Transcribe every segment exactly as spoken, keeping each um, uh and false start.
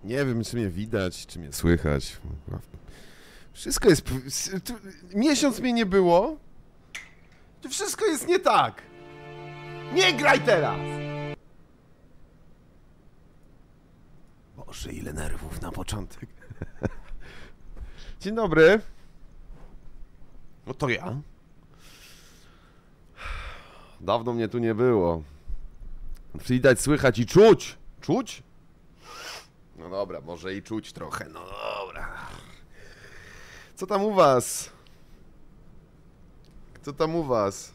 Nie wiem, czy mnie widać, czy mnie słychać. Wszystko jest... Miesiąc mnie nie było. To wszystko jest nie tak. Nie graj teraz! Boże, ile nerwów na początek. Dzień dobry. No to ja. Dawno mnie tu nie było. Widać, słychać i czuć. Czuć? No dobra, może i czuć trochę, no dobra. Co tam u was? Co tam u was?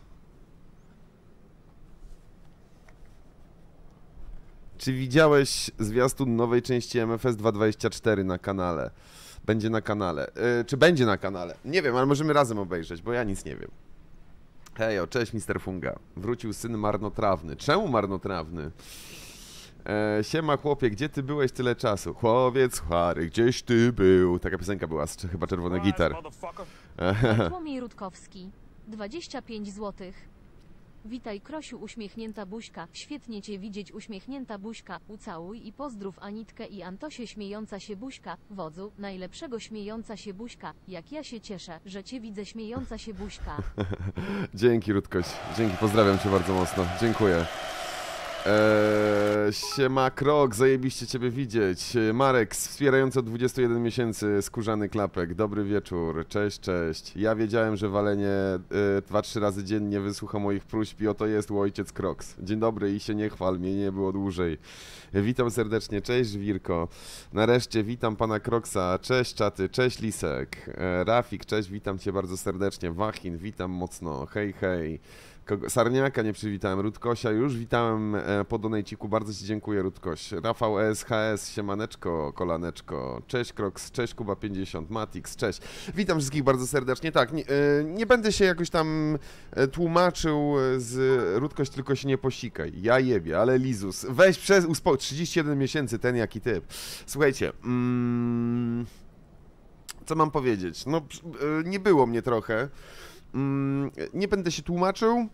Czy widziałeś zwiastun nowej części M F S dwa dwadzieścia cztery na kanale? Będzie na kanale. Yy, czy będzie na kanale? Nie wiem, ale możemy razem obejrzeć, bo ja nic nie wiem. Hejo, cześć mister Funga. Wrócił syn marnotrawny. Czemu marnotrawny? E, siema chłopie, gdzie ty byłeś tyle czasu? Chłopiec chwary, gdzieś ty był. Taka piosenka była, z chyba Czerwony Gitar. Bartłomiej Rutkowski, dwadzieścia pięć złotych. Witaj Krosiu, uśmiechnięta buźka. Świetnie cię widzieć, uśmiechnięta buźka. Ucałuj i pozdrów Anitkę i Antosię, śmiejąca się buźka. Wodzu, najlepszego śmiejąca się buźka. Jak ja się cieszę, że cię widzę, śmiejąca się buźka. Dzięki Rutkoś, dzięki, pozdrawiam cię bardzo mocno, dziękuję. Eee, siema Krok, zajebiście ciebie widzieć. Marek, wspierający od dwudziestu jeden miesięcy, skórzany klapek, dobry wieczór, cześć, cześć. Ja wiedziałem, że walenie dwa trzy razy dziennie wysłucha moich próśb i oto jest ojciec Kroks. Dzień dobry i się nie chwal, mnie nie było dłużej. Witam serdecznie, cześć Żwirko. Nareszcie witam pana Kroksa, cześć czaty, cześć Lisek. Eee, Rafik, cześć, witam cię bardzo serdecznie. Wachin, witam mocno, hej hej. Sarniaka nie przywitałem, Rutkosia już witałem po donejciku, bardzo ci dziękuję Rutkoś. Rafał S H S, siemaneczko, kolaneczko, cześć Kroks, cześć Kuba pięćdziesiąt, Matix, cześć. Witam wszystkich bardzo serdecznie, tak, nie, nie będę się jakoś tam tłumaczył z Rutkoś, tylko się nie posikaj, ja jebie, ale Lizus, weź przez uspo... trzydzieści jeden miesięcy, ten jaki typ. Słuchajcie, mm, co mam powiedzieć, no nie było mnie trochę. Nie będę się tłumaczył.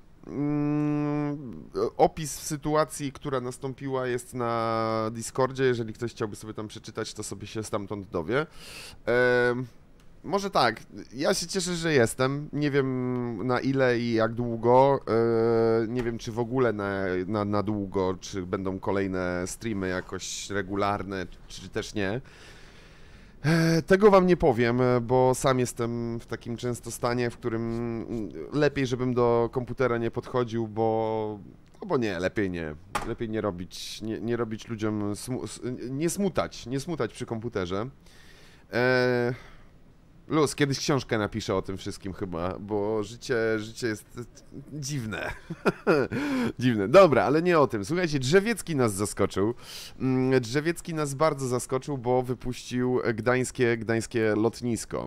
Opis sytuacji, która nastąpiła, jest na Discordzie. Jeżeli ktoś chciałby sobie tam przeczytać, to sobie się stamtąd dowie. Może tak, ja się cieszę, że jestem. Nie wiem na ile i jak długo. Nie wiem, czy w ogóle na, na, na długo, czy będą kolejne streamy jakoś regularne, czy też nie. Tego wam nie powiem, bo sam jestem w takim często stanie, w którym lepiej, żebym do komputera nie podchodził, bo... No bo nie, lepiej nie. Lepiej nie robić, nie, nie robić ludziom... Smu, nie smutać, nie smutać przy komputerze. Eee... Luz, kiedyś książkę napiszę o tym wszystkim chyba, bo życie, życie jest dziwne. Dziwne. Dobra, ale nie o tym. Słuchajcie, Drzewiecki nas zaskoczył. Drzewiecki nas bardzo zaskoczył, bo wypuścił gdańskie, gdańskie lotnisko.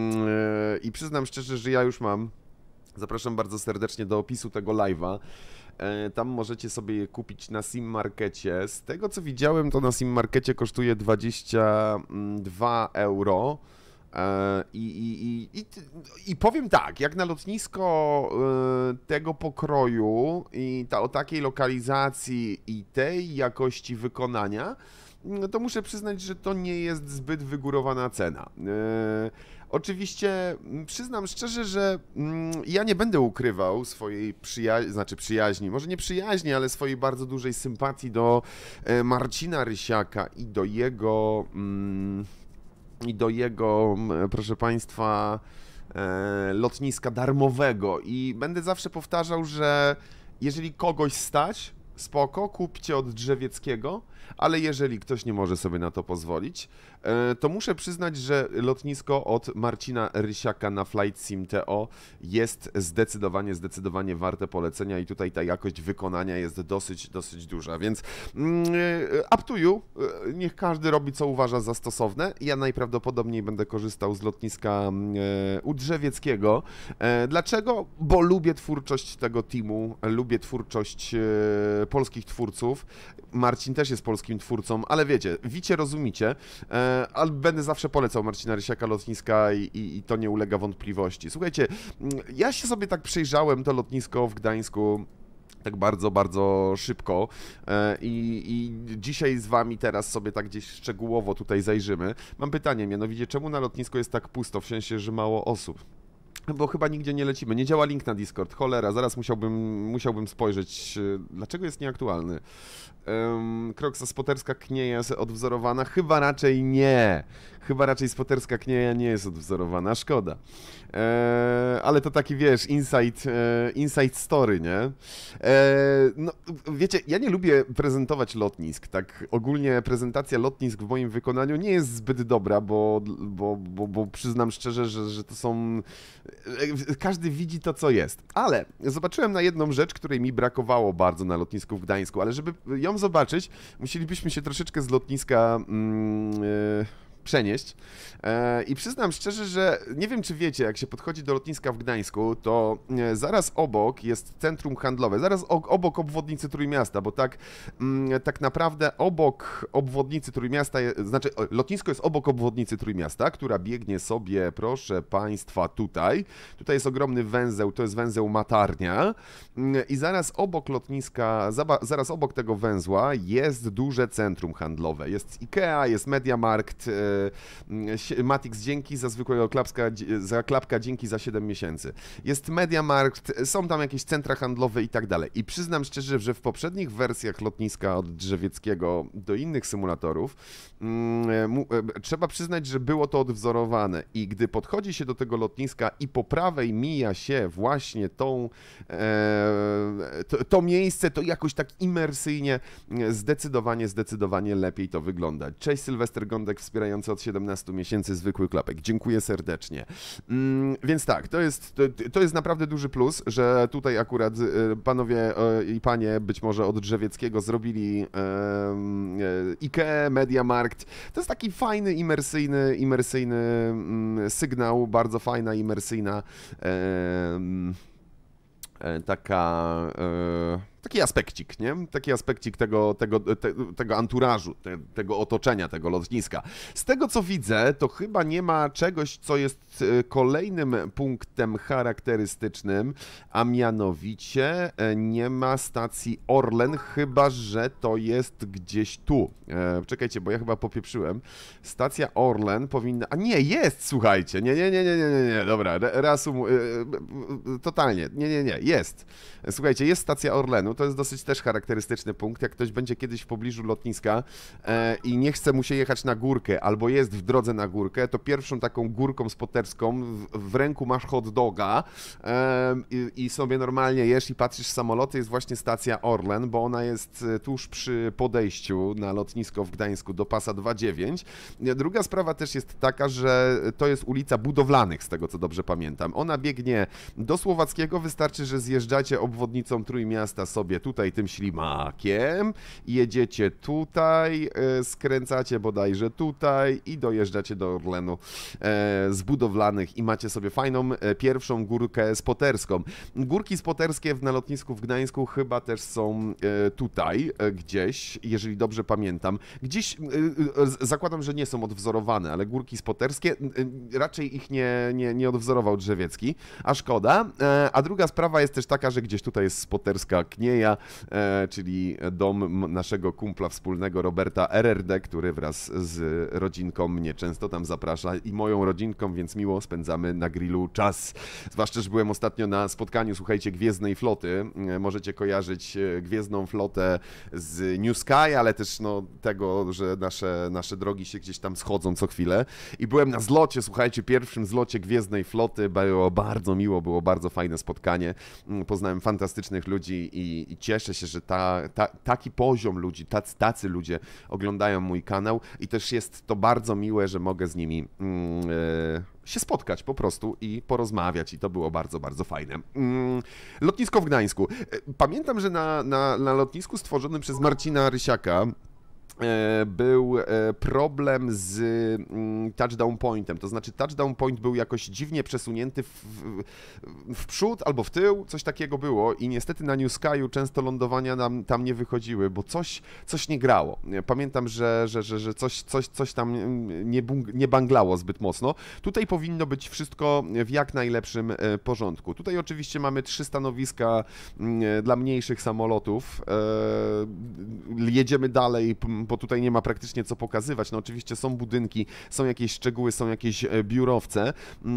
I przyznam szczerze, że ja już mam. Zapraszam bardzo serdecznie do opisu tego live'a. Tam możecie sobie je kupić na Sim Markecie. Z tego co widziałem, to na Sim Markecie kosztuje dwadzieścia dwa euro. I, i, i, i, I powiem tak, jak na lotnisko tego pokroju i ta, o takiej lokalizacji i tej jakości wykonania, to muszę przyznać, że to nie jest zbyt wygórowana cena. Oczywiście przyznam szczerze, że ja nie będę ukrywał swojej przyjaźni, znaczy przyjaźni, może nie przyjaźni, ale swojej bardzo dużej sympatii do Marcina Rysiaka i do jego... i do jego, proszę Państwa, lotniska darmowego. I będę zawsze powtarzał, że jeżeli kogoś stać, spoko, kupcie od Drzewieckiego, ale jeżeli ktoś nie może sobie na to pozwolić, to muszę przyznać, że lotnisko od Marcina Rysiaka na Flight Sim T O jest zdecydowanie, zdecydowanie warte polecenia i tutaj ta jakość wykonania jest dosyć, dosyć duża, więc up to you, niech każdy robi co uważa za stosowne. Ja najprawdopodobniej będę korzystał z lotniska u Drzewieckiego. Dlaczego? Bo lubię twórczość tego teamu, lubię twórczość polskich twórców. Marcin też jest polskim twórcą, ale wiecie, wicie, rozumicie, ale będę zawsze polecał Marcina Rysiaka lotniska i, i, i to nie ulega wątpliwości. Słuchajcie, ja się sobie tak przejrzałem to lotnisko w Gdańsku tak bardzo, bardzo szybko I, i dzisiaj z wami teraz sobie tak gdzieś szczegółowo tutaj zajrzymy. Mam pytanie, mianowicie czemu na lotnisku jest tak pusto, w sensie, że mało osób? Bo chyba nigdzie nie lecimy. Nie działa link na Discord. Cholera, zaraz musiałbym, musiałbym spojrzeć. Dlaczego jest nieaktualny? Um, Kroksa spoterska knieja jest odwzorowana? Chyba raczej nie. Chyba raczej spoterska knieja nie jest odwzorowana. Szkoda. E, ale to taki, wiesz, inside, e, inside story, nie? E, no, wiecie, ja nie lubię prezentować lotnisk. Tak ogólnie prezentacja lotnisk w moim wykonaniu nie jest zbyt dobra, bo, bo, bo, bo przyznam szczerze, że, że to są... Każdy widzi to, co jest. Ale zobaczyłem na jedną rzecz, której mi brakowało bardzo na lotnisku w Gdańsku, ale żeby ją zobaczyć, musielibyśmy się troszeczkę z lotniska mm, yy, przenieść. E, I przyznam szczerze, że nie wiem, czy wiecie, jak się podchodzi do lotniska w Gdańsku, to e, zaraz obok jest centrum handlowe, zaraz o, obok obwodnicy Trójmiasta, bo tak, mm, tak naprawdę obok obwodnicy Trójmiasta, je, znaczy o, lotnisko jest obok obwodnicy Trójmiasta, która biegnie sobie, proszę Państwa, tutaj. Tutaj jest ogromny węzeł, to jest węzeł Matarnia mm, i zaraz obok lotniska, zaba, zaraz obok tego węzła jest duże centrum handlowe. Jest Ikea, jest Mediamarkt, e, Matix dzięki za zwykłego klapska, za klapka dzięki za siedem miesięcy. Jest Mediamarkt, są tam jakieś centra handlowe i tak dalej. I przyznam szczerze, że w poprzednich wersjach lotniska od Drzewieckiego do innych symulatorów mm, trzeba przyznać, że było to odwzorowane i gdy podchodzi się do tego lotniska i po prawej mija się właśnie tą, e, to, to miejsce, to jakoś tak imersyjnie zdecydowanie, zdecydowanie lepiej to wygląda. Cześć Sylwester Gądek wspierający od siedemnastu miesięcy zwykły klapek. Dziękuję serdecznie. Mm, więc tak, to jest, to, to jest naprawdę duży plus, że tutaj akurat y, panowie y, i panie być może od Drzewieckiego zrobili y, y, Ikea, Mediamarkt. To jest taki fajny, imersyjny, imersyjny y, sygnał, bardzo fajna, imersyjna y, y, taka... Y, Taki aspekcik, nie? Taki aspekcik tego, tego, te, tego anturażu, te, tego otoczenia, tego lotniska. Z tego, co widzę, to chyba nie ma czegoś, co jest kolejnym punktem charakterystycznym, a mianowicie nie ma stacji Orlen, chyba że to jest gdzieś tu. E, czekajcie, bo ja chyba popieprzyłem. Stacja Orlen powinna... A nie, jest, słuchajcie. Nie, nie, nie, nie, nie, nie, nie. Dobra, reasum... Totalnie. Nie, nie, nie, jest. Słuchajcie, jest stacja Orlenu. To jest dosyć też charakterystyczny punkt. Jak ktoś będzie kiedyś w pobliżu lotniska e, i nie chce mu się jechać na górkę, albo jest w drodze na górkę, to pierwszą taką górką spoterską w, w ręku masz hot doga e, i, i sobie normalnie jesz i patrzysz w samoloty, jest właśnie stacja Orlen, bo ona jest tuż przy podejściu na lotnisko w Gdańsku do pasa dwa dziewięć. Druga sprawa też jest taka, że to jest ulica Budowlanych, z tego co dobrze pamiętam. Ona biegnie do Słowackiego, wystarczy, że zjeżdżacie obwodnicą Trójmiasta sobie tutaj tym ślimakiem, jedziecie tutaj, skręcacie bodajże tutaj i dojeżdżacie do Orlenu z Budowlanych i macie sobie fajną pierwszą górkę spoterską. Górki spoterskie na lotnisku w Gdańsku chyba też są tutaj gdzieś, jeżeli dobrze pamiętam. Gdzieś zakładam, że nie są odwzorowane, ale górki spoterskie raczej ich nie, nie, nie odwzorował Drzewiecki, a szkoda. A druga sprawa jest też taka, że gdzieś tutaj jest spoterska Knieja, e, czyli dom naszego kumpla wspólnego Roberta R R D, który wraz z rodzinką mnie często tam zaprasza i moją rodzinką, więc miło spędzamy na grillu czas. Zwłaszcza, że byłem ostatnio na spotkaniu, słuchajcie, Gwiezdnej Floty. E, możecie kojarzyć Gwiezdną Flotę z New Sky, ale też no, tego, że nasze, nasze drogi się gdzieś tam schodzą co chwilę. I byłem na zlocie, słuchajcie, pierwszym zlocie Gwiezdnej Floty. Było bardzo miło, było bardzo fajne spotkanie. Poznałem fantastycznych ludzi i, i cieszę się, że ta, ta, taki poziom ludzi, tacy, tacy ludzie oglądają mój kanał i też jest to bardzo miłe, że mogę z nimi mm, e, się spotkać po prostu i porozmawiać i to było bardzo, bardzo fajne. Mm, lotnisko w Gdańsku. Pamiętam, że na, na, na lotnisku stworzonym przez Marcina Rysiaka był problem z touchdown pointem, to znaczy touchdown point był jakoś dziwnie przesunięty w, w, w przód albo w tył, coś takiego było i niestety na New Sky'u często lądowania nam tam nie wychodziły, bo coś, coś nie grało. Pamiętam, że, że, że, że coś, coś, coś tam nie, nie banglało zbyt mocno. Tutaj powinno być wszystko w jak najlepszym porządku. Tutaj oczywiście mamy trzy stanowiska dla mniejszych samolotów. Jedziemy dalej, bo tutaj nie ma praktycznie co pokazywać. No oczywiście są budynki, są jakieś szczegóły, są jakieś biurowce,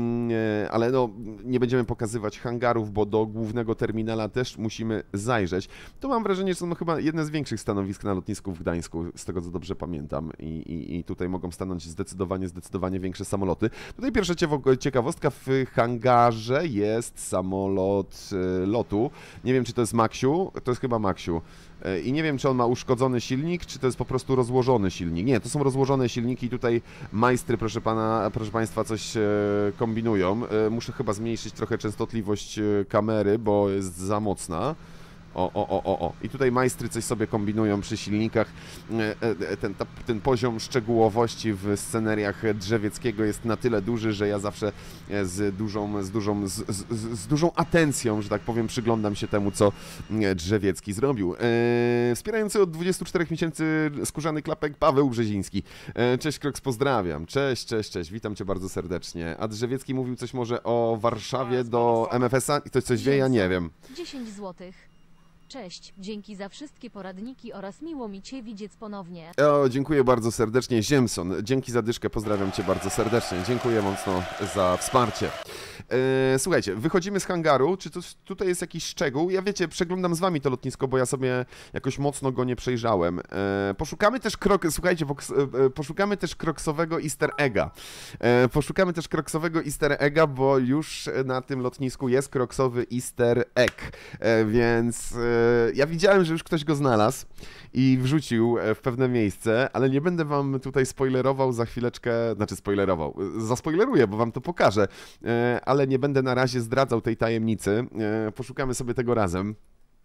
ale no nie będziemy pokazywać hangarów, bo do głównego terminala też musimy zajrzeć. To mam wrażenie, że są chyba jedne z większych stanowisk na lotnisku w Gdańsku, z tego co dobrze pamiętam i, i, i tutaj mogą stanąć zdecydowanie, zdecydowanie większe samoloty. Tutaj pierwsza ciekawostka, w hangarze jest samolot lotu. Nie wiem, czy to jest Maxiu, to jest chyba Maxiu. I nie wiem, czy on ma uszkodzony silnik, czy to jest po prostu rozłożony silnik. Nie, to są rozłożone silniki i tutaj majstry, proszę pana, proszę państwa, coś kombinują. Muszę chyba zmniejszyć trochę częstotliwość kamery, bo jest za mocna. O, o, o, o, o. I tutaj majstry coś sobie kombinują przy silnikach. Ten, ta, ten poziom szczegółowości w sceneriach Drzewieckiego jest na tyle duży, że ja zawsze z dużą, z dużą, z, z, z dużą atencją, że tak powiem, przyglądam się temu, co Drzewiecki zrobił. Eee, wspierający od dwudziestu czterech miesięcy skórzany klapek Paweł Brzeziński. Eee, cześć Kroks, pozdrawiam. Cześć, cześć, cześć, witam cię bardzo serdecznie. A Drzewiecki mówił coś może o Warszawie do M F S-a? Ktoś coś wie? Ja nie wiem. dziesięć złotych. Cześć, dzięki za wszystkie poradniki oraz miło mi Cię widzieć ponownie. O, dziękuję bardzo serdecznie, Ziemson. Dzięki za dyszkę, pozdrawiam Cię bardzo serdecznie. Dziękuję mocno za wsparcie. E, słuchajcie, wychodzimy z hangaru. Czy to, tutaj jest jakiś szczegół? Ja wiecie, przeglądam z Wami to lotnisko, bo ja sobie jakoś mocno go nie przejrzałem. E, poszukamy też krok... Słuchajcie, e, poszukamy też kroksowego easter egga. E, poszukamy też kroksowego easter egga, bo już na tym lotnisku jest kroksowy easter egg. E, więc... E, ja widziałem, że już ktoś go znalazł i wrzucił w pewne miejsce, ale nie będę wam tutaj spoilerował, za chwileczkę, znaczy spoilerował, zaspoileruję, bo wam to pokażę, ale nie będę na razie zdradzał tej tajemnicy, poszukamy sobie tego razem.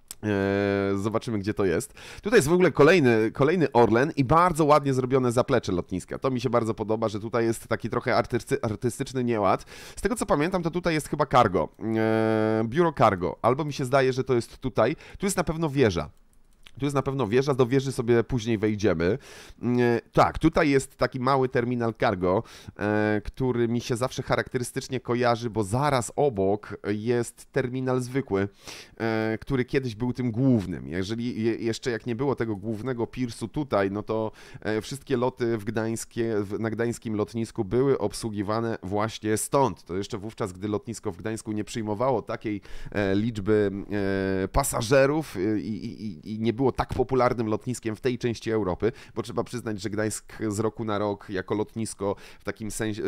Zobaczymy, gdzie to jest. Tutaj jest w ogóle kolejny, kolejny Orlen i bardzo ładnie zrobione zaplecze lotniska. To mi się bardzo podoba, że tutaj jest taki trochę artysty, artystyczny nieład. Z tego co pamiętam, to tutaj jest chyba cargo, biuro cargo, albo mi się zdaje, że to jest tutaj. Tu jest na pewno wieża. Tu jest na pewno wieża, do wieży sobie później wejdziemy. Tak, tutaj jest taki mały terminal cargo, który mi się zawsze charakterystycznie kojarzy, bo zaraz obok jest terminal zwykły, który kiedyś był tym głównym. Jeżeli jeszcze jak nie było tego głównego piersu tutaj, no to wszystkie loty w Gdańskie, na gdańskim lotnisku były obsługiwane właśnie stąd. To jeszcze wówczas, gdy lotnisko w Gdańsku nie przyjmowało takiej liczby pasażerów i, i, i nie było tak popularnym lotniskiem w tej części Europy, bo trzeba przyznać, że Gdańsk z roku na rok jako lotnisko w takim sensie,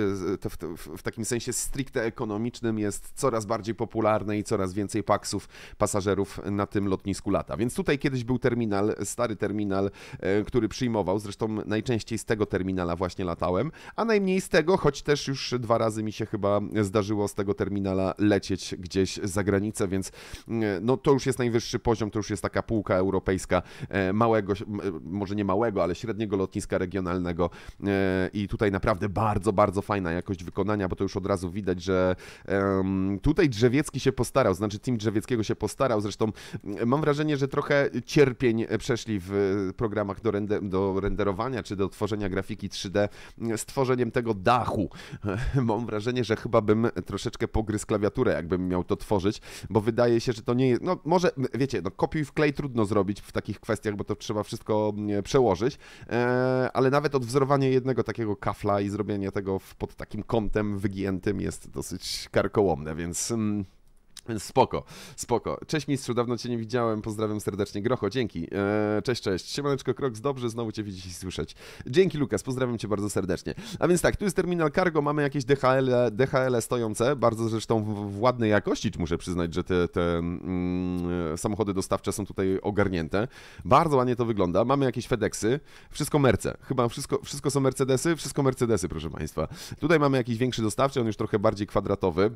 w, w takim sensie stricte ekonomicznym jest coraz bardziej popularne i coraz więcej paksów pasażerów na tym lotnisku lata. Więc tutaj kiedyś był terminal, stary terminal, który przyjmował, zresztą najczęściej z tego terminala właśnie latałem, a najmniej z tego, choć też już dwa razy mi się chyba zdarzyło z tego terminala lecieć gdzieś za granicę, więc no to już jest najwyższy poziom, to już jest taka półka europejska małego, może nie małego, ale średniego lotniska regionalnego i tutaj naprawdę bardzo, bardzo fajna jakość wykonania, bo to już od razu widać, że tutaj Drzewiecki się postarał, znaczy team Drzewieckiego się postarał, zresztą mam wrażenie, że trochę cierpień przeszli w programach do, render, do renderowania czy do tworzenia grafiki trzy D z tworzeniem tego dachu. Mam wrażenie, że chyba bym troszeczkę pogryzł klawiaturę, jakbym miał to tworzyć, bo wydaje się, że to nie jest, no może, wiecie, no kopiuj wklej trudno zrobić w takich kwestiach, bo to trzeba wszystko przełożyć, ale nawet odwzorowanie jednego takiego kafla i zrobienie tego pod takim kątem wygiętym jest dosyć karkołomne, więc... Więc spoko, spoko. Cześć mistrzu, dawno Cię nie widziałem, pozdrawiam serdecznie. Grocho, dzięki. Eee, cześć, cześć. Siemaneczko, Kroks, dobrze znowu Cię widzieć i słyszeć. Dzięki, Lukas, pozdrawiam Cię bardzo serdecznie. A więc tak, tu jest terminal cargo, mamy jakieś D H L, D H L stojące, bardzo zresztą w, w ładnej jakości, muszę przyznać, że te, te mm, samochody dostawcze są tutaj ogarnięte. Bardzo ładnie to wygląda. Mamy jakieś FedExy, wszystko Merce, chyba wszystko, wszystko są Mercedesy, wszystko Mercedesy, proszę Państwa. Tutaj mamy jakiś większy dostawczy, on już trochę bardziej kwadratowy.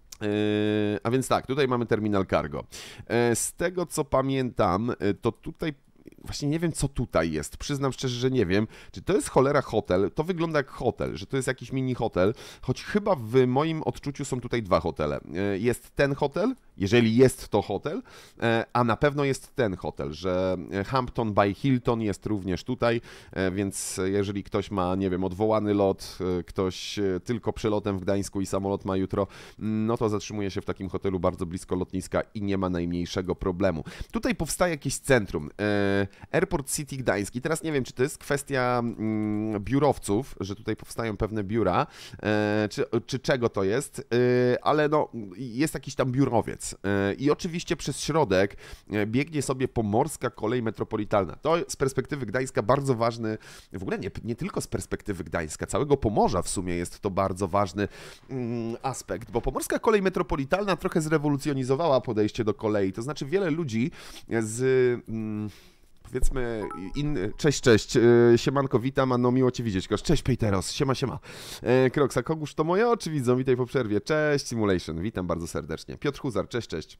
Yy, a więc tak, tutaj mamy terminal cargo. Yy, z tego co pamiętam, yy, to tutaj właśnie nie wiem, co tutaj jest. Przyznam szczerze, że nie wiem. Czy to jest cholera hotel? To wygląda jak hotel, że to jest jakiś mini hotel, choć chyba w moim odczuciu są tutaj dwa hotele. Jest ten hotel, jeżeli jest to hotel, a na pewno jest ten hotel, że Hampton by Hilton jest również tutaj, więc jeżeli ktoś ma, nie wiem, odwołany lot, ktoś tylko przelotem w Gdańsku i samolot ma jutro, no to zatrzymuje się w takim hotelu bardzo blisko lotniska i nie ma najmniejszego problemu. Tutaj powstaje jakieś centrum, Airport City Gdańsk i teraz nie wiem, czy to jest kwestia biurowców, że tutaj powstają pewne biura, czy, czy czego to jest, ale no jest jakiś tam biurowiec. I oczywiście przez środek biegnie sobie pomorska kolej metropolitalna. To z perspektywy Gdańska bardzo ważny, w ogóle nie, nie tylko z perspektywy Gdańska, całego Pomorza w sumie jest to bardzo ważny mm, aspekt, bo pomorska kolej metropolitalna trochę zrewolucjonizowała podejście do kolei, to znaczy wiele ludzi z... Mm, powiedzmy, inny... Cześć, cześć, siemanko, witam, a no miło Cię widzieć, Kosz. Cześć, Pejteros, siema, siema. Kroksa, Kogóż to moje oczy widzą, witaj po przerwie. Cześć, Simulation, witam bardzo serdecznie. Piotr Huzar, cześć, cześć.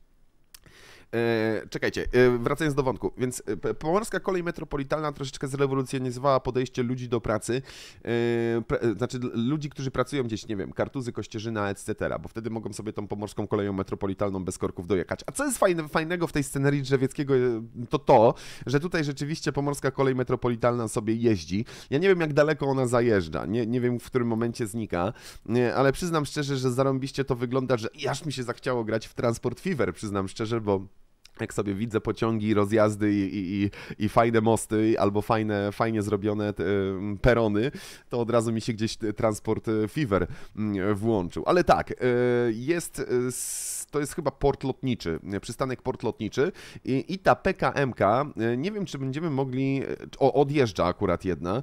E, czekajcie, e, wracając do wątku, więc e, pomorska kolej metropolitalna troszeczkę zrewolucjonizowała podejście ludzi do pracy, e, pra, znaczy ludzi, którzy pracują gdzieś, nie wiem, Kartuzy, Kościerzyna, et cetera, bo wtedy mogą sobie tą pomorską koleją metropolitalną bez korków dojechać. A co jest fajne, fajnego w tej scenerii Drzewieckiego, to to, że tutaj rzeczywiście pomorska kolej metropolitalna sobie jeździ. Ja nie wiem, jak daleko ona zajeżdża, nie, nie wiem, w którym momencie znika, nie, ale przyznam szczerze, że zarąbiście to wygląda, że aż mi się zachciało grać w Transport Fever, przyznam szczerze, bo jak sobie widzę pociągi, rozjazdy i, i, i fajne mosty albo fajne, fajnie zrobione te, perony, to od razu mi się gdzieś Transport Fever włączył. Ale tak, jest, to jest chyba port lotniczy, przystanek port lotniczy i, i ta P K M K, nie wiem, czy będziemy mogli, o, odjeżdża akurat jedna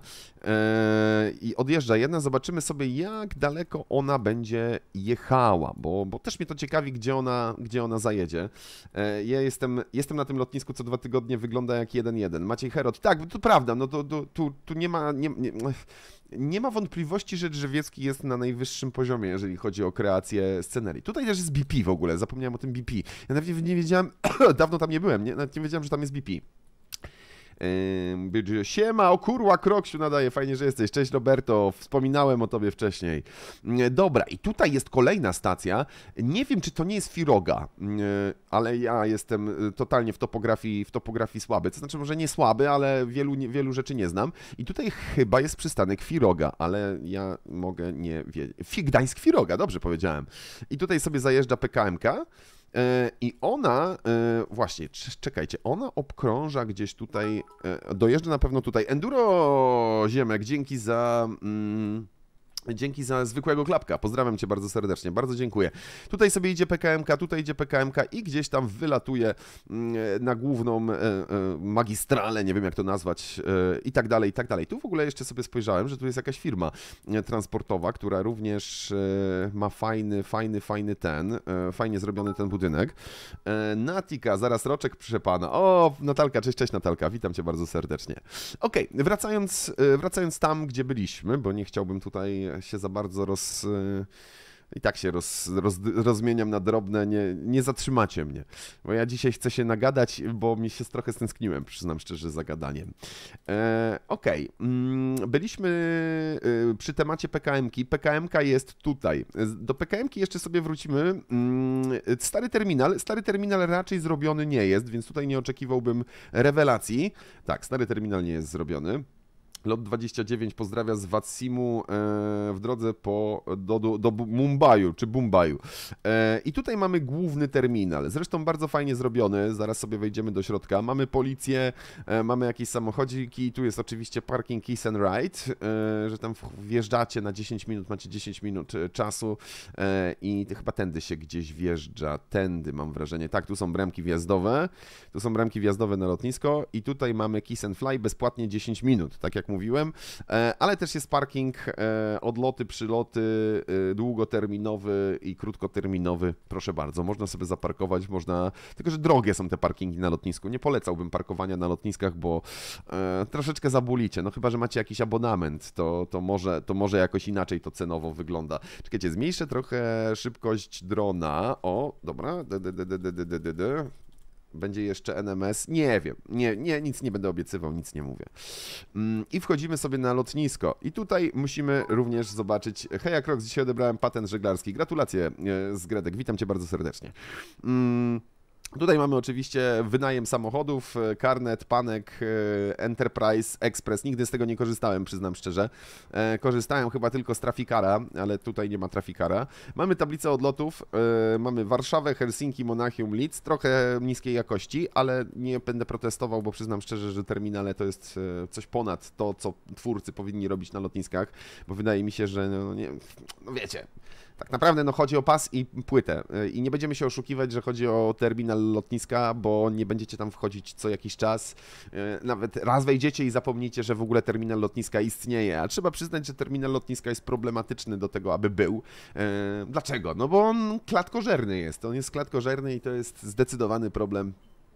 i odjeżdża jedna, zobaczymy sobie, jak daleko ona będzie jechała, bo, bo też mnie to ciekawi, gdzie ona, gdzie ona zajedzie. Ja jestem Jestem na tym lotnisku co dwa tygodnie, wygląda jak jeden jeden. Maciej Herod, tak, to prawda, no to, to, tu, tu nie ma... Nie, nie, nie ma wątpliwości, że Drzewiecki jest na najwyższym poziomie, jeżeli chodzi o kreację scenerii. Tutaj też jest B P w ogóle, zapomniałem o tym B P. Ja nawet nie wiedziałem, dawno tam nie byłem, nie? Nawet nie wiedziałem, że tam jest B P. Yy, siema, o kurwa, Kroksiu nadaje, fajnie, że jesteś. Cześć Roberto, wspominałem o tobie wcześniej. Yy, dobra, i tutaj jest kolejna stacja. Nie wiem, czy to nie jest Firoga, yy, ale ja jestem totalnie w topografii, w topografii słaby. To znaczy, może nie słaby, ale wielu, nie, wielu rzeczy nie znam. I tutaj chyba jest przystanek Firoga, ale ja mogę nie wiedzieć. Gdańsk Firoga, dobrze powiedziałem. I tutaj sobie zajeżdża P K M K. I ona, właśnie, czekajcie, ona obkrąża gdzieś tutaj, dojeżdża na pewno tutaj. Enduro Ziemek, dzięki za... Mm, Dzięki za zwykłego klapka. Pozdrawiam Cię bardzo serdecznie. Bardzo dziękuję. Tutaj sobie idzie P K M K, tutaj idzie P K M K i gdzieś tam wylatuje na główną magistralę, nie wiem jak to nazwać i tak dalej, i tak dalej. Tu w ogóle jeszcze sobie spojrzałem, że tu jest jakaś firma transportowa, która również ma fajny, fajny, fajny ten, fajnie zrobiony ten budynek. Natika, zaraz roczek proszę pana. O, Natalka, cześć, cześć Natalka, witam Cię bardzo serdecznie. Okej, okay, wracając, wracając tam, gdzie byliśmy, bo nie chciałbym tutaj się za bardzo roz... I tak się roz, roz, rozmieniam na drobne, nie, nie zatrzymacie mnie. Bo ja dzisiaj chcę się nagadać, bo mi się trochę stęskniłem, przyznam szczerze, za gadaniem. E, Okej, okay. Byliśmy przy temacie P K M ki. P K M ka jest tutaj. Do P K M ki jeszcze sobie wrócimy. Stary terminal. Stary terminal raczej zrobiony nie jest, więc tutaj nie oczekiwałbym rewelacji. Tak, stary terminal nie jest zrobiony. Lot dwadzieścia dziewięć pozdrawia z Watsimu e, w drodze po, do, do, do Mumbaiu, czy Bumbaju. E, I tutaj mamy główny terminal, zresztą bardzo fajnie zrobiony, zaraz sobie wejdziemy do środka. Mamy policję, e, mamy jakieś samochodziki, tu jest oczywiście parking Kiss and Ride, e, że tam wjeżdżacie na dziesięć minut, macie dziesięć minut czasu e, i chyba tędy się gdzieś wjeżdża, tędy mam wrażenie. Tak, tu są bramki wjazdowe, tu są bramki wjazdowe na lotnisko i tutaj mamy Kiss and Fly bezpłatnie dziesięć minut, tak jak mówiłem, ale też jest parking, odloty, przyloty, długoterminowy i krótkoterminowy. Proszę bardzo, można sobie zaparkować, można... Tylko że drogie są te parkingi na lotnisku. Nie polecałbym parkowania na lotniskach, bo troszeczkę zabulicie. No chyba, że macie jakiś abonament, to, to, może, to może jakoś inaczej to cenowo wygląda. Czekajcie, zmniejszę trochę szybkość drona. O, dobra. Będzie jeszcze N M S? Nie wiem. Nie, nie, nic nie będę obiecywał, nic nie mówię. I wchodzimy sobie na lotnisko. I tutaj musimy również zobaczyć... Hej, jak rok, dzisiaj odebrałem patent żeglarski. Gratulacje z Gredek, witam cię bardzo serdecznie. Tutaj mamy oczywiście wynajem samochodów, Karnet, Panek, Enterprise, Express. Nigdy z tego nie korzystałem, przyznam szczerze. Korzystałem chyba tylko z Trafikara, ale tutaj nie ma Trafikara. Mamy tablicę odlotów, mamy Warszawę, Helsinki, Monachium, Leeds. Trochę niskiej jakości, ale nie będę protestował, bo przyznam szczerze, że terminale to jest coś ponad to, co twórcy powinni robić na lotniskach, bo wydaje mi się, że no, nie, no wiecie... Tak naprawdę no, chodzi o pas i płytę i nie będziemy się oszukiwać, że chodzi o terminal lotniska, bo nie będziecie tam wchodzić co jakiś czas. Nawet raz wejdziecie i zapomnicie, że w ogóle terminal lotniska istnieje, a trzeba przyznać, że terminal lotniska jest problematyczny do tego, aby był. Dlaczego? No bo on klatkożerny jest, on jest klatkożerny i to jest zdecydowany problem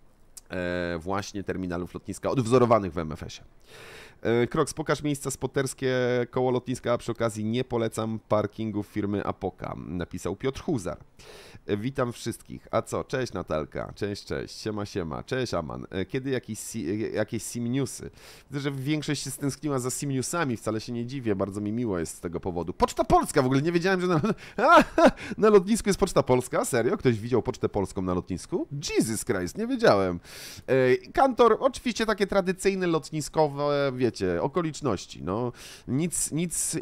właśnie terminalów lotniska odwzorowanych w M F S-ie. Kroks, pokaż miejsca spoterskie koło lotniska, a przy okazji nie polecam parkingów firmy Apoka, napisał Piotr Huzar. Witam wszystkich. A co? Cześć Natalka, cześć, cześć, siema, siema, cześć Aman. Kiedy jakieś, jakieś simnewsy? Widzę, że większość się stęskniła za simnewsami, wcale się nie dziwię, bardzo mi miło jest z tego powodu. Poczta Polska, w ogóle nie wiedziałem, że na, na lotnisku jest Poczta Polska, serio? Ktoś widział Pocztę Polską na lotnisku? Jesus Christ, nie wiedziałem. Kantor, oczywiście takie tradycyjne lotniskowe, wiecie, okoliczności, no nic, nic,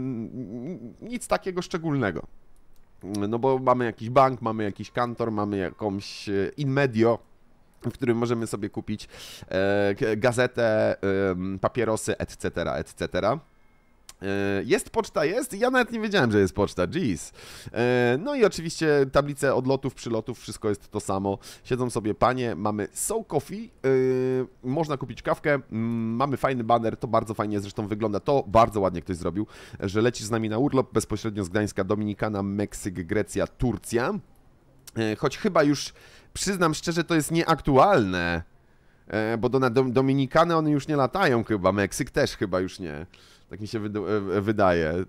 nic takiego szczególnego. No bo mamy jakiś bank, mamy jakiś kantor, mamy jakąś Inmedio, w którym możemy sobie kupić e, gazetę, e, papierosy, et cetera, et cetera. Jest poczta, jest? Ja nawet nie wiedziałem, że jest poczta, jeez. No i oczywiście tablice odlotów, przylotów, wszystko jest to samo. Siedzą sobie panie, mamy So Coffee, można kupić kawkę, mamy fajny baner, to bardzo fajnie zresztą wygląda, to bardzo ładnie ktoś zrobił, że lecisz z nami na urlop bezpośrednio z Gdańska, Dominikana, Meksyk, Grecja, Turcja. Choć chyba już, przyznam szczerze, to jest nieaktualne, bo do Dominikany one już nie latają chyba, Meksyk też chyba już nie. Tak mi się wydaje.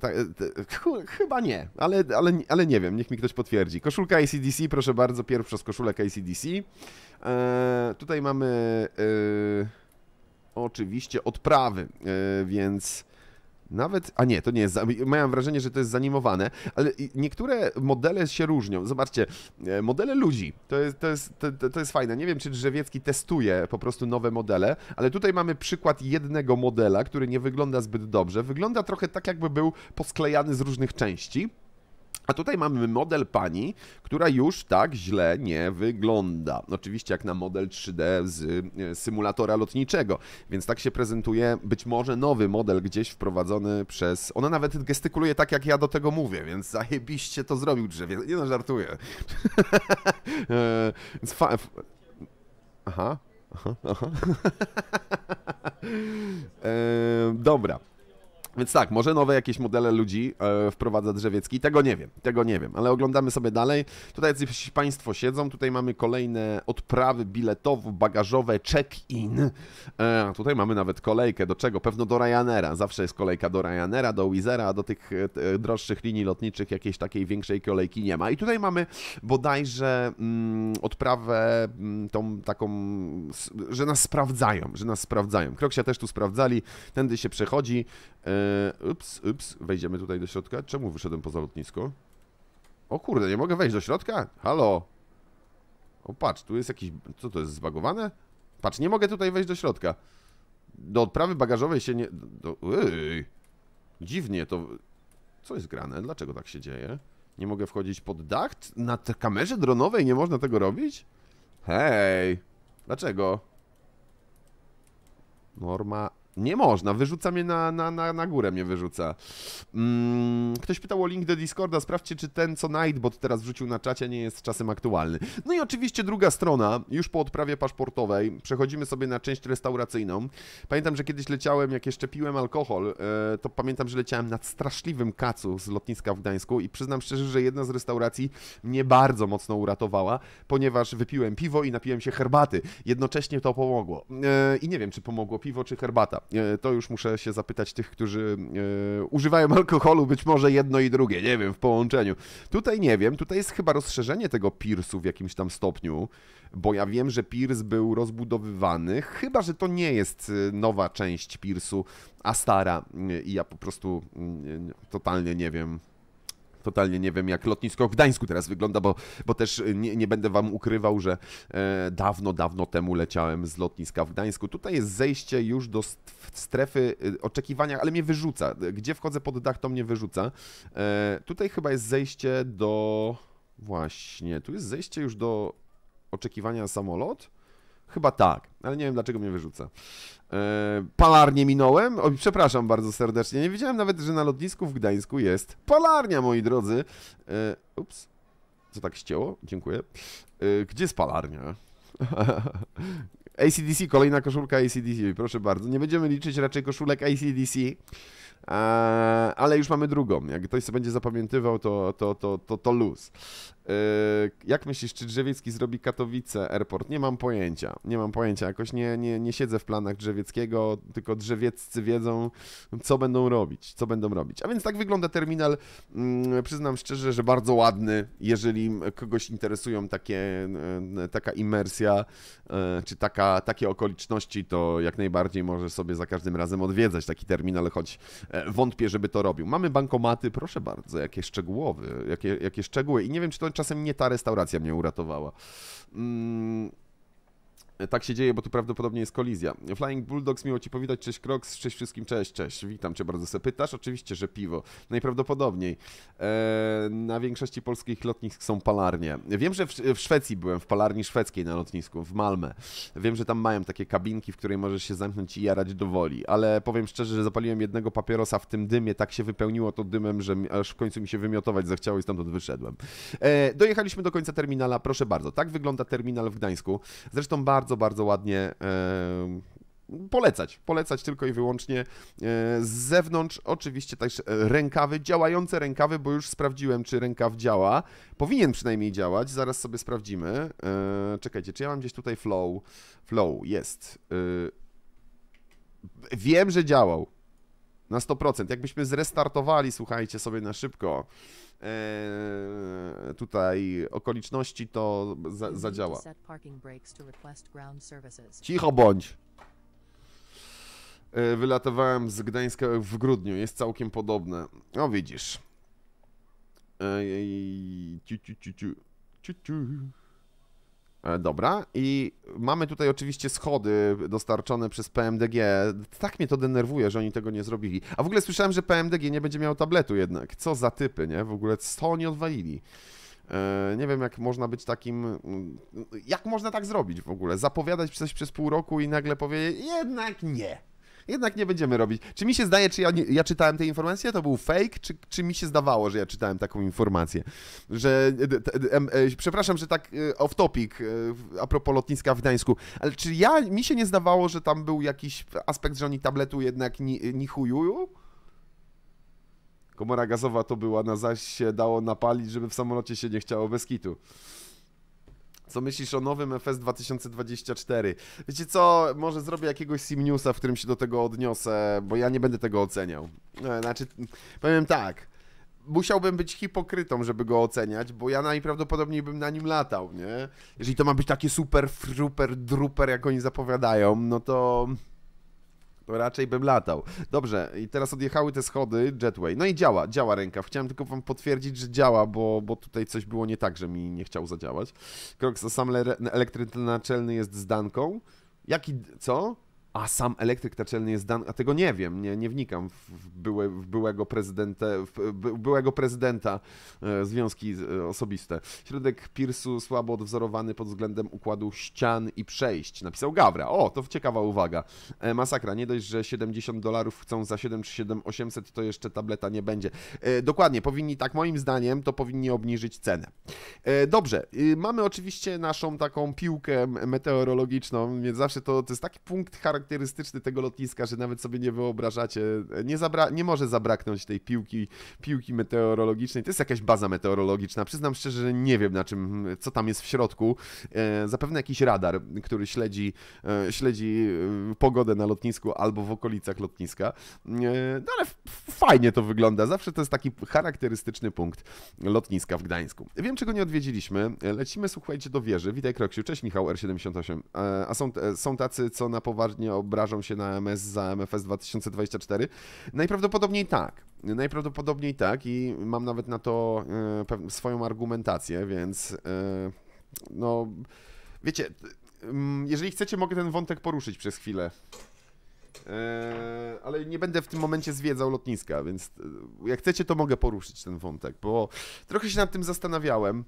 Chyba nie, ale, ale, ale nie wiem, niech mi ktoś potwierdzi. Koszulka A C D C, proszę bardzo, pierwsza z koszulek A C D C. E, tutaj mamy e, oczywiście odprawy, e, więc nawet, a nie, to nie jest, miałem wrażenie, że to jest zanimowane, ale niektóre modele się różnią. Zobaczcie, modele ludzi, to jest, to jest, to, to jest fajne. Nie wiem, czy Drzewiecki testuje po prostu nowe modele, ale tutaj mamy przykład jednego modela, który nie wygląda zbyt dobrze. Wygląda trochę tak, jakby był posklejany z różnych części. A tutaj mamy model pani, która już tak źle nie wygląda. Oczywiście jak na model trzy D z symulatora lotniczego, więc tak się prezentuje być może nowy model gdzieś wprowadzony przez... Ona nawet gestykuluje tak, jak ja do tego mówię, więc zajebiście to zrobił drzewie. Nie no, żartuję. Więc fa... Aha, aha, aha. e, dobra. Więc tak, może nowe jakieś modele ludzi e, wprowadza Drzewiecki, tego nie wiem, tego nie wiem, ale oglądamy sobie dalej. Tutaj jacyś państwo siedzą, tutaj mamy kolejne odprawy biletowo-bagażowe, check-in. E, tutaj mamy nawet kolejkę, do czego? Pewno do Ryanaira, zawsze jest kolejka do Ryanaira, do Wizera, a do tych e, droższych linii lotniczych jakiejś takiej większej kolejki nie ma. I tutaj mamy bodajże mm, odprawę mm, tą taką, że nas sprawdzają, że nas sprawdzają. Kroksia też tu sprawdzali, tędy się przechodzi. E, Ups, ups, wejdziemy tutaj do środka. Czemu wyszedłem poza lotnisko? O kurde, nie mogę wejść do środka? Halo? O patrz, tu jest jakiś... Co to jest, zbagowane? Patrz, nie mogę tutaj wejść do środka. Do odprawy bagażowej się nie... Do... Ej, dziwnie to... Co jest grane? Dlaczego tak się dzieje? Nie mogę wchodzić pod dach? Na te kamerze dronowej nie można tego robić? Hej! Dlaczego? Norma... Nie można, wyrzuca mnie na, na, na, na górę, mnie wyrzuca. Mm, ktoś pytał o link do Discorda, sprawdźcie, czy ten, co Nightbot teraz wrzucił na czacie, nie jest czasem aktualny. No i oczywiście druga strona, już po odprawie paszportowej, przechodzimy sobie na część restauracyjną. Pamiętam, że kiedyś leciałem, jak jeszcze piłem alkohol, to pamiętam, że leciałem nad straszliwym kacu z lotniska w Gdańsku i przyznam szczerze, że jedna z restauracji mnie bardzo mocno uratowała, ponieważ wypiłem piwo i napiłem się herbaty. Jednocześnie to pomogło. I nie wiem, czy pomogło piwo, czy herbata. wygląda. To już muszę się zapytać tych, którzy używają alkoholu, być może jedno i drugie, nie wiem, w połączeniu. Tutaj nie wiem, tutaj jest chyba rozszerzenie tego Pierce'u w jakimś tam stopniu, bo ja wiem, że Pierce był rozbudowywany, chyba że to nie jest nowa część Pierce'u, a stara i ja po prostu totalnie nie wiem. Totalnie nie wiem, jak lotnisko w Gdańsku teraz wygląda, bo, bo też nie, nie będę wam ukrywał, że e, dawno, dawno temu leciałem z lotniska w Gdańsku. Tutaj jest zejście już do strefy oczekiwania, ale mnie wyrzuca. Gdzie wchodzę pod dach, to mnie wyrzuca. E, tutaj chyba jest zejście do... Właśnie, tu jest zejście już do oczekiwania na samolot? Chyba tak, ale nie wiem, dlaczego mnie wyrzuca. E, palarnię minąłem. Oj, przepraszam bardzo serdecznie. Nie wiedziałem nawet, że na lotnisku w Gdańsku jest palarnia, moi drodzy. E, ups. Co tak ścięło? Dziękuję. E, gdzie jest palarnia? A C D C, kolejna koszulka A C D C, proszę bardzo. Nie będziemy liczyć raczej koszulek A C D C. Ale już mamy drugą. Jak ktoś sobie będzie zapamiętywał, to, to, to, to, to luz. Jak myślisz, czy Drzewiecki zrobi Katowice Airport? Nie mam pojęcia. Nie mam pojęcia. Jakoś nie, nie, nie siedzę w planach Drzewieckiego, tylko drzewieccy wiedzą, co będą robić. Co będą robić. A więc tak wygląda terminal. Przyznam szczerze, że bardzo ładny. Jeżeli kogoś interesują takie, taka imersja, czy taka, takie okoliczności, to jak najbardziej może sobie za każdym razem odwiedzać taki terminal, choć wątpię, żeby to robił. Mamy bankomaty, proszę bardzo, jakie szczegółowe, jakie, jakie szczegóły. I nie wiem, czy to czasem nie ta restauracja mnie uratowała. Mm. Tak się dzieje, bo tu prawdopodobnie jest kolizja. Flying Bulldogs, miło Ci powitać, cześć Crocs, cześć wszystkim, cześć, cześć, witam Cię bardzo. Se pytasz? Oczywiście, że piwo. Najprawdopodobniej. Eee, na większości polskich lotnisk są palarnie. Wiem, że w, w Szwecji byłem, w palarni szwedzkiej na lotnisku, w Malmö. Wiem, że tam mają takie kabinki, w której możesz się zamknąć i jarać do woli, ale powiem szczerze, że zapaliłem jednego papierosa w tym dymie, tak się wypełniło to dymem, że aż w końcu mi się wymiotować zachciało i stamtąd wyszedłem. Eee, dojechaliśmy do końca terminala, proszę bardzo. Tak wygląda terminal w Gdańsku. Zresztą bardzo Bardzo, bardzo ładnie e, polecać, polecać tylko i wyłącznie. E, z zewnątrz oczywiście też rękawy, działające rękawy, bo już sprawdziłem, czy rękaw działa. Powinien przynajmniej działać, zaraz sobie sprawdzimy. E, czekajcie, czy ja mam gdzieś tutaj flow? Flow, jest. E, wiem, że działał. Na sto procent. Jakbyśmy zrestartowali, słuchajcie, sobie na szybko e, tutaj okoliczności, to za, zadziała. Cicho bądź. E, wylatowałem z Gdańska w grudniu, jest całkiem podobne. No widzisz. E, ciu, ciu, ciu, ciu, ciu, ciu. Dobra, i mamy tutaj oczywiście schody dostarczone przez P M D G. Tak mnie to denerwuje, że oni tego nie zrobili. A w ogóle słyszałem, że P M D G nie będzie miał tabletu jednak. Co za typy, nie? W ogóle co oni odwalili? E, nie wiem, jak można być takim... Jak można tak zrobić w ogóle? Zapowiadać coś przez pół roku i nagle powiedzieć, jednak nie. Jednak nie będziemy robić. Czy mi się zdaje, czy ja, nie, ja czytałem tę informację, to był fake, czy, czy mi się zdawało, że ja czytałem taką informację? Że, e, e, przepraszam, że tak e, off topic, e, a propos lotniska w Gdańsku, ale czy ja, mi się nie zdawało, że tam był jakiś aspekt, że oni tabletu jednak ni, ni chujują? Komora gazowa to była, na zaś się dało napalić, żeby w samolocie się nie chciało bez kitu. Co myślisz o nowym F S dwa tysiące dwadzieścia cztery? Wiecie co, może zrobię jakiegoś simnewsa, w którym się do tego odniosę, bo ja nie będę tego oceniał. Znaczy, powiem tak, musiałbym być hipokrytą, żeby go oceniać, bo ja najprawdopodobniej bym na nim latał, nie? Jeżeli to ma być takie super, fruper, druper, jak oni zapowiadają, no to... to raczej bym latał. Dobrze, i teraz odjechały te schody, Jetway. No i działa, działa rękaw. Chciałem tylko wam potwierdzić, że działa, bo, bo tutaj coś było nie tak, że mi nie chciał zadziałać. Crocs, a sam elektryk naczelny jest z Danką. Jaki, co? A sam elektryk naczelny jest Dan... A tego nie wiem, nie, nie wnikam w, byłe, w byłego prezydenta, w byłego prezydenta e, związki e, osobiste. Środek Pierce'u słabo odwzorowany pod względem układu ścian i przejść, napisał Gawra. O, to ciekawa uwaga. E, masakra, nie dość, że siedemdziesiąt dolarów chcą za siedem czy siedem tysięcy osiemset, to jeszcze tableta nie będzie. E, dokładnie, powinni, tak moim zdaniem, to powinni obniżyć cenę. E, dobrze, e, mamy oczywiście naszą taką piłkę meteorologiczną, więc zawsze to, to jest taki punkt charakterystyczny, charakterystyczny tego lotniska, że nawet sobie nie wyobrażacie, nie, zabra nie może zabraknąć tej piłki, piłki meteorologicznej. To jest jakaś baza meteorologiczna. Przyznam szczerze, że nie wiem na czym, co tam jest w środku. E, zapewne jakiś radar, który śledzi, e, śledzi pogodę na lotnisku albo w okolicach lotniska. E, no ale fajnie to wygląda. Zawsze to jest taki charakterystyczny punkt lotniska w Gdańsku. Wiem, czego nie odwiedziliśmy. Lecimy, słuchajcie, do wieży. Witaj, Kroksiu. Cześć, Michał R siedemdziesiąt osiem. E, a są, są tacy, co na poważnie obrażą się na M S za M F S dwa tysiące dwadzieścia cztery? Najprawdopodobniej tak. Najprawdopodobniej tak i mam nawet na to e, swoją argumentację, więc e, no, wiecie, jeżeli chcecie, mogę ten wątek poruszyć przez chwilę. E, ale nie będę w tym momencie zwiedzał lotniska, więc jak chcecie, to mogę poruszyć ten wątek, bo trochę się nad tym zastanawiałem.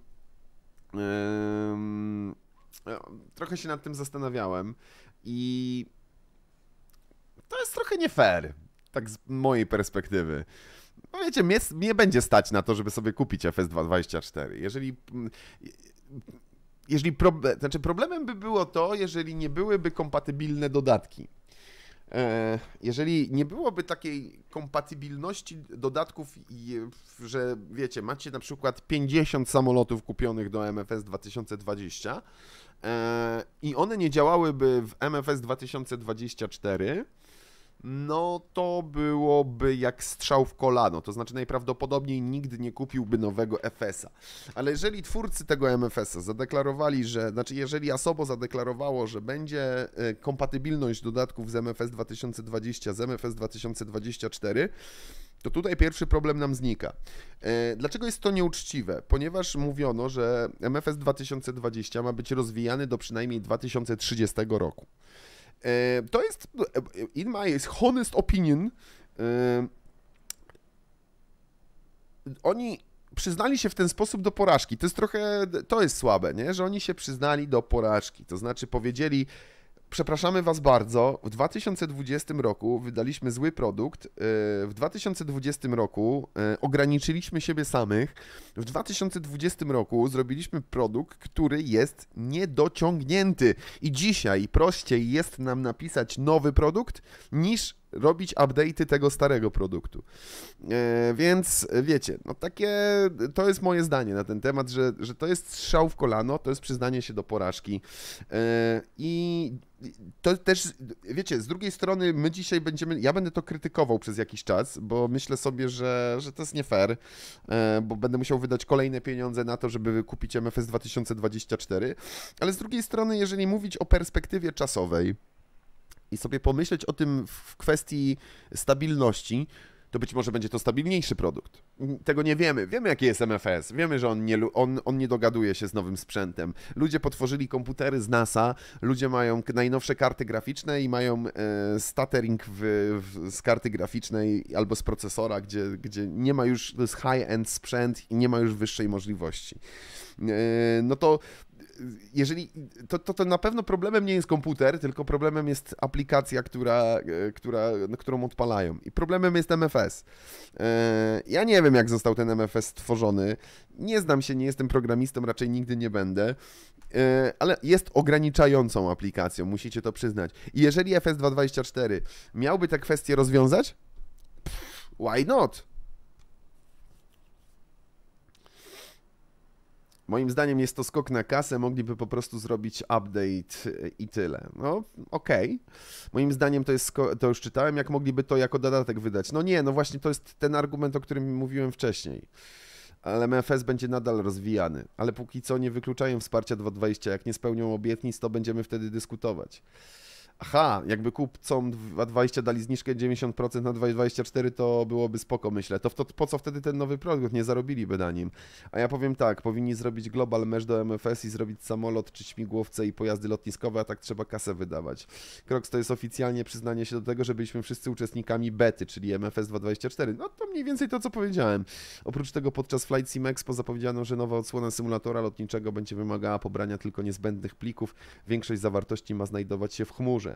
E, trochę się nad tym zastanawiałem i to jest trochę nie fair, tak z mojej perspektywy. No wiecie, mnie, mnie będzie stać na to, żeby sobie kupić F S dwa dwadzieścia cztery. Jeżeli... Jeżeli proble znaczy problemem by było to, jeżeli nie byłyby kompatybilne dodatki. Jeżeli nie byłoby takiej kompatybilności dodatków, że wiecie, macie na przykład pięćdziesiąt samolotów kupionych do M F S dwa tysiące dwadzieścia i one nie działałyby w M F S dwa tysiące dwadzieścia cztery, no to byłoby jak strzał w kolano, to znaczy najprawdopodobniej nikt nie kupiłby nowego F S a. Ale jeżeli twórcy tego M F S a zadeklarowali, że, znaczy jeżeli Asobo zadeklarowało, że będzie kompatybilność dodatków z M F S dwa tysiące dwadzieścia z M F S dwa tysiące dwadzieścia cztery, to tutaj pierwszy problem nam znika. Dlaczego jest to nieuczciwe? Ponieważ mówiono, że M F S dwa tysiące dwadzieścia ma być rozwijany do przynajmniej dwa tysiące trzydziestego roku. To jest, in my honest opinion, oni przyznali się w ten sposób do porażki. To jest trochę, to jest słabe, nie? Że oni się przyznali do porażki. To znaczy powiedzieli, przepraszamy was bardzo, w dwa tysiące dwudziestym roku wydaliśmy zły produkt, w dwa tysiące dwudziestym roku ograniczyliśmy siebie samych, w dwa tysiące dwudziestym roku zrobiliśmy produkt, który jest niedociągnięty i dzisiaj prościej jest nam napisać nowy produkt niż robić update'y tego starego produktu. E, więc wiecie, no takie, to jest moje zdanie na ten temat, że, że to jest strzał w kolano, to jest przyznanie się do porażki. E, I to też, wiecie, z drugiej strony my dzisiaj będziemy, ja będę to krytykował przez jakiś czas, bo myślę sobie, że, że to jest nie fair, e, bo będę musiał wydać kolejne pieniądze na to, żeby kupić M F S dwa tysiące dwadzieścia cztery, ale z drugiej strony, jeżeli mówić o perspektywie czasowej, i sobie pomyśleć o tym w kwestii stabilności, to być może będzie to stabilniejszy produkt. Tego nie wiemy. Wiemy, jaki jest M F S. Wiemy, że on nie, on, on nie dogaduje się z nowym sprzętem. Ludzie potworzyli komputery z NASA, ludzie mają najnowsze karty graficzne i mają e, stuttering w, w, z karty graficznej albo z procesora, gdzie, gdzie nie ma już, to jest high-end sprzęt i nie ma już wyższej możliwości. E, no to jeżeli, to, to, to na pewno problemem nie jest komputer, tylko problemem jest aplikacja, która, która, którą odpalają. I problemem jest M F S. Ja nie wiem, jak został ten M F S stworzony. Nie znam się, nie jestem programistą, raczej nigdy nie będę. Ale jest ograniczającą aplikacją, musicie to przyznać. I jeżeli F S dwa dwadzieścia cztery miałby te kwestie rozwiązać, pff, why not? Moim zdaniem jest to skok na kasę, mogliby po prostu zrobić update i tyle. No, okej. Okay. Moim zdaniem to jest, to już czytałem, jak mogliby to jako dodatek wydać. No nie, no właśnie to jest ten argument, o którym mówiłem wcześniej. Ale M F S będzie nadal rozwijany. Ale póki co nie wykluczają wsparcia dwa dwadzieścia. Jak nie spełnią obietnic, to będziemy wtedy dyskutować. Aha, jakby kupcom dwa dwadzieścia dali zniżkę dziewięćdziesiąt procent na dwa dwadzieścia cztery, to byłoby spoko, myślę. To, to po co wtedy ten nowy produkt? Nie zarobiliby na nim. A ja powiem tak, powinni zrobić global mesh do M F S i zrobić samolot czy śmigłowce i pojazdy lotniskowe, a tak trzeba kasę wydawać. Kroks to jest oficjalnie przyznanie się do tego, że byliśmy wszyscy uczestnikami bety, czyli M F S dwa dwadzieścia cztery. No to mniej więcej to, co powiedziałem. Oprócz tego podczas Flight Sim Expo zapowiedziano, że nowa odsłona symulatora lotniczego będzie wymagała pobrania tylko niezbędnych plików. Większość zawartości ma znajdować się w chmurze.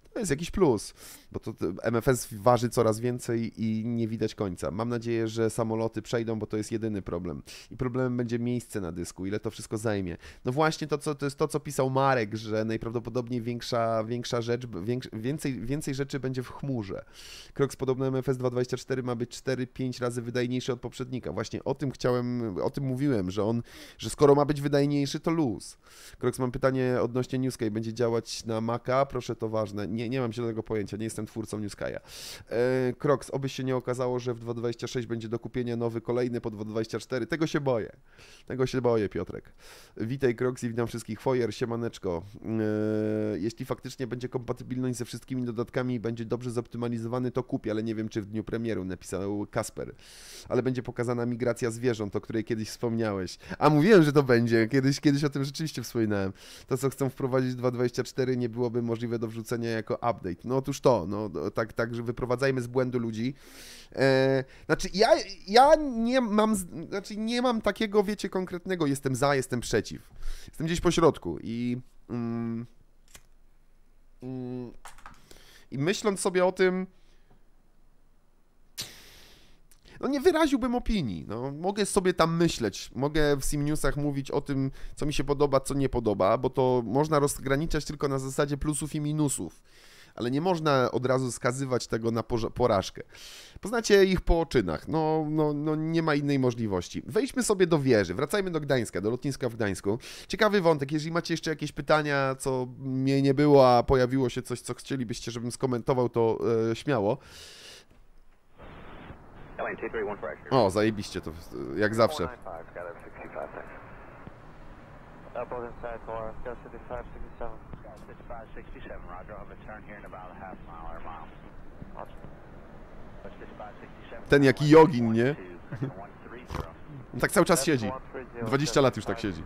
To jest jakiś plus, bo to M F S waży coraz więcej i nie widać końca. Mam nadzieję, że samoloty przejdą, bo to jest jedyny problem. I problemem będzie miejsce na dysku, ile to wszystko zajmie. No właśnie to, co, to jest to, co pisał Marek, że najprawdopodobniej większa, większa rzecz, większ, więcej, więcej rzeczy będzie w chmurze. Kroks podobno M F S dwieście dwadzieścia cztery ma być cztery pięć razy wydajniejszy od poprzednika. Właśnie o tym chciałem, o tym mówiłem, że on, że skoro ma być wydajniejszy, to luz. Kroks, mam pytanie odnośnie Newsky. Będzie działać na Maca? Proszę, to ważne. Nie, nie mam zielonego pojęcia, nie jestem twórcą Newsky'a. E, Kroks, oby się nie okazało, że w dwieście dwadzieścia sześć będzie do kupienia nowy, kolejny po dwieście dwadzieścia cztery. Tego się boję. Tego się boję, Piotrek. Witaj, Kroks, i witam wszystkich. Foyer, siemaneczko. E, jeśli faktycznie będzie kompatybilność ze wszystkimi dodatkami i będzie dobrze zoptymalizowany, to kupię, ale nie wiem, czy w dniu premiery, napisał Kasper. Ale będzie pokazana migracja zwierząt, o której kiedyś wspomniałeś. A mówiłem, że to będzie. Kiedyś, kiedyś o tym rzeczywiście wspominałem. To, co chcą wprowadzić w dwieście dwadzieścia cztery, nie byłoby możliwe do wrzucenia jako update. No otóż to, no tak, tak, że wyprowadzajmy z błędu ludzi. E, znaczy ja, ja nie mam, znaczy nie mam takiego, wiecie, konkretnego, jestem za, jestem przeciw. Jestem gdzieś po środku i mm, mm, i myśląc sobie o tym, no nie wyraziłbym opinii, no mogę sobie tam myśleć, mogę w Simnewsach mówić o tym, co mi się podoba, co nie podoba, bo to można rozgraniczać tylko na zasadzie plusów i minusów, ale nie można od razu skazywać tego na porażkę. Poznacie ich po czynach, no, no, no nie ma innej możliwości. Wejdźmy sobie do wieży, wracajmy do Gdańska, do lotniska w Gdańsku. Ciekawy wątek, jeżeli macie jeszcze jakieś pytania, co mnie nie było, a pojawiło się coś, co chcielibyście, żebym skomentował, to e, śmiało. O, zajebiście to, jak zawsze. Ten jaki jogin, nie? Tak cały czas siedzi. dwadzieścia lat już tak siedzi.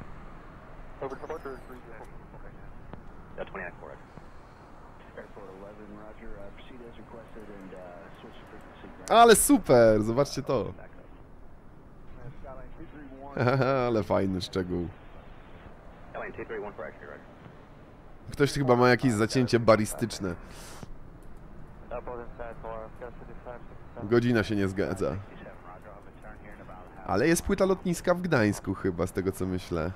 Ale super, zobaczcie to. Ale fajny szczegół. Ktoś chyba ma jakieś zacięcie baristyczne. Godzina się nie zgadza. Ale jest płyta lotniska w Gdańsku chyba, z tego co myślę.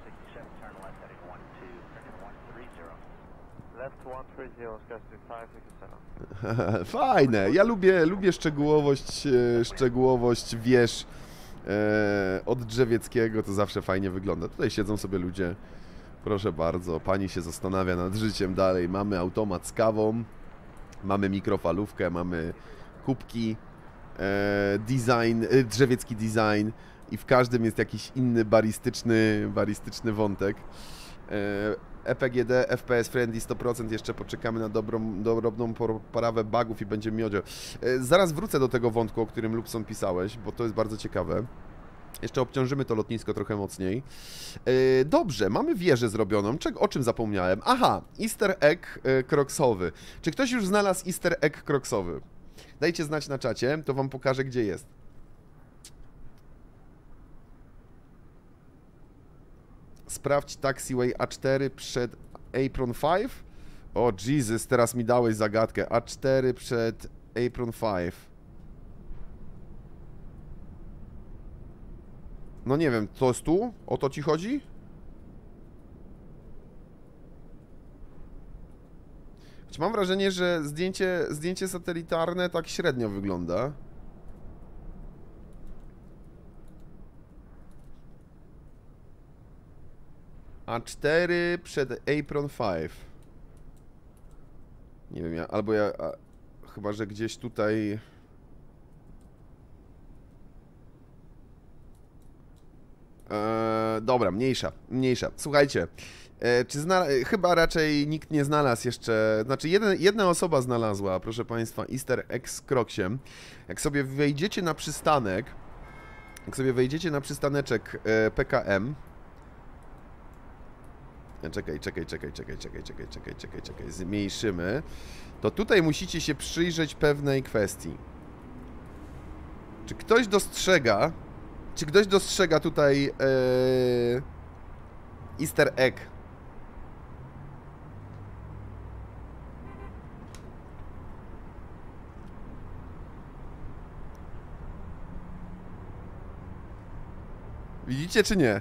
Fajne, ja lubię, lubię szczegółowość, szczegółowość wież e, od Drzewieckiego, to zawsze fajnie wygląda. Tutaj siedzą sobie ludzie, proszę bardzo, pani się zastanawia nad życiem dalej. Mamy automat z kawą, mamy mikrofalówkę, mamy kubki, e, design, e, drzewiecki design i w każdym jest jakiś inny baristyczny, baristyczny wątek. E, E P G D, F P S friendly sto procent, jeszcze poczekamy na dobrą, dobrą porawę bugów i będzie miodzio. E, zaraz wrócę do tego wątku, o którym Lubson pisałeś, bo to jest bardzo ciekawe. Jeszcze obciążymy to lotnisko trochę mocniej. E, dobrze, mamy wieżę zrobioną. Czego, o czym zapomniałem? Aha, easter egg e, kroksowy. Czy ktoś już znalazł easter egg kroksowy? Dajcie znać na czacie, to wam pokażę, gdzie jest. Sprawdź taxiway A cztery przed Apron pięć. O Jesus, teraz mi dałeś zagadkę. A cztery przed Apron pięć. No nie wiem, to jest tu? O to ci chodzi? Choć mam wrażenie, że zdjęcie, zdjęcie satelitarne tak średnio wygląda. A cztery przed Apron pięć. Nie wiem, ja, albo ja... A, chyba, że gdzieś tutaj... Eee, dobra, mniejsza, mniejsza. Słuchajcie, e, czy zna... chyba raczej nikt nie znalazł jeszcze... Znaczy, jeden, jedna osoba znalazła, proszę Państwa, easter egg z kroksiem. Jak sobie wejdziecie na przystanek, jak sobie wejdziecie na przystaneczek e, P K M... Czekaj, czekaj, czekaj, czekaj, czekaj, czekaj, czekaj, czekaj, czekaj, zmniejszymy. To tutaj musicie się przyjrzeć pewnej kwestii. Czy ktoś dostrzega, czy ktoś dostrzega tutaj yy, easter egg? Widzicie czy nie?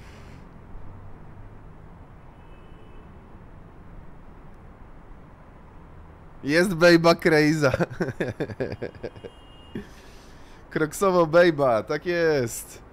Jest Bejba Craza. Kroksowo Bejba, tak jest.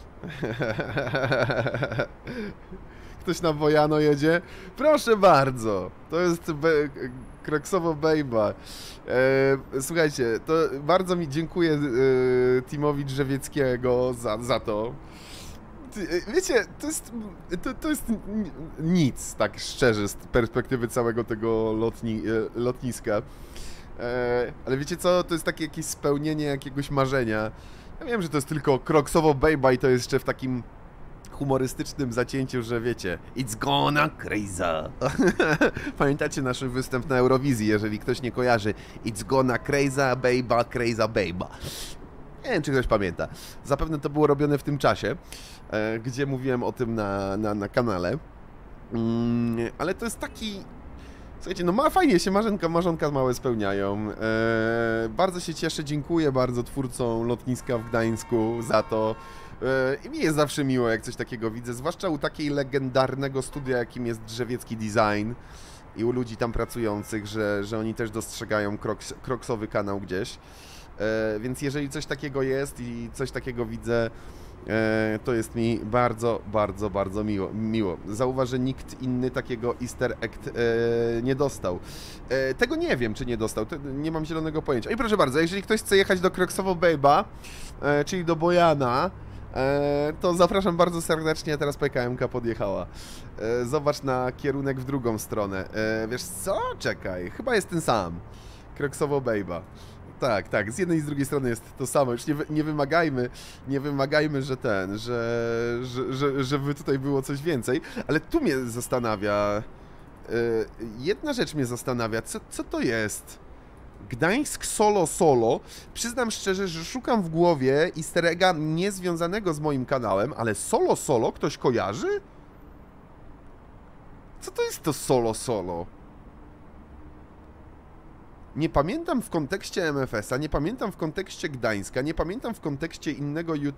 Ktoś na Wojano jedzie? Proszę bardzo. To jest be Kroksowo Bejba. E, słuchajcie, to bardzo mi dziękuję e, teamowi Drzewieckiego za, za to. Wiecie, to jest, to, to jest nic, tak szczerze, z perspektywy całego tego lotni, lotniska. E, ale wiecie co, to jest takie jakieś spełnienie jakiegoś marzenia. Ja wiem, że to jest tylko Kroksowo Bejba i to jest jeszcze w takim humorystycznym zacięciu, że wiecie, it's gonna crazy. Pamiętacie nasz występ na Eurowizji, jeżeli ktoś nie kojarzy, it's gonna crazy, bejba, crazy, bejba. Nie wiem, czy ktoś pamięta. Zapewne to było robione w tym czasie, e, gdzie mówiłem o tym na, na, na kanale. Mm, ale to jest taki... Słuchajcie, no ma fajnie się marzenka, marzonka małe spełniają. E, bardzo się cieszę, dziękuję bardzo twórcom lotniska w Gdańsku za to. E, I mi jest zawsze miło, jak coś takiego widzę, zwłaszcza u takiej legendarnego studia, jakim jest Drzewiecki Design i u ludzi tam pracujących, że, że oni też dostrzegają kroks, kroksowy kanał gdzieś. E, więc jeżeli coś takiego jest i coś takiego widzę, e, to jest mi bardzo, bardzo, bardzo miło. miło. Zauważ, że nikt inny takiego easter egg e, nie dostał. E, tego nie wiem, czy nie dostał, to nie mam zielonego pojęcia. I proszę bardzo, jeżeli ktoś chce jechać do Kroksowo Bejba, e, czyli do Bojana, e, to zapraszam bardzo serdecznie, teraz P K M K podjechała. E, zobacz na kierunek w drugą stronę. E, wiesz co? Czekaj, chyba jest ten sam. Kroksowo Bejba. Tak, tak, z jednej i z drugiej strony jest to samo. Już nie, nie wymagajmy, nie wymagajmy, że ten, że, że, że, żeby tutaj było coś więcej. Ale tu mnie zastanawia, yy, jedna rzecz mnie zastanawia, co, co to jest? Gdańsk Solo Solo. Przyznam szczerze, że szukam w głowie easter egga niezwiązanego z moim kanałem, ale Solo Solo ktoś kojarzy? Co to jest to Solo Solo? Nie pamiętam w kontekście M F S a, nie pamiętam w kontekście Gdańska, nie pamiętam w kontekście innego ju...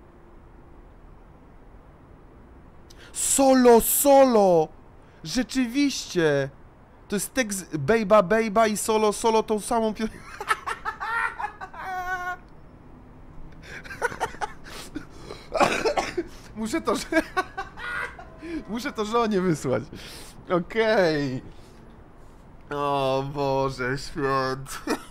Solo Solo! Rzeczywiście! To jest tekst Bejba Bejba i Solo Solo tą samą pio... Muszę to... Muszę to żonie wysłać. Okej. Okay. O Boże święty.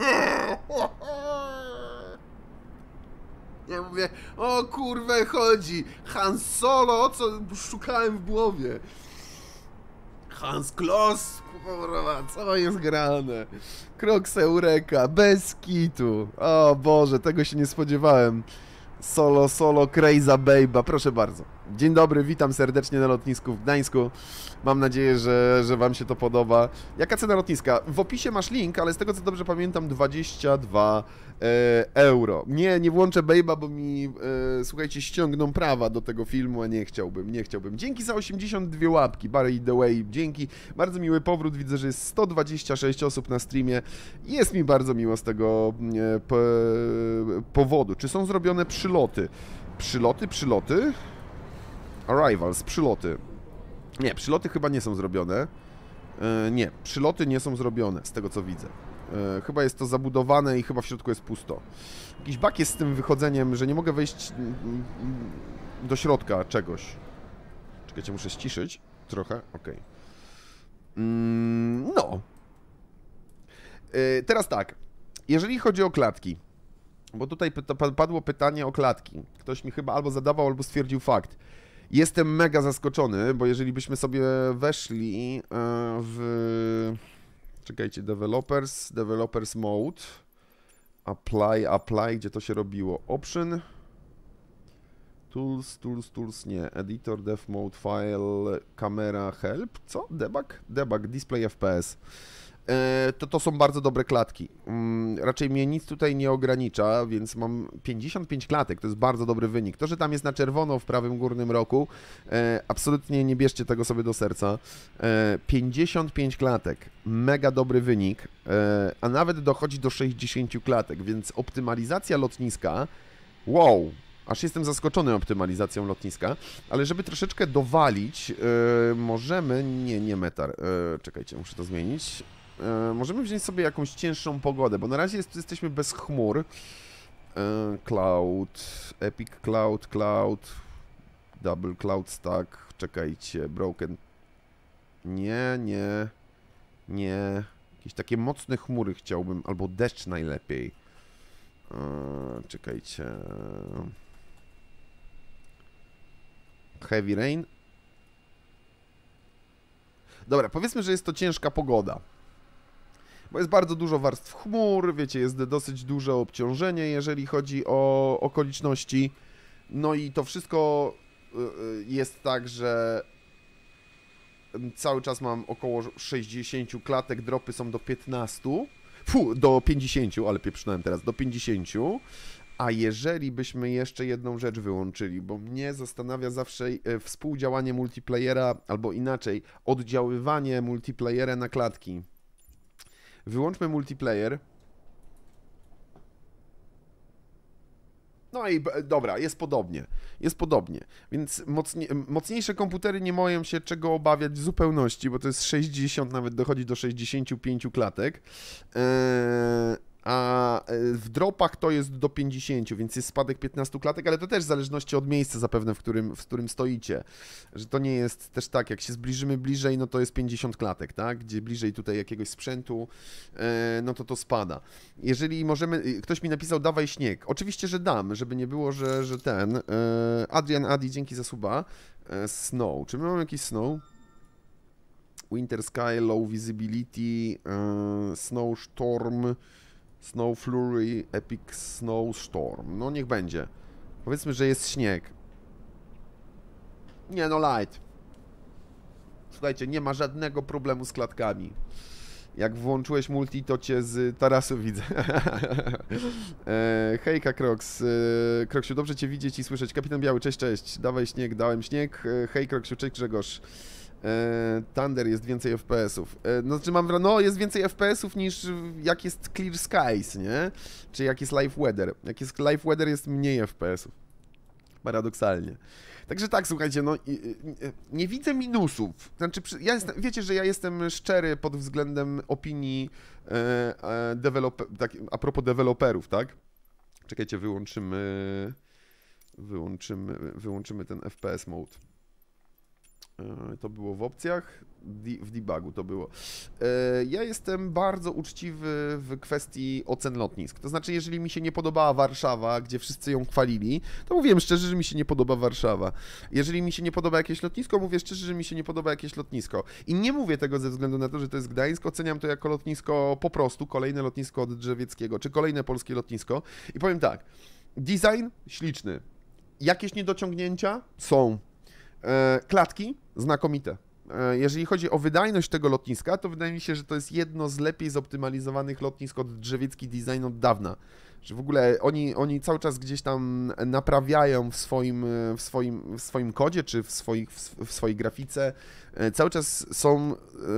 Ja mówię, o kurwę chodzi. Han Solo, co szukałem w głowie. Hans Kloss, kurwa, co jest grane? Kroks Eureka, bez kitu. O Boże, tego się nie spodziewałem. Solo, solo, crazy bejba, proszę bardzo. Dzień dobry, witam serdecznie na lotnisku w Gdańsku. Mam nadzieję, że, że wam się to podoba. Jaka cena lotniska? W opisie masz link, ale z tego co dobrze pamiętam dwadzieścia dwa euro. Nie, nie włączę bejba, bo mi, e, słuchajcie, ściągną prawa do tego filmu, a nie chciałbym, nie chciałbym. Dzięki za osiemdziesiąt dwie łapki, by the way, dzięki. Bardzo miły powrót, widzę, że jest sto dwadzieścia sześć osób na streamie. Jest mi bardzo miło z tego e, po, powodu. Czy są zrobione przyloty? Przyloty, przyloty? Arrivals, przyloty. Nie, przyloty chyba nie są zrobione. E, nie, przyloty nie są zrobione, z tego co widzę. E, chyba jest to zabudowane i chyba w środku jest pusto. Jakiś bug jest z tym wychodzeniem, że nie mogę wejść do środka czegoś. Czekajcie, muszę ściszyć trochę. Okej. Okay. Mm, no. E, teraz tak. Jeżeli chodzi o klatki, bo tutaj padło pytanie o klatki. Ktoś mi chyba albo zadawał, albo stwierdził fakt. Jestem mega zaskoczony, bo jeżeli byśmy sobie weszli w... Czekajcie, developers, developers mode, apply, apply, gdzie to się robiło? Option, tools, tools, tools, nie, editor, dev mode, file, camera, help, co? Debug? Debug, display F P S. To, to są bardzo dobre klatki. Raczej mnie nic tutaj nie ogranicza, więc mam pięćdziesiąt pięć klatek, to jest bardzo dobry wynik. To, że tam jest na czerwono w prawym górnym rogu, absolutnie nie bierzcie tego sobie do serca. pięćdziesiąt pięć klatek, mega dobry wynik, a nawet dochodzi do sześćdziesięciu klatek, więc optymalizacja lotniska, wow, Aż jestem zaskoczony optymalizacją lotniska, ale żeby troszeczkę dowalić, yy, możemy... Nie, nie metar. Yy, czekajcie, muszę to zmienić. Yy, możemy wziąć sobie jakąś cięższą pogodę, bo na razie jest, jesteśmy bez chmur. Yy, cloud, Epic Cloud, Cloud, Double Cloud Stack, czekajcie, Broken... Nie, nie, nie. Jakieś takie mocne chmury chciałbym, albo deszcz najlepiej. Yy, czekajcie... Heavy rain. Dobra, powiedzmy, że jest to ciężka pogoda. Bo jest bardzo dużo warstw chmur, wiecie, jest dosyć duże obciążenie, jeżeli chodzi o okoliczności. No i to wszystko jest tak, że cały czas mam około sześćdziesięciu klatek, dropy są do piętnastu. Fu, do pięćdziesięciu, ale pieprznąłem teraz, do pięćdziesięciu. A jeżeli byśmy jeszcze jedną rzecz wyłączyli, bo mnie zastanawia zawsze współdziałanie multiplayera, albo inaczej, oddziaływanie multiplayera na klatki. Wyłączmy multiplayer. No i dobra, jest podobnie, jest podobnie, więc mocnie, mocniejsze komputery nie mają się czego obawiać w zupełności, bo to jest sześćdziesiąt, nawet dochodzi do sześćdziesięciu pięciu klatek. Eee... A w dropach to jest do pięćdziesięciu, więc jest spadek piętnastu klatek, ale to też w zależności od miejsca zapewne, w którym, w którym stoicie. Że to nie jest też tak, jak się zbliżymy bliżej, no to jest pięćdziesiąt klatek, tak? Gdzie bliżej tutaj jakiegoś sprzętu, no to to spada. Jeżeli możemy, ktoś mi napisał, dawaj śnieg. Oczywiście, że dam, żeby nie było, że, że ten. Adrian Adi, dzięki za suba. Snow. Czy my mamy jakiś snow? Winter Sky, Low Visibility, Snowstorm. Snow Flurry, Epic Snowstorm. No niech będzie. Powiedzmy, że jest śnieg. Nie no, light. Słuchajcie, nie ma żadnego problemu z klatkami. Jak włączyłeś multi, to cię z tarasu widzę. e, hejka, Krox. E, Kroksiu, dobrze cię widzieć i słyszeć. Kapitan Biały, cześć, cześć. Dawaj śnieg, dałem śnieg. E, hej, Kroksiu, cześć, Grzegorz. E, Thunder, jest więcej F P S-ów. E, no, znaczy mam, no, jest więcej F P S-ów niż jak jest Clear Skies, nie? Czy jak jest Live Weather. Jak jest Live Weather, jest mniej F P S-ów. Paradoksalnie. Także tak, słuchajcie, no nie widzę minusów. Znaczy, ja jestem, wiecie, że ja jestem szczery pod względem opinii e, e, deweloper, tak, a propos deweloperów, tak? Czekajcie, wyłączymy, wyłączymy, wyłączymy ten F P S mode. To było w opcjach, w debugu to było. Ja jestem bardzo uczciwy w kwestii ocen lotnisk. To znaczy, jeżeli mi się nie podobała Warszawa, gdzie wszyscy ją chwalili, to mówiłem szczerze, że mi się nie podoba Warszawa. Jeżeli mi się nie podoba jakieś lotnisko, mówię szczerze, że mi się nie podoba jakieś lotnisko. I nie mówię tego ze względu na to, że to jest Gdańsk, oceniam to jako lotnisko po prostu, kolejne lotnisko od Drzewieckiego, czy kolejne polskie lotnisko. I powiem tak, design śliczny. Jakieś niedociągnięcia? Są. Klatki znakomite. Jeżeli chodzi o wydajność tego lotniska, to wydaje mi się, że to jest jedno z lepiej zoptymalizowanych lotnisk od Drzewiecki Design od dawna. Że w ogóle oni, oni cały czas gdzieś tam naprawiają w swoim, w swoim, w swoim kodzie, czy w, swoich, w swojej grafice. Cały czas są,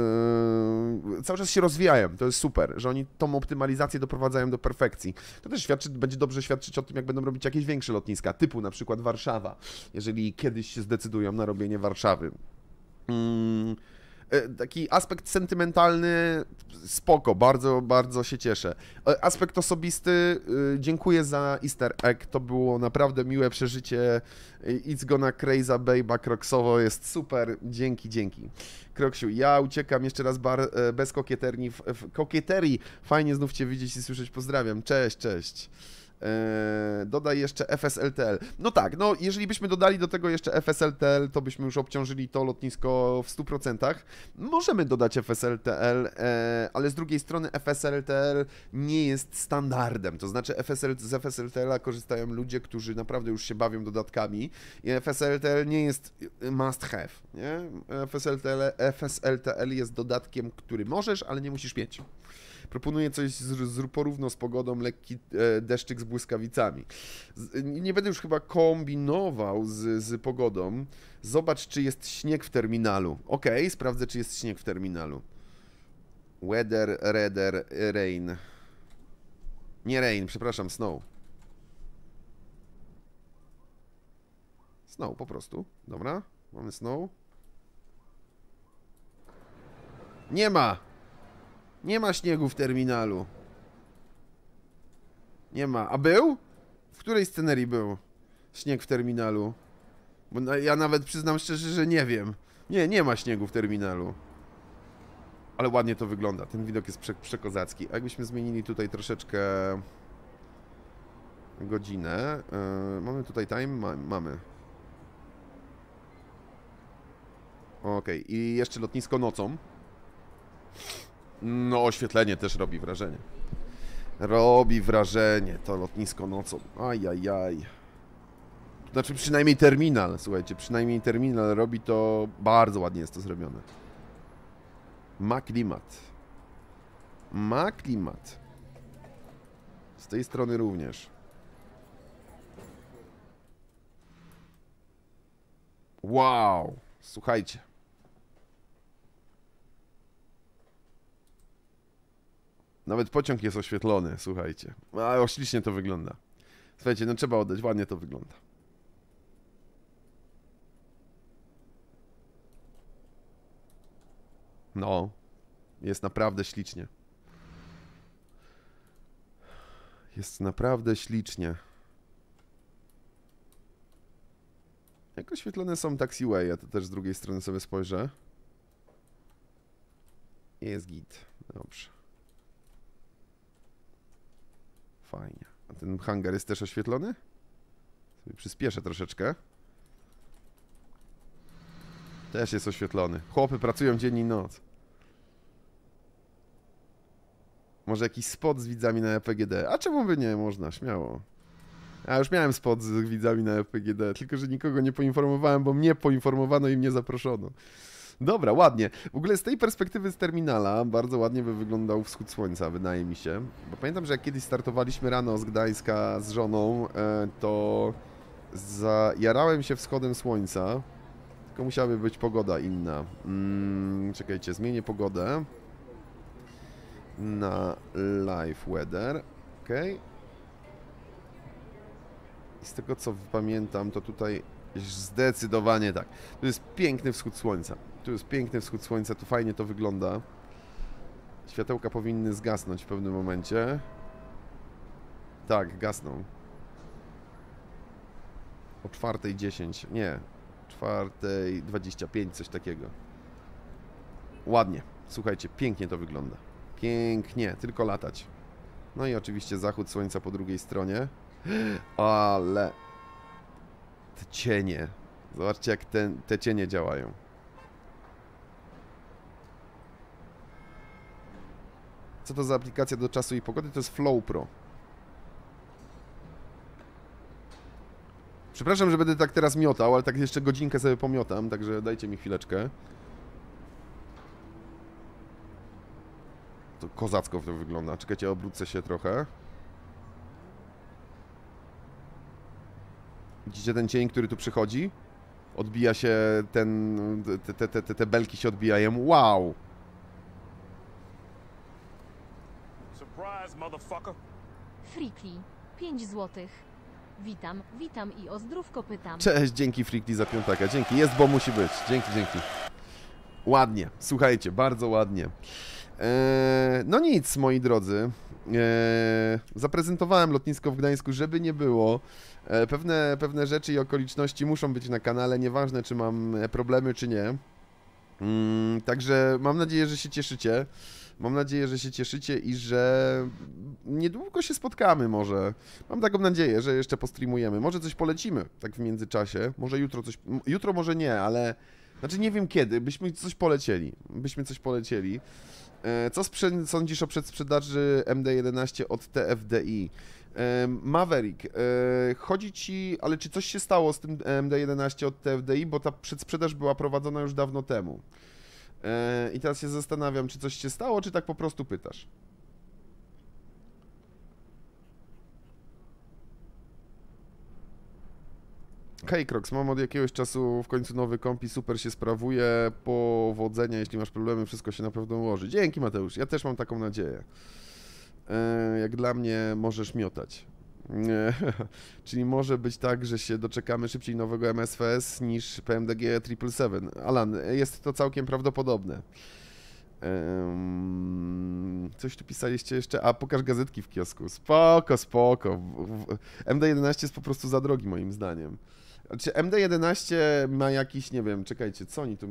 yy, cały czas się rozwijają. To jest super, że oni tą optymalizację doprowadzają do perfekcji. To też świadczy, będzie dobrze świadczyć o tym, jak będą robić jakieś większe lotniska, typu na przykład Warszawa, jeżeli kiedyś się zdecydują na robienie Warszawy. Hmm. Taki aspekt sentymentalny, spoko, bardzo, bardzo się cieszę. Aspekt osobisty, dziękuję za easter egg, to było naprawdę miłe przeżycie. It's gonna crazy baby Kroksowo, jest super, dzięki, dzięki. Kroksiu, ja uciekam jeszcze raz bar, bez kokieterii, kokieterii, fajnie znów Cię widzieć i słyszeć, pozdrawiam, cześć, cześć. Eee, dodaj jeszcze F S L T L. No tak, no jeżeli byśmy dodali do tego jeszcze F S L T L, to byśmy już obciążyli to lotnisko w stu procentach. Możemy dodać F S L T L, e, ale z drugiej strony F S L T L nie jest standardem. To znaczy F S L, z F S L T L korzystają ludzie, którzy naprawdę już się bawią dodatkami i F S L T L nie jest must have, nie? F S L T L, F S L T L jest dodatkiem, który możesz, ale nie musisz mieć. Proponuję coś z, z, porówno z pogodą, lekki e, deszczyk z błyskawicami. Z, nie będę już chyba kombinował z, z pogodą. Zobacz, czy jest śnieg w terminalu. Ok, sprawdzę, czy jest śnieg w terminalu. Weather, radar, rain. Nie rain, przepraszam, snow. Snow po prostu. Dobra, mamy snow. Nie ma! Nie ma śniegu w terminalu. Nie ma. A był? W której scenerii był śnieg w terminalu? Bo ja nawet przyznam szczerze, że nie wiem. Nie, nie ma śniegu w terminalu. Ale ładnie to wygląda. Ten widok jest prze przekozacki. A jakbyśmy zmienili tutaj troszeczkę godzinę. Yy, mamy tutaj time? Ma mamy. Okej. Okay. I jeszcze lotnisko nocą. No, oświetlenie też robi wrażenie. Robi wrażenie to lotnisko nocą. Ajajaj. Znaczy przynajmniej terminal, słuchajcie, przynajmniej terminal robi to, bardzo ładnie jest to zrobione. Ma klimat. Ma klimat. Z tej strony również. Wow, słuchajcie. Nawet pociąg jest oświetlony, słuchajcie. A ślicznie to wygląda. Słuchajcie, no trzeba oddać, ładnie to wygląda. No, jest naprawdę ślicznie. Jest naprawdę ślicznie. Jak oświetlone są taxiway, ja to też z drugiej strony sobie spojrzę. Jest git. Dobrze. Fajnie. A ten hangar jest też oświetlony? Sobie przyspieszę troszeczkę. Też jest oświetlony. Chłopy pracują dzień i noc. Może jakiś spot z widzami na F P G D. A czemu by nie? Można, śmiało. Ja już miałem spot z widzami na F P G D, tylko że nikogo nie poinformowałem, bo mnie poinformowano i mnie zaproszono. Dobra, ładnie. W ogóle z tej perspektywy z terminala bardzo ładnie by wyglądał wschód słońca, wydaje mi się. Bo pamiętam, że jak kiedyś startowaliśmy rano z Gdańska z żoną, to zajarałem się wschodem słońca. Tylko musiałaby być pogoda inna. Hmm, czekajcie, zmienię pogodę na live weather. Ok. I z tego co pamiętam, to tutaj zdecydowanie tak. Tu jest piękny wschód słońca. Tu jest piękny wschód słońca, tu fajnie to wygląda. Światełka powinny zgasnąć w pewnym momencie. Tak, gasną. O czwartej dziesięć. Nie. czwartej dwadzieścia pięć, coś takiego. Ładnie. Słuchajcie, pięknie to wygląda. Pięknie, tylko latać. No i oczywiście zachód słońca po drugiej stronie. Ale... Te cienie. Zobaczcie, jak te, te cienie działają. Co to za aplikacja do czasu i pogody? To jest Flow Pro. Przepraszam, że będę tak teraz miotał, ale tak jeszcze godzinkę sobie pomiotam, także dajcie mi chwileczkę. To kozacko to wygląda. Czekajcie, obrócę się trochę. Widzicie ten cień, który tu przychodzi? Odbija się ten... Te, te, te, te belki się odbijają. Wow! Surprise, motherfucker. Freaky, pięć złotych. Witam, witam i o zdrówko pytam. Cześć, dzięki Freaky za piątaka. Dzięki, jest, bo musi być. Dzięki, dzięki. Ładnie, słuchajcie, bardzo ładnie. Eee, no nic, moi drodzy. Eee, zaprezentowałem lotnisko w Gdańsku, żeby nie było. Eee, pewne, pewne rzeczy i okoliczności muszą być na kanale, nieważne czy mam problemy, czy nie. Mm, także mam nadzieję, że się cieszycie. Mam nadzieję, że się cieszycie i że niedługo się spotkamy może. Mam taką nadzieję, że jeszcze postreamujemy. Może coś polecimy tak w międzyczasie. Może jutro coś... Jutro może nie, ale... Znaczy nie wiem kiedy. Byśmy coś polecieli. Byśmy coś polecieli. Co sądzisz o przedsprzedaży M D jedenaście od T F D I? Maverick, chodzi ci... Ale czy coś się stało z tym M D jedenaście od T F D I? Bo ta przedsprzedaż była prowadzona już dawno temu. I teraz się zastanawiam, czy coś się stało, czy tak po prostu pytasz. Hej Crocs, mam od jakiegoś czasu w końcu nowy komp i super się sprawuje. Powodzenia, jeśli masz problemy, wszystko się na pewno ułoży. Dzięki Mateusz, ja też mam taką nadzieję. Jak dla mnie możesz miotać. Nie. Czyli może być tak, że się doczekamy szybciej nowego M S V S niż P M D G siedem siedem siedem. Alan, jest to całkiem prawdopodobne. Um, coś tu pisaliście jeszcze? A, pokaż gazetki w kiosku. Spoko, spoko. M D jedenaście jest po prostu za drogi moim zdaniem. Czy M D jedenaście ma jakiś, nie wiem, czekajcie, co oni tu...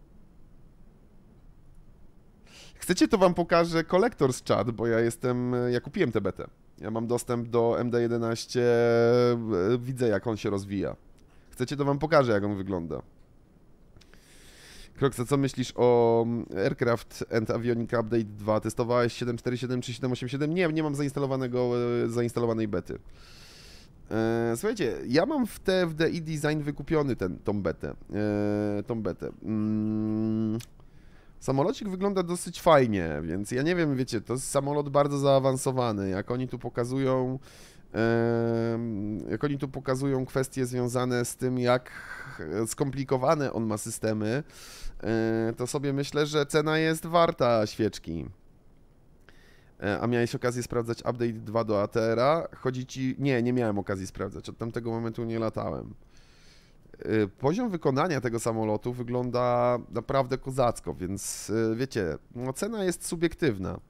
Chcecie, to wam pokażę Collector's Chat, bo ja jestem, ja kupiłem tę betę. Ja mam dostęp do M D jedenaście, widzę jak on się rozwija. Chcecie, to wam pokażę jak on wygląda. Kroksa, co myślisz o Aircraft and Avionics Update dwa? Testowałeś siedem cztery siedem czy siedem osiem siedem? Nie, nie mam zainstalowanego, zainstalowanej bety. Słuchajcie, ja mam w T F D I Design wykupiony ten, tą betę. Tą betę. Mm. Samolocik wygląda dosyć fajnie, więc ja nie wiem, wiecie, to jest samolot bardzo zaawansowany. Jak oni tu pokazują, jak oni tu pokazują kwestie związane z tym, jak skomplikowane on ma systemy, to sobie myślę, że cena jest warta świeczki. A miałeś okazję sprawdzać update dwa do A T R-a? Chodzi ci... Nie, nie miałem okazji sprawdzać, od tamtego momentu nie latałem. Poziom wykonania tego samolotu wygląda naprawdę kozacko, więc wiecie, no cena jest subiektywna.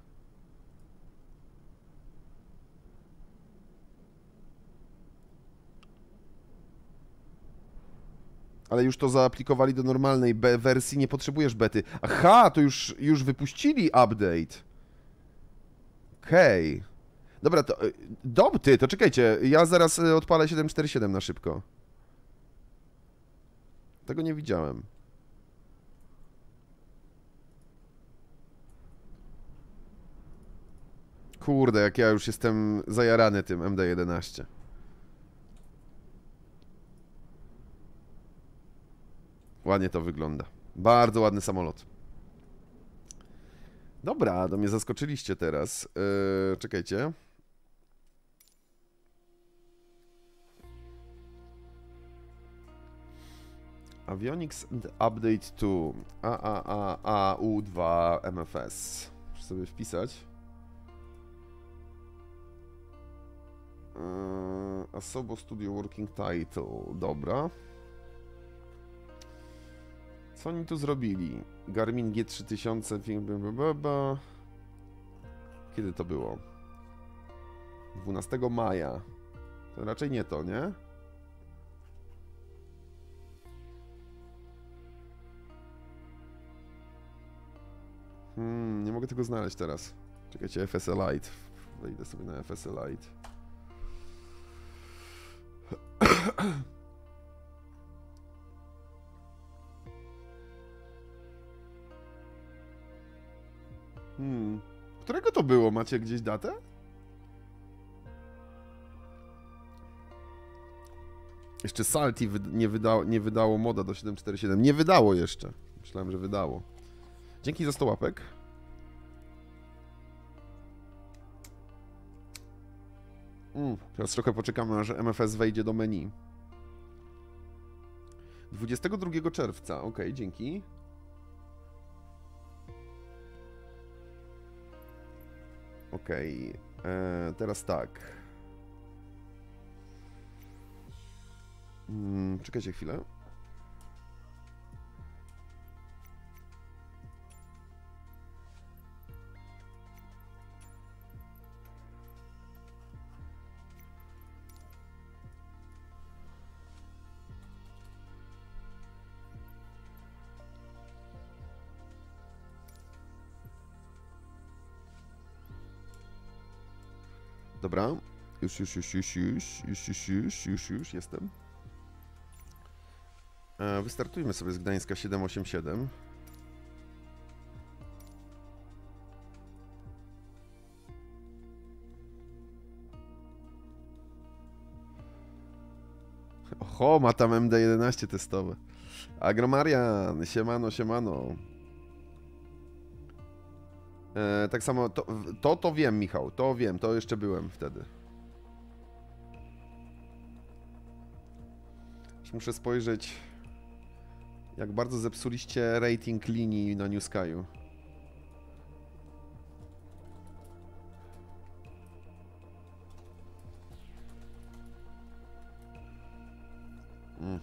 Ale już to zaaplikowali do normalnej be- wersji, nie potrzebujesz bety. Aha, to już, już wypuścili update. Okej. Okay. Dobra, to... Dob, ty, to czekajcie, ja zaraz odpalę siedem cztery siedem na szybko. Tego nie widziałem. Kurde, jak ja już jestem zajarany tym M D jedenaście. Ładnie to wygląda. Bardzo ładny samolot. Dobra, to mnie zaskoczyliście teraz. Yy, czekajcie. Avionics Update two A A A A U dwa M F S. Muszę sobie wpisać. Yy, Asobo Studio Working Title. Dobra. Co oni tu zrobili? Garmin G trzy tysiące. Kiedy to było? dwunastego maja. To raczej nie to, nie? Hmm, nie mogę tego znaleźć teraz. Czekajcie, F S L Lite. Wejdę sobie na F S L Lite. Hmm. Którego to było? Macie gdzieś datę? Jeszcze Salty wy nie, wyda nie wydało moda do siedem cztery siedem. Nie wydało jeszcze. Myślałem, że wydało. Dzięki za sto łapek. Mm, teraz trochę poczekamy, aż M F S wejdzie do menu. dwudziestego drugiego czerwca. Ok, dzięki. Ok, e, teraz tak. Hmm, czekajcie chwilę. Dobra, już, już, już, już, już, już, już, już, już, już, jestem. E, wystartujmy sobie z Gdańska siedem osiem siedem. Oho, ma tam M D jedenaście testowe. Agromarian, siemano, siemano. E, tak samo, to, to to wiem, Michał, to wiem, to jeszcze byłem wtedy. Już muszę spojrzeć, jak bardzo zepsuliście rating linii na New Sky'u.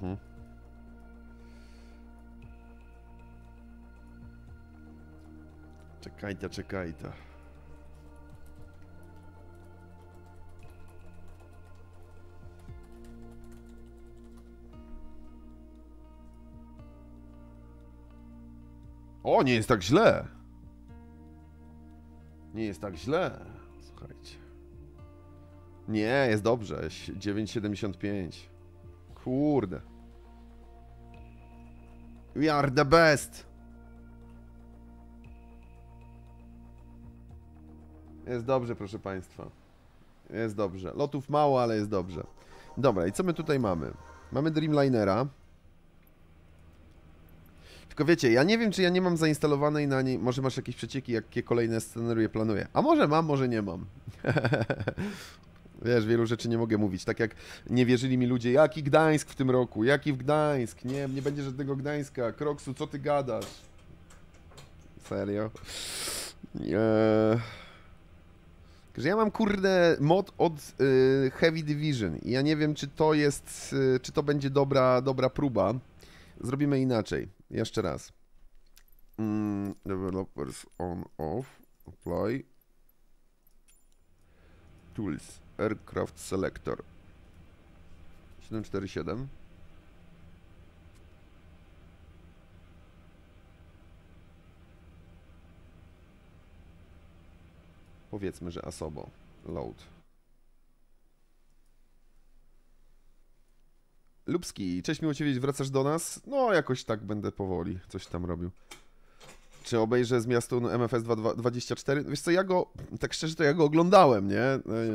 Mhm. Czekajcie, czekajcie. O, nie jest tak źle. Nie jest tak źle. Słuchajcie. Nie, jest dobrze. dziewięć siedemdziesiąt pięć. Kurde. We are the best. Jest dobrze, proszę państwa. Jest dobrze. Lotów mało, ale jest dobrze. Dobra, i co my tutaj mamy? Mamy Dreamlinera. Tylko wiecie, ja nie wiem, czy ja nie mam zainstalowanej na niej... Może masz jakieś przecieki, jakie kolejne scenarie planuję. A może mam, może nie mam. Wiesz, wielu rzeczy nie mogę mówić. Tak jak nie wierzyli mi ludzie, jaki Gdańsk w tym roku, jaki w Gdańsk. Nie, nie będzie żadnego Gdańska. Kroksu, co ty gadasz? Serio? Nie. Że ja mam, kurde, mod od y, Heavy Division i ja nie wiem, czy to jest, y, czy to będzie dobra, dobra próba. Zrobimy inaczej. Jeszcze raz. Mm, developers on, off, apply. Tools, Aircraft Selector. siedem cztery siedem. Powiedzmy, że Asobo. Load. Lubski, cześć, miło Cię widzieć, wracasz do nas? No, jakoś tak będę powoli coś tam robił. Czy obejrzę z miastu M F S dwadzieścia cztery? Wiesz co, ja go, tak szczerze, to ja go oglądałem, nie?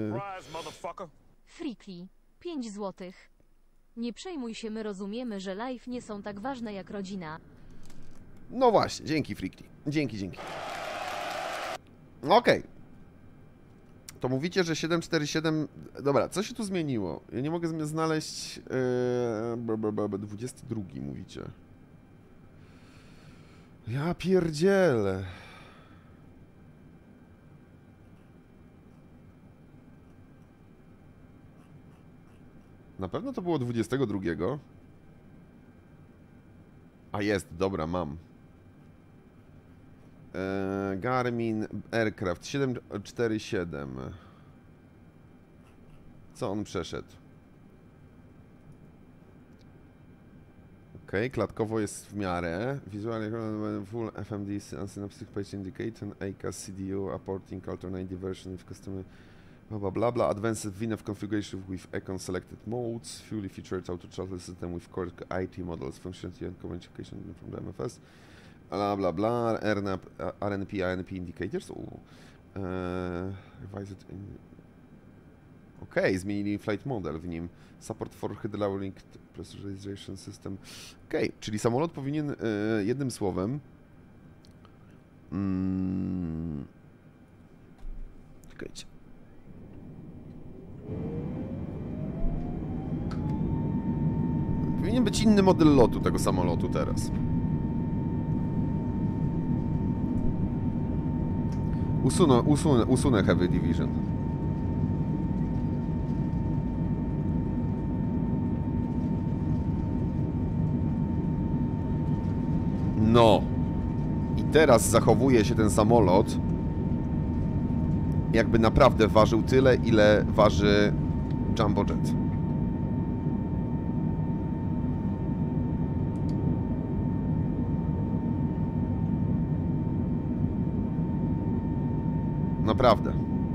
Freaky, pięć złotych. Nie przejmuj się, my rozumiemy, że live nie są tak ważne jak rodzina. No właśnie, dzięki Freaky. Dzięki, dzięki. Okej. Okay. To mówicie, że siedem cztery siedem... Dobra, co się tu zmieniło? Ja nie mogę znaleźć... Yy... dwudziesty drugi mówicie. Ja pierdzielę. Na pewno to było dwudziestego drugiego. A jest, dobra, mam. Eee, Garmin Aircraft siedem cztery siedem. Co on przeszedł? Ok, klatkowo jest w miarę. Visually full F M D synopsis page indicate and A C A S C D U apporting alternate version with custom blah blah blah blah advanced V N F configuration with Econ selected modes, fully featured auto throttle system with core I T models, functionality and communication from the M F S. Bla bla bla, R N P, A N P indicators. Uh, revised in... Okej, okay, zmienili flight model w nim. Support for hydraulic pressurization system. Okej, okay, czyli samolot powinien, e, jednym słowem... Mm, czekajcie. Powinien być inny model lotu tego samolotu teraz. Usunę, usunę, usunę Heavy Division. No. I teraz zachowuje się ten samolot, jakby naprawdę ważył tyle, ile waży Jumbo Jet. Naprawdę.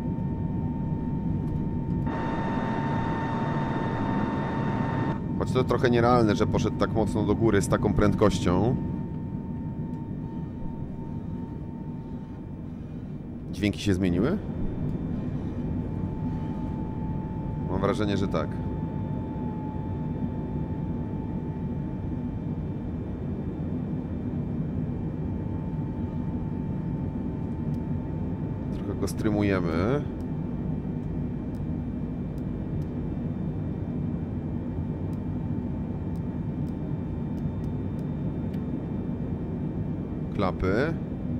Choć to trochę nierealne, że poszedł tak mocno do góry z taką prędkością. Dźwięki się zmieniły? Mam wrażenie, że tak. Trochę go strymujemy. Klapy.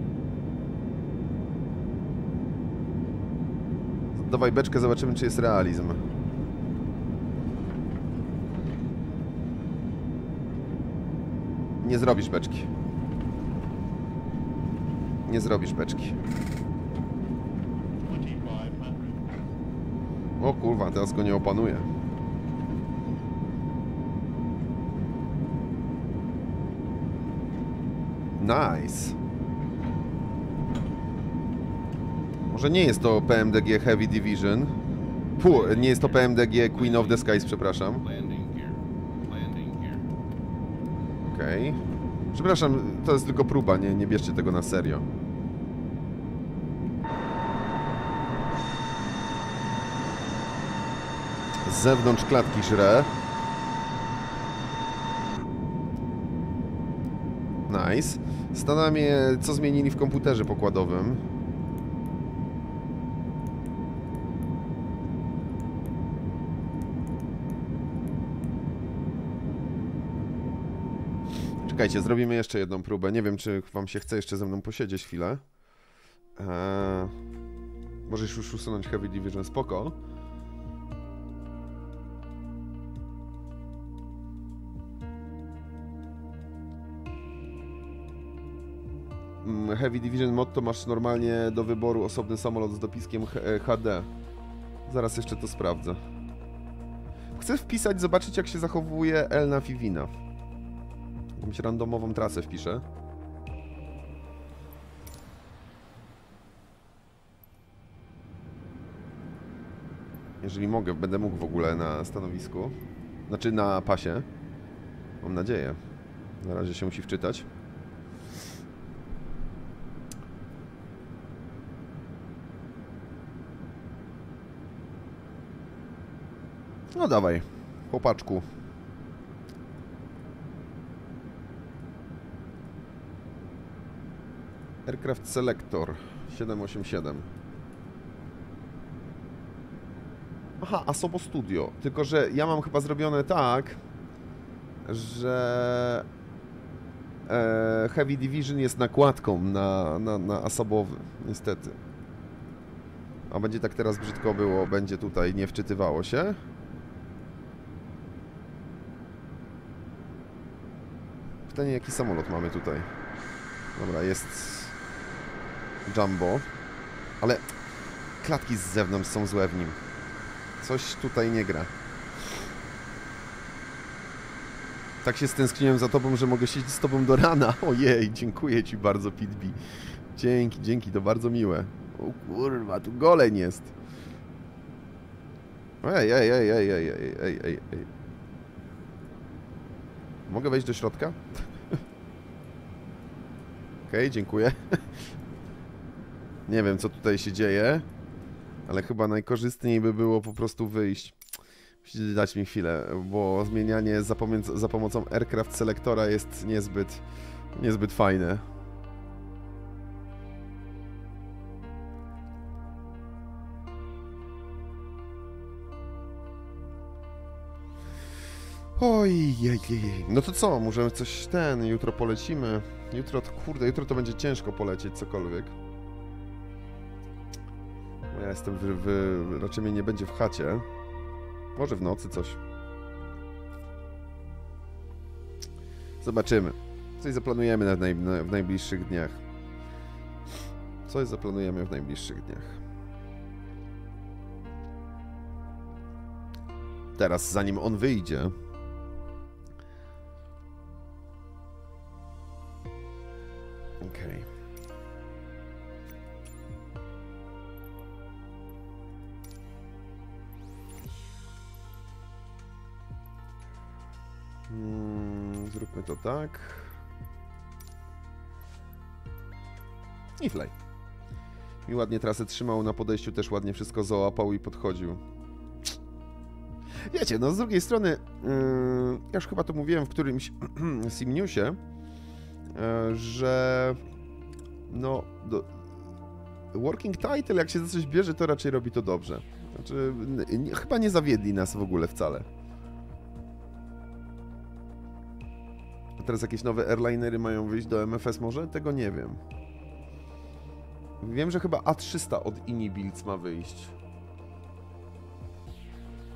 Dawaj beczkę, zobaczymy, czy jest realizm. Nie zrobisz beczki. Nie zrobisz beczki. O kurwa, teraz go nie opanuję. Nice. Może nie jest to P M D G Heavy Division. Pu, nie jest to P M D G Queen of the Skies, przepraszam. Okej. Okay. Przepraszam, to jest tylko próba, nie, nie bierzcie tego na serio. Z zewnątrz klatki żre. Nice. Zastanawia mnie, co zmienili w komputerze pokładowym. Czekajcie, zrobimy jeszcze jedną próbę. Nie wiem, czy wam się chce jeszcze ze mną posiedzieć chwilę. Eee, możesz już usunąć Heavy Division, spoko. Heavy Division mod to masz normalnie do wyboru osobny samolot z dopiskiem H D. Zaraz jeszcze to sprawdzę. Chcę wpisać, zobaczyć jak się zachowuje Elnav i Vinav. Jakąś randomową trasę wpiszę. Jeżeli mogę, będę mógł w ogóle na stanowisku. Znaczy na pasie. Mam nadzieję. Na razie się musi wczytać. No dawaj, chłopaczku. Aircraft Selector siedem osiem siedem. Aha, Asobo Studio. Tylko że ja mam chyba zrobione tak, że e, Heavy Division jest nakładką na, na, na Asobowy, niestety. A będzie tak teraz brzydko było, będzie tutaj nie wczytywało się. Pytanie, jaki samolot mamy tutaj. Dobra, jest Jumbo. Ale klatki z zewnątrz są złe w nim. Coś tutaj nie gra. Tak się stęskniłem za tobą, że mogę siedzieć z tobą do rana. Ojej, dziękuję ci bardzo, Pitbi. Dzięki, dzięki, to bardzo miłe. O kurwa, tu goleń jest. Ej, ej, ej, ej, ej, ej, ej, ej, ej. Mogę wejść do środka? Okej, okay, dziękuję. Nie wiem, co tutaj się dzieje, ale chyba najkorzystniej by było po prostu wyjść. Musicie dać mi chwilę, bo zmienianie za, za pomocą Aircraft Selectora jest niezbyt, niezbyt fajne. Oj, jej, jej. No to co, możemy coś ten, jutro polecimy. Jutro, kurde, jutro to będzie ciężko polecieć cokolwiek. Bo ja jestem, w, w, raczej mnie nie będzie w chacie. Może w nocy coś. Zobaczymy. Coś zaplanujemy na naj, na, w najbliższych dniach. Coś zaplanujemy w najbliższych dniach. Teraz, zanim on wyjdzie... Okej. Okay. Hmm, zróbmy to tak. I fly. Mi ładnie trasę trzymał, na podejściu też ładnie wszystko załapał i podchodził. Wiecie, no z drugiej strony, yy, ja już chyba to mówiłem w którymś Simnewsie, yy, że no, do, working title, jak się za coś bierze, to raczej robi to dobrze. Znaczy, nie, chyba nie zawiedli nas w ogóle wcale. A teraz jakieś nowe airlinery mają wyjść do M F S może? Tego nie wiem. Wiem, że chyba A trzysta od Inibuilds ma wyjść.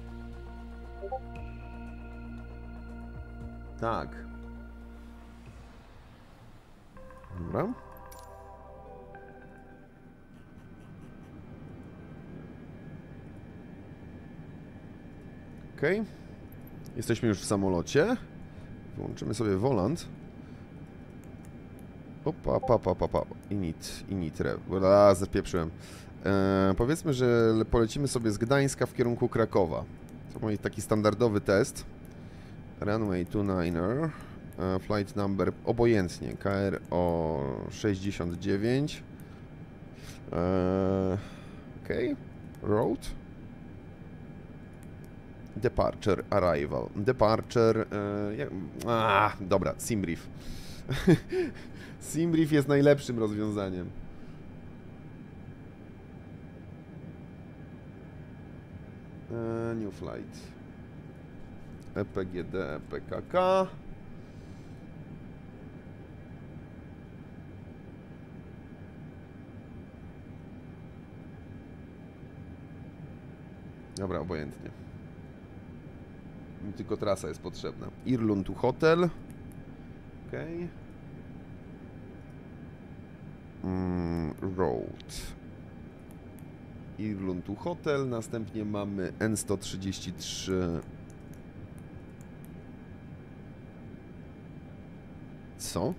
Tak. Dobra. Okej. Okay. Jesteśmy już w samolocie. Wyłączymy sobie volant. Opa, pa, pa, pa, pa. Init, init, rev. A, zapieprzyłem. Eee, powiedzmy, że polecimy sobie z Gdańska w kierunku Krakowa. To mój taki standardowy test. Runway dwadzieścia dziewięć. Eee, flight number obojętnie. K R O sześćdziesiąt dziewięć. Eee, Okej. Okay. Road. Departure, arrival. Departure... Eee, jak... A, dobra, Simbrief. Simbrief jest najlepszym rozwiązaniem. Eee, new flight. E P G D, E P K K. Dobra, obojętnie. Tylko trasa jest potrzebna. Irlund to hotel. Okej. Okay. Mm, road. Irlund to hotel. Następnie mamy N sto trzydzieści trzy. Co?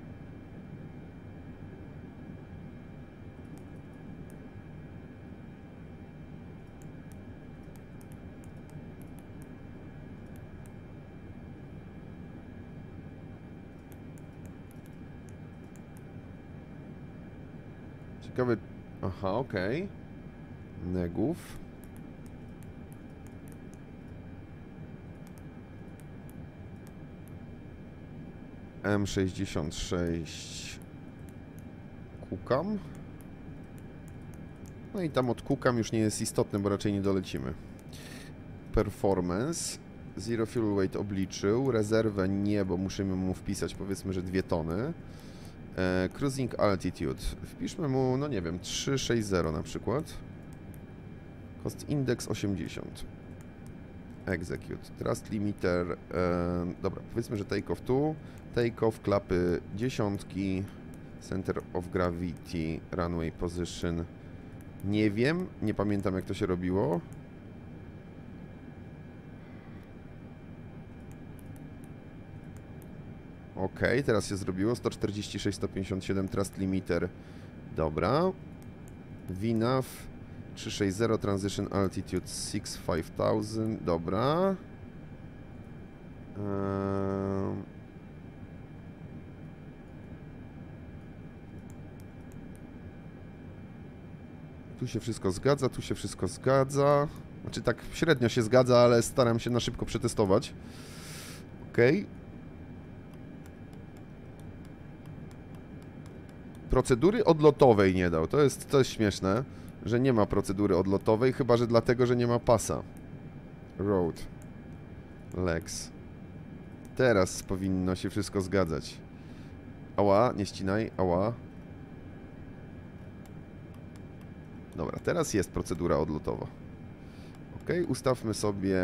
Ciekawe... Aha, okej. Okay. Negów. M sześćdziesiąt sześć. Kukam. No i tam od Kukam już nie jest istotne, bo raczej nie dolecimy. Performance. Zero fuel weight obliczył. Rezerwę nie, bo musimy mu wpisać powiedzmy, że dwie tony. E, cruising altitude. Wpiszmy mu, no nie wiem, trzysta sześćdziesiąt na przykład. Cost index osiemdziesiąt. Execute. Thrust limiter. E, dobra, powiedzmy, że take off tu. Take off, klapy dziesiątki. Center of gravity. Runway position. Nie wiem, nie pamiętam jak to się robiło. Ok, teraz się zrobiło. sto czterdzieści sześć, sto pięćdziesiąt siedem, thrust limiter. Dobra. V N A V trzysta sześćdziesiąt, transition altitude six five thousand. Dobra. Eee... Tu się wszystko zgadza, tu się wszystko zgadza. Znaczy tak średnio się zgadza, ale staram się na szybko przetestować. Okej. Okay. Procedury odlotowej nie dał. To jest, to jest śmieszne, że nie ma procedury odlotowej, chyba że dlatego, że nie ma pasa. Road. Legs. Teraz powinno się wszystko zgadzać. Ała, nie ścinaj, ała. Dobra, teraz jest procedura odlotowa. Ok, ustawmy sobie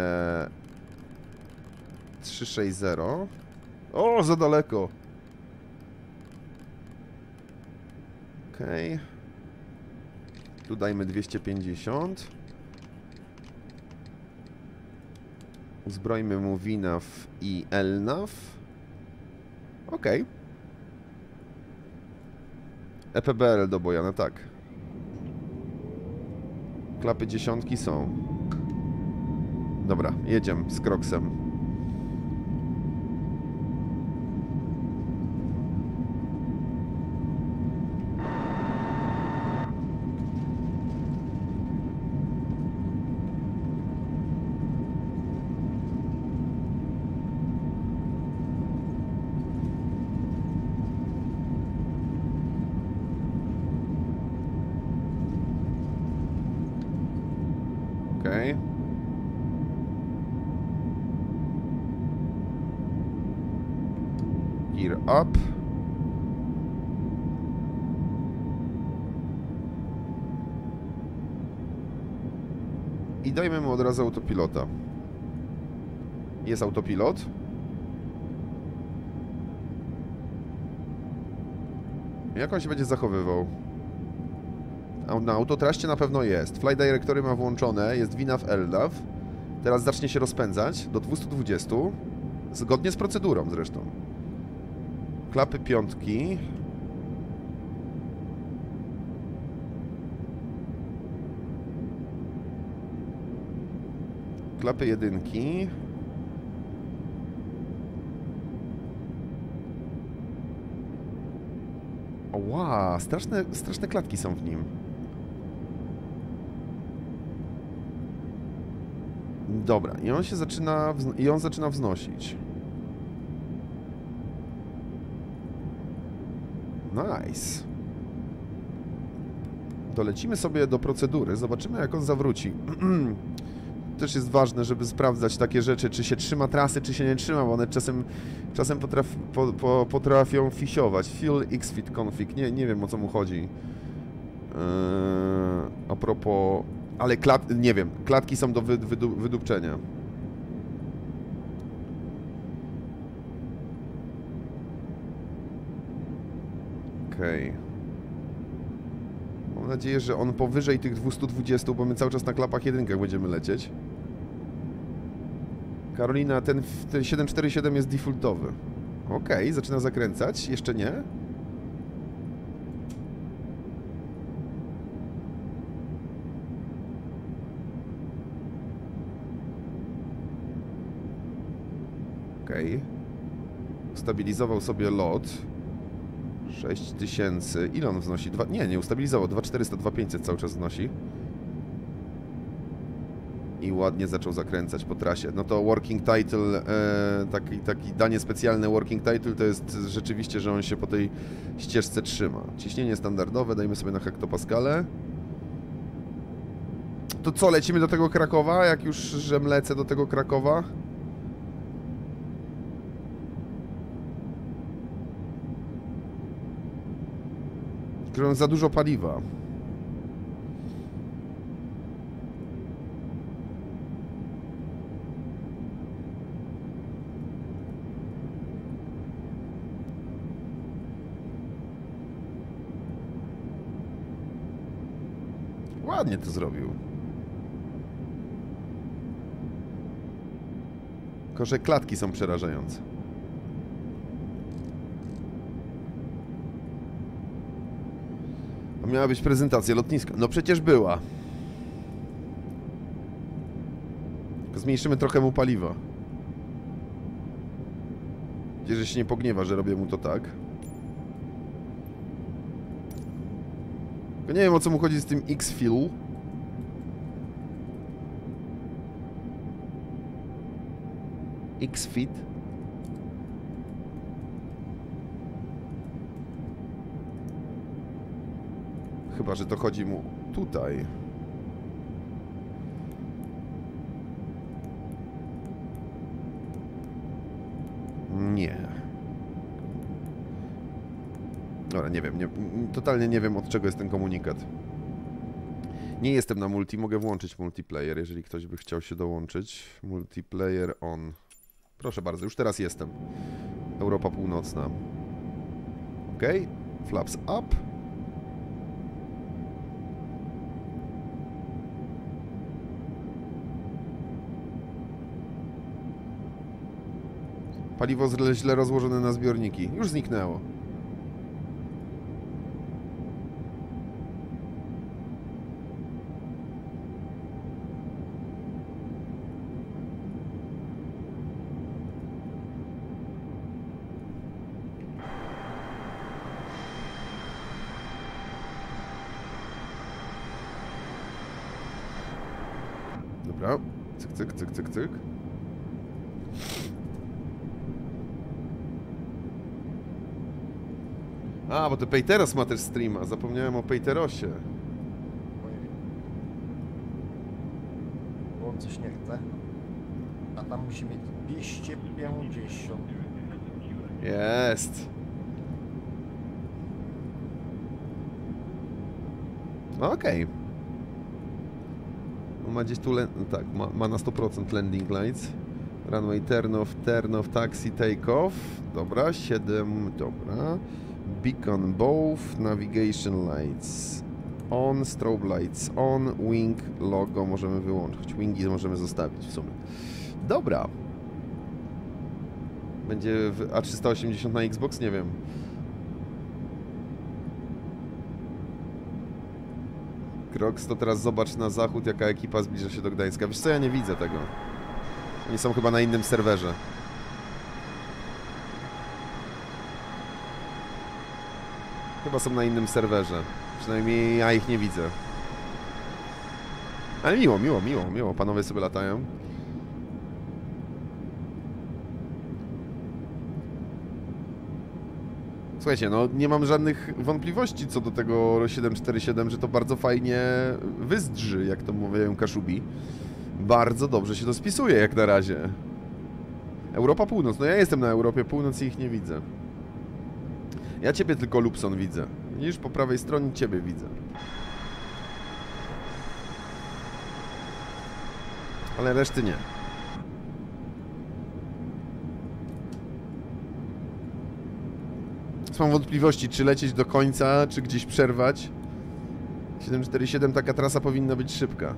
trzysta sześćdziesiąt. O, za daleko. Okej. Okay. Tu dajmy dwieście pięćdziesiąt. Uzbrojmy mu V N A V i L N A V. Okej. Okay. E P B L do Bojana, tak. Klapy dziesiątki są. Dobra, jedziemy z Kroksem. Okej. Gear up. I dajmy mu od razu autopilota. Jest autopilot. Jak on się będzie zachowywał? A na autotraście na pewno jest. Fly Directory ma włączone, jest V NAV, L NAV. Teraz zacznie się rozpędzać do dwieście dwadzieścia. Zgodnie z procedurą zresztą. Klapy piątki. Klapy jedynki. Ła, straszne, straszne klatki są w nim. Dobra, i on się zaczyna, i on zaczyna wznosić. Nice. Dolecimy sobie do procedury, zobaczymy jak on zawróci. Też jest ważne, żeby sprawdzać takie rzeczy, czy się trzyma trasy, czy się nie trzyma, bo one czasem, czasem potraf, po, po, potrafią fisiować. Fuel Xfit config, nie, nie wiem o co mu chodzi. Eee, a propos... Ale klat, nie wiem, klatki są do wy, wydu, wydupczenia. Okej. Okay. Mam nadzieję, że on powyżej tych dwieście dwadzieścia, bo my cały czas na klapach jedynkach będziemy lecieć. Karolina, ten, ten siedem cztery siedem jest defaultowy. Okej, okay, zaczyna zakręcać. Jeszcze nie. Okej. Okay. Ustabilizował sobie lot. sześć tysięcy. Ile on wznosi? Dwa... Nie, nie ustabilizował. dwa tysiące czterysta, dwa tysiące pięćset cały czas wznosi. I ładnie zaczął zakręcać po trasie. No to working title, e, taki, taki danie specjalne working title to jest rzeczywiście, że on się po tej ścieżce trzyma. Ciśnienie standardowe, dajmy sobie na hektopaskale. To co, lecimy do tego Krakowa? Jak już żem lecę do tego Krakowa? Że za dużo paliwa. Ładnie to zrobił. Tylko że klatki są przerażające. A miała być prezentacja lotniska. No przecież była. Tylko zmniejszymy trochę mu paliwa. Gdzie, że się nie pogniewa, że robię mu to tak. Tylko nie wiem o co mu chodzi z tym X-Fuel. X-Fit. Chyba że to chodzi mu tutaj. Nie. Dobra, nie wiem, nie, totalnie nie wiem od czego jest ten komunikat. Nie jestem na multi, mogę włączyć multiplayer, jeżeli ktoś by chciał się dołączyć. Multiplayer on. Proszę bardzo, już teraz jestem. Europa Północna. Ok, flaps up. Paliwo źle rozłożone na zbiorniki. Już zniknęło. Dobra. Cyk, cyk, cyk, cyk, cyk. A, bo to Pejteros ma też streama. Zapomniałem o Pejterosie. Bo on coś nie chce. A tam musi mieć dwieście pięćdziesiąt. Jest. Okej. Okay. Ma gdzieś tu... No tak, ma, ma na sto procent landing lights. Runway turn off, turn off, taxi, take off. Dobra, siedem... Dobra. Beacon both, navigation lights on, strobe lights on, wing logo możemy wyłączyć, wingi możemy zostawić w sumie. Dobra. Będzie w A trzysta osiemdziesiąt na Xbox? Nie wiem. Kroks, to teraz zobacz na zachód, jaka ekipa zbliża się do Gdańska. Wiesz co, ja nie widzę tego. Oni są chyba na innym serwerze. Chyba są na innym serwerze. Przynajmniej ja ich nie widzę. Ale miło, miło, miło, miło. Panowie sobie latają. Słuchajcie, no nie mam żadnych wątpliwości co do tego siedem cztery siedem, że to bardzo fajnie wyzdrzy, jak to mówią Kaszubi. Bardzo dobrze się to spisuje jak na razie. Europa Północ, no ja jestem na Europie Północ i ich nie widzę. Ja ciebie tylko, Lubson, widzę. Widzisz, po prawej stronie ciebie widzę. Ale reszty nie. Mam wątpliwości, czy lecieć do końca, czy gdzieś przerwać. siedem cztery siedem, taka trasa powinna być szybka.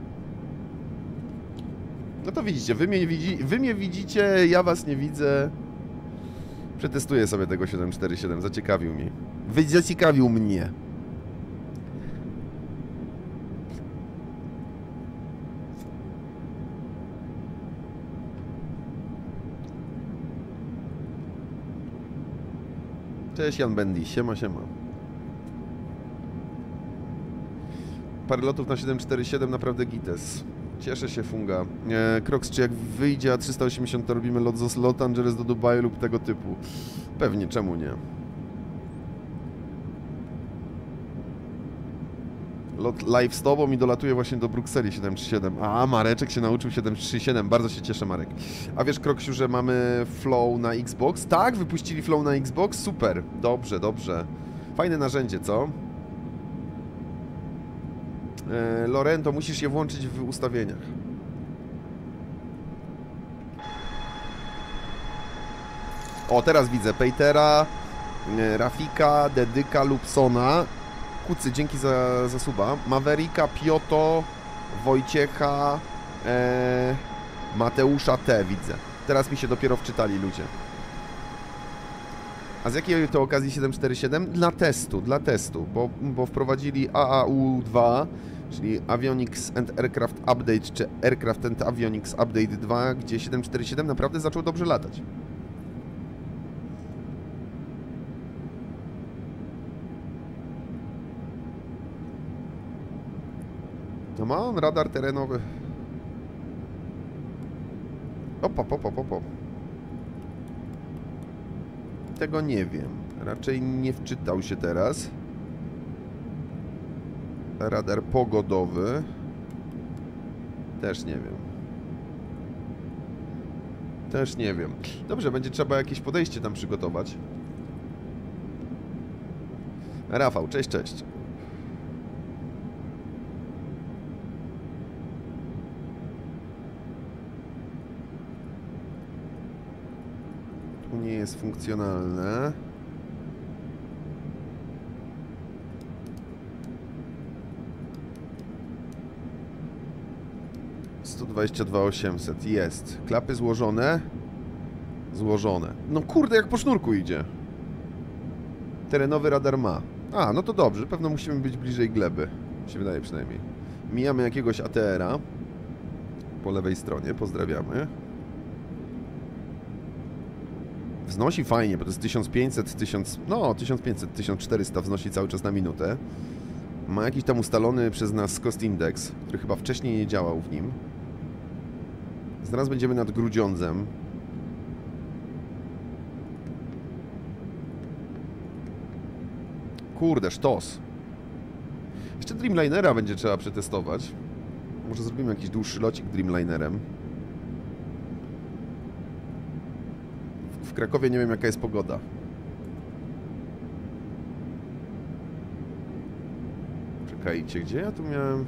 No to widzicie, wy mnie, widzi, wy mnie widzicie, ja was nie widzę. Przetestuję sobie tego siedem cztery siedem, zaciekawił mnie. Wy zaciekawił mnie. Cześć Jan Bendy, siema, siema. Parę lotów na siedem cztery siedem, naprawdę gites. Cieszę się, Funga. E, Crocs, czy jak wyjdzie A trzysta osiemdziesiąt, to robimy lot z Los Angeles do Dubaju lub tego typu? Pewnie, czemu nie? Lot live z tobą i dolatuje właśnie do Brukseli siedem trzy siedem. A, Mareczek się nauczył siedem trzy siedem. Bardzo się cieszę, Marek. A wiesz, Kroksiu, że mamy Flow na Xbox? Tak, wypuścili Flow na Xbox? Super. Dobrze, dobrze. Fajne narzędzie, co? E, Lorento, musisz je włączyć w ustawieniach. O, teraz widzę Pejtera, e, Rafika, Dedyka, Lubsona. Kucy, dzięki za, za suba. Mavericka, Pioto, Wojciecha, e, Mateusza T. widzę. Teraz mi się dopiero wczytali ludzie. A z jakiej to okazji siedem cztery siedem? Dla testu, dla testu, bo, bo wprowadzili A A U dwa, czyli Avionics and Aircraft Update, czy Aircraft and Avionics Update dwa, gdzie siedem cztery siedem naprawdę zaczął dobrze latać. No ma on radar terenowy. Opa, opa, opa. Tego nie wiem. Raczej nie wczytał się teraz. Radar pogodowy. Też nie wiem. Też nie wiem. Dobrze, będzie trzeba jakieś podejście tam przygotować. Rafał, cześć, cześć. Nie jest funkcjonalne. sto dwadzieścia dwa osiemset jest. Klapy złożone. Złożone. No kurde, jak po sznurku idzie. Terenowy radar ma. A, no to dobrze. Pewno musimy być bliżej gleby. Mi się wydaje przynajmniej. Mijamy jakiegoś A T R-a. Po lewej stronie. Pozdrawiamy. Wznosi fajnie, bo to jest tysiąc pięćset, tysiąc, no tysiąc pięćset, tysiąc czterysta wznosi cały czas na minutę. Ma jakiś tam ustalony przez nas cost index, który chyba wcześniej nie działał w nim. Zaraz będziemy nad Grudziądzem. Kurde, sztos. Jeszcze Dreamlinera będzie trzeba przetestować. Może zrobimy jakiś dłuższy locik Dreamlinerem. W Krakowie nie wiem, jaka jest pogoda. Czekajcie, gdzie ja tu miałem...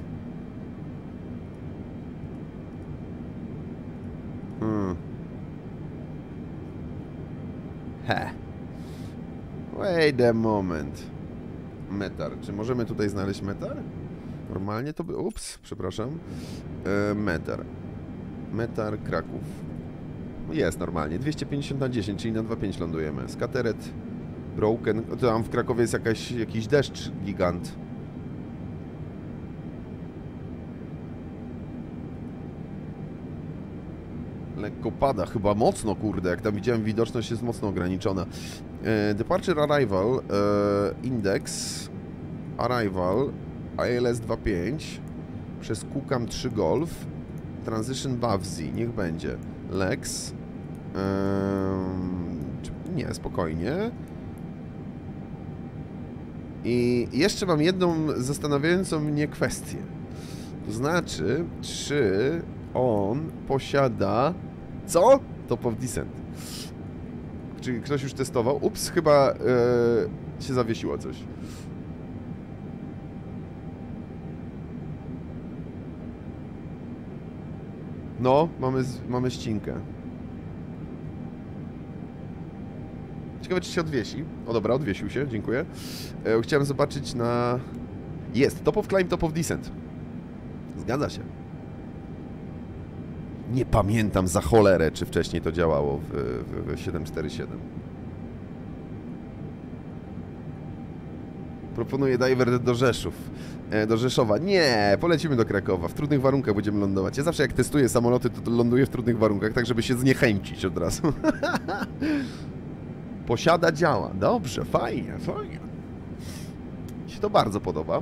Hmm. He. Wait a moment. Metar. Czy możemy tutaj znaleźć metar? Normalnie to by... Ups, przepraszam. E, metar. Metar Kraków. Jest normalnie. dwieście pięćdziesiąt na dziesięć, czyli na dwa pięć lądujemy. Skateret. Broken. Tam w Krakowie jest jakaś, jakiś deszcz gigant. Lekko pada, chyba mocno, kurde, jak tam widziałem, widoczność jest mocno ograniczona. E, Departure Arrival, e, Index, Arrival, A L S dwa pięć, przez Kukam trzy Golf, Transition Bawzi, niech będzie, Lex, e, nie, spokojnie. I jeszcze mam jedną zastanawiającą mnie kwestię, to znaczy, czy on posiada... Co? Top of Descent. Czy ktoś już testował? Ups, chyba yy, się zawiesiło coś. No, mamy, mamy ścinkę. Ciekawe, czy się odwiesi. O dobra, odwiesił się, dziękuję. E, chciałem zobaczyć na... Jest, Top of Climb, Top of Descent. Zgadza się. Nie pamiętam za cholerę, czy wcześniej to działało w, w, w siedem cztery siedem. Proponuję divert do Rzeszów. E, do Rzeszowa. Nie, polecimy do Krakowa. W trudnych warunkach będziemy lądować. Ja zawsze jak testuję samoloty, to, to ląduję w trudnych warunkach, tak żeby się zniechęcić od razu. Posiada, działa. Dobrze, fajnie, fajnie. Mi się to bardzo podoba.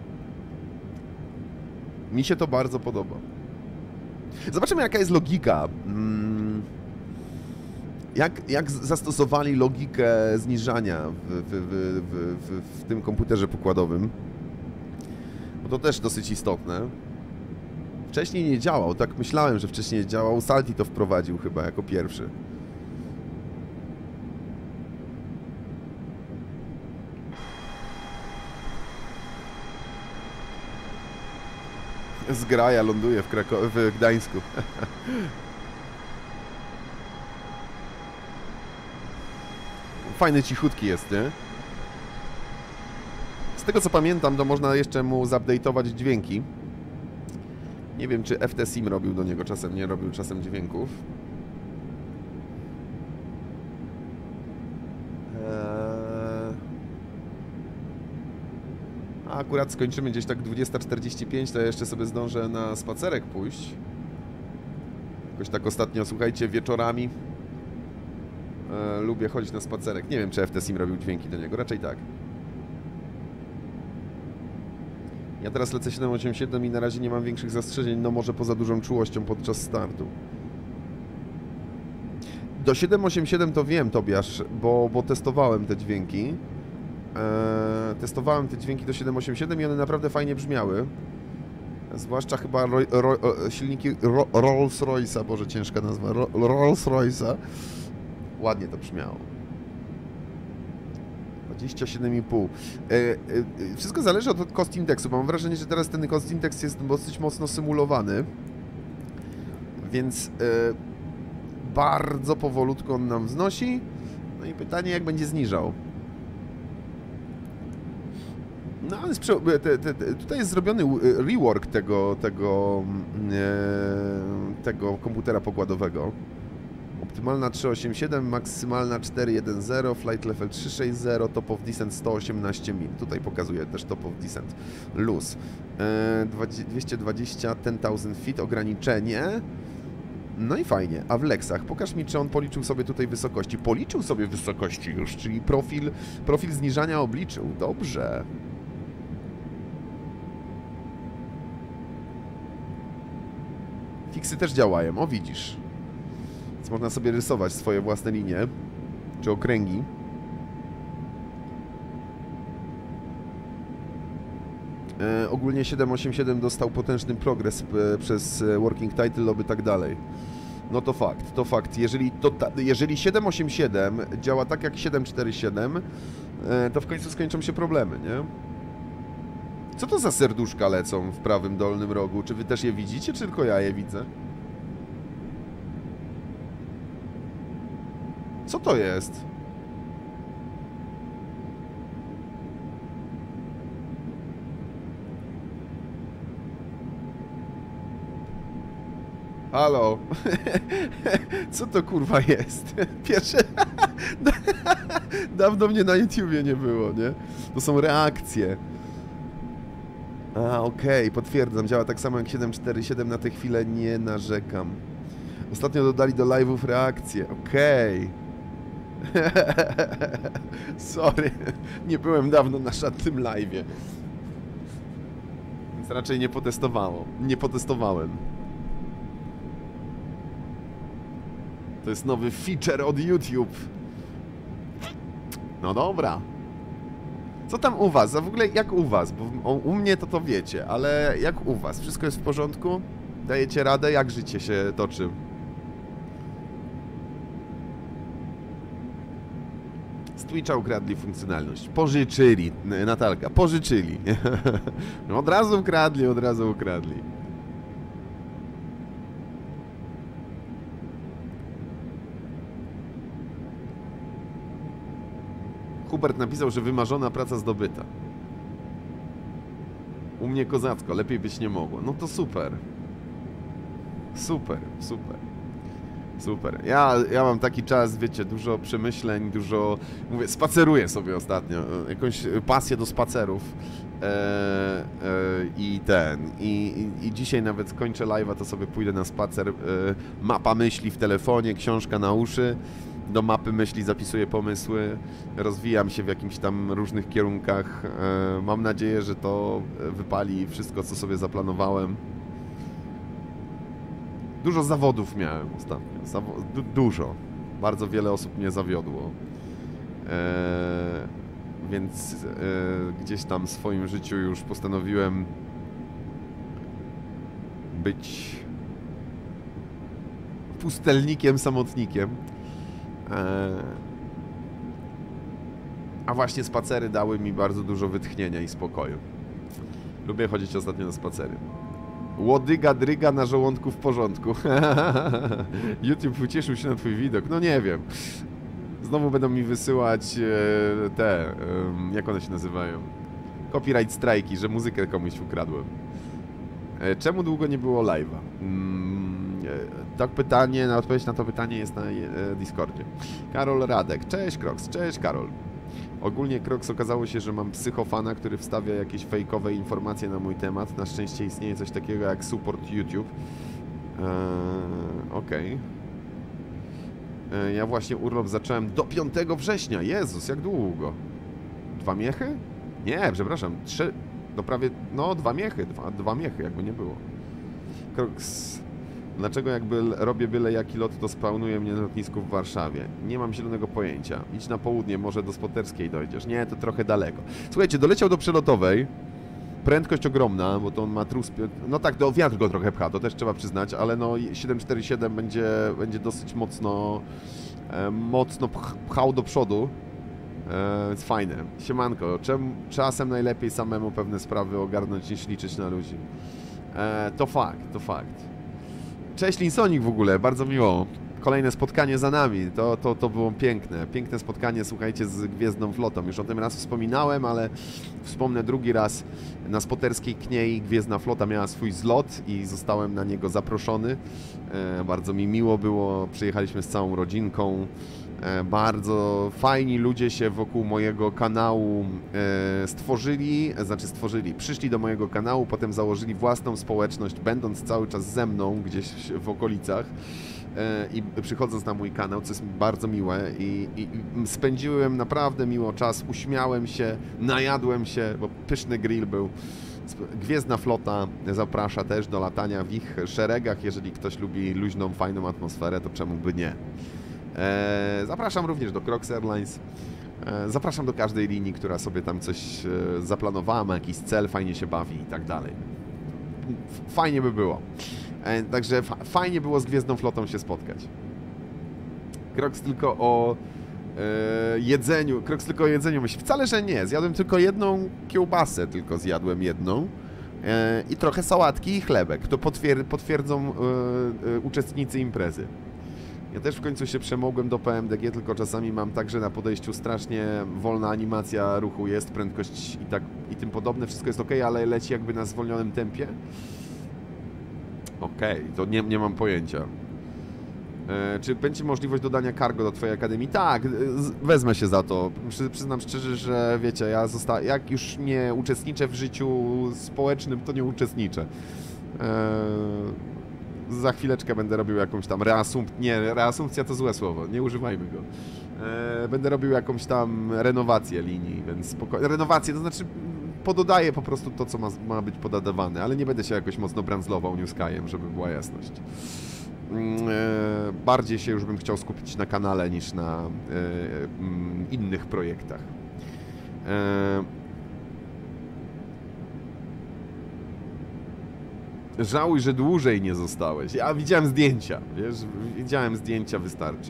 Mi się to bardzo podoba. Zobaczymy, jaka jest logika. Jak, jak zastosowali logikę zniżania w, w, w, w, w, w tym komputerze pokładowym. Bo to też dosyć istotne. Wcześniej nie działał, tak myślałem, że wcześniej nie działał. Salty to wprowadził chyba jako pierwszy. Zgraja ląduje w, Krako w Gdańsku. Fajny, cichutki jest, nie? Z tego co pamiętam, to można jeszcze mu zupdate'ować dźwięki. Nie wiem, czy F T Sim robił do niego czasem, nie robił czasem dźwięków. Eee... A akurat skończymy gdzieś tak dwudziesta czterdzieści pięć, to ja jeszcze sobie zdążę na spacerek pójść. Jakoś tak ostatnio, słuchajcie, wieczorami e, lubię chodzić na spacerek. Nie wiem, czy F T Sim robił dźwięki do niego, raczej tak. Ja teraz lecę siedem osiem siedem i na razie nie mam większych zastrzeżeń, no może poza dużą czułością podczas startu. Do siedem osiem siedem to wiem, Tobiasz, bo, bo testowałem te dźwięki. Eee, testowałem te dźwięki do siedem osiem siedem i one naprawdę fajnie brzmiały. Zwłaszcza chyba ro, ro, silniki ro, Rolls-Royce'a, boże ciężka nazwa, ro, Rolls-Royce'a. Ładnie to brzmiało. dwadzieścia siedem i pół. E, e, wszystko zależy od cost indeksu, bo mam wrażenie, że teraz ten cost indeks jest dosyć mocno symulowany. Więc e, bardzo powolutku on nam wznosi. No i pytanie, jak będzie zniżał. No, ale te, te, te, tutaj jest zrobiony rework tego, tego, e, tego komputera pokładowego. Optymalna trzy osiem siedem, maksymalna cztery jeden zero, flight level trzy sześć zero, top of descent sto osiemnaście mil. Tutaj pokazuje też top of descent. Luz. E, dwieście dwadzieścia, ten tysiąc feet, ograniczenie. No i fajnie. A w Lexach, pokaż mi, czy on policzył sobie tutaj wysokości. Policzył sobie wysokości już, czyli profil, profil zniżania obliczył. Dobrze. Fiksy też działają, o widzisz. Więc można sobie rysować swoje własne linie, czy okręgi. E, ogólnie siedem osiem siedem dostał potężny progres e, przez working title, oby tak dalej. No to fakt, to fakt. Jeżeli, to ta, jeżeli siedem osiem siedem działa tak jak siedem cztery siedem, e, to w końcu skończą się problemy, nie? Co to za serduszka lecą w prawym dolnym rogu? Czy wy też je widzicie, czy tylko ja je widzę? Co to jest? Halo? Co to kurwa jest? Pierwsze... Dawno mnie na YouTubie nie było, nie? To są reakcje. A, okej, okay, potwierdzam. Działa tak samo jak siedem cztery siedem, na tę chwilę nie narzekam. Ostatnio dodali do live'ów reakcje. Okej. Okay. Sorry, nie byłem dawno na żadnym live'ie. Więc raczej nie potestowało. Nie potestowałem. To jest nowy feature od YouTube. No dobra. Co tam u was? A w ogóle jak u was? Bo u mnie to to wiecie, ale jak u was? Wszystko jest w porządku? Dajecie radę? Jak życie się toczy? Z Twitcha ukradli funkcjonalność. Pożyczyli, Natalka, pożyczyli. No od razu ukradli, od razu ukradli. Hubert napisał, że wymarzona praca zdobyta. U mnie kozacko, lepiej być nie mogło. No to super. Super, super. Super. Ja, ja mam taki czas, wiecie, dużo przemyśleń, dużo... Mówię, spaceruję sobie ostatnio. Jakąś pasję do spacerów. E, e, I ten. I, i, I dzisiaj nawet kończę live'a, to sobie pójdę na spacer. E, mapa myśli w telefonie, książka na uszy. Do mapy myśli zapisuję pomysły, rozwijam się w jakimś tam różnych kierunkach. E, mam nadzieję, że to wypali wszystko, co sobie zaplanowałem. Dużo zawodów miałem ostatnio. Zawo du dużo. Bardzo wiele osób mnie zawiodło. E, więc e, gdzieś tam w swoim życiu już postanowiłem być pustelnikiem, samotnikiem. A właśnie spacery dały mi bardzo dużo wytchnienia i spokoju. Lubię chodzić ostatnio na spacery. Łodyga, dryga na żołądku w porządku. YouTube ucieszył się na twój widok. No nie wiem. Znowu będą mi wysyłać te, jak one się nazywają? Copyright strajki, że muzykę komuś ukradłem. Czemu długo nie było live'a? Tak pytanie, na odpowiedź na to pytanie jest na Discordzie. Karol Radek. Cześć Krox, cześć Karol. Ogólnie Krox, okazało się, że mam psychofana, który wstawia jakieś fejkowe informacje na mój temat. Na szczęście istnieje coś takiego jak support YouTube. Eee, Okej. Okay. Eee, ja właśnie urlop zacząłem do piątego września. Jezus, jak długo? Dwa miechy? Nie, przepraszam. Trzy... No prawie... No, dwa miechy. Dwa, dwa miechy, jakby nie było. Krox... Dlaczego jakby robię byle jaki lot, to spełnuje mnie na lotnisku w Warszawie? Nie mam zielonego pojęcia. Idź na południe, może do Spoterskiej dojdziesz. Nie, to trochę daleko. Słuchajcie, doleciał do przelotowej. Prędkość ogromna, bo to on ma trus... No tak, do wiatr go trochę pcha, to też trzeba przyznać, ale no siedem cztery siedem będzie, będzie dosyć mocno e, mocno pchał do przodu. E, jest fajne. Siemanko, czym, czasem najlepiej samemu pewne sprawy ogarnąć niż liczyć na ludzi. E, to fakt, to fakt. Cześć Linsonik w ogóle, bardzo miło. Kolejne spotkanie za nami, to, to, to było piękne. Piękne spotkanie, słuchajcie, z Gwiezdną Flotą. Już o tym raz wspominałem, ale wspomnę drugi raz. Na Spoterskiej Kniei Gwiezdna Flota miała swój zlot i zostałem na niego zaproszony. E, bardzo mi miło było, przyjechaliśmy z całą rodzinką. E, bardzo fajni ludzie się wokół mojego kanału e, stworzyli, znaczy stworzyli, przyszli do mojego kanału, potem założyli własną społeczność, będąc cały czas ze mną gdzieś w okolicach e, i przychodząc na mój kanał, co jest bardzo miłe i, i, i spędziłem naprawdę miło czas, uśmiałem się, najadłem się, bo pyszny grill był. Gwiezdna Flota zaprasza też do latania w ich szeregach, jeżeli ktoś lubi luźną, fajną atmosferę, to czemu by nie. Zapraszam również do Krox Airlines. Zapraszam do każdej linii, która sobie tam coś zaplanowała, ma jakiś cel, fajnie się bawi i tak dalej. Fajnie by było. Także fajnie było z Gwiezdną Flotą się spotkać. Krox tylko o jedzeniu. Krox tylko o jedzeniu myśli. Wcale, że nie. Zjadłem tylko jedną kiełbasę, tylko zjadłem jedną. I trochę sałatki i chlebek. To potwier potwierdzą uczestnicy imprezy. Ja też w końcu się przemogłem do P M D G, tylko czasami mam tak, że na podejściu strasznie wolna animacja ruchu jest, prędkość i tak i tym podobne, wszystko jest ok, ale leci jakby na zwolnionym tempie. Okej, okay, to nie, nie mam pojęcia. E, czy będzie możliwość dodania cargo do twojej akademii? Tak, z, wezmę się za to. Przy, przyznam szczerze, że wiecie, ja zosta- jak już nie uczestniczę w życiu społecznym, to nie uczestniczę. E, za chwileczkę będę robił jakąś tam reasumpcję. Nie, reasumpcja to złe słowo, nie używajmy go. E, będę robił jakąś tam renowację linii, więc spokojnie. Renowację, to znaczy pododaję po prostu to, co ma, ma być podawane, ale nie będę się jakoś mocno brandzlował New Skyem, żeby była jasność. Bardziej się już bym chciał skupić na kanale niż na innych projektach. Żałuj, że dłużej nie zostałeś. Ja widziałem zdjęcia, wiesz, widziałem zdjęcia, wystarczy.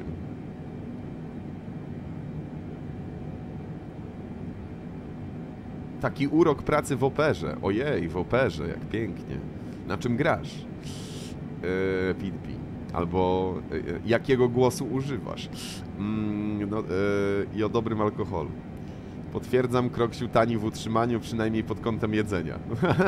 Taki urok pracy w operze. Ojej, w operze, jak pięknie. Na czym grasz? Eee, P D P. Albo e, jakiego głosu używasz? Mm, no, e, I o dobrym alkoholu. Potwierdzam, Kroksiu tani w utrzymaniu, przynajmniej pod kątem jedzenia.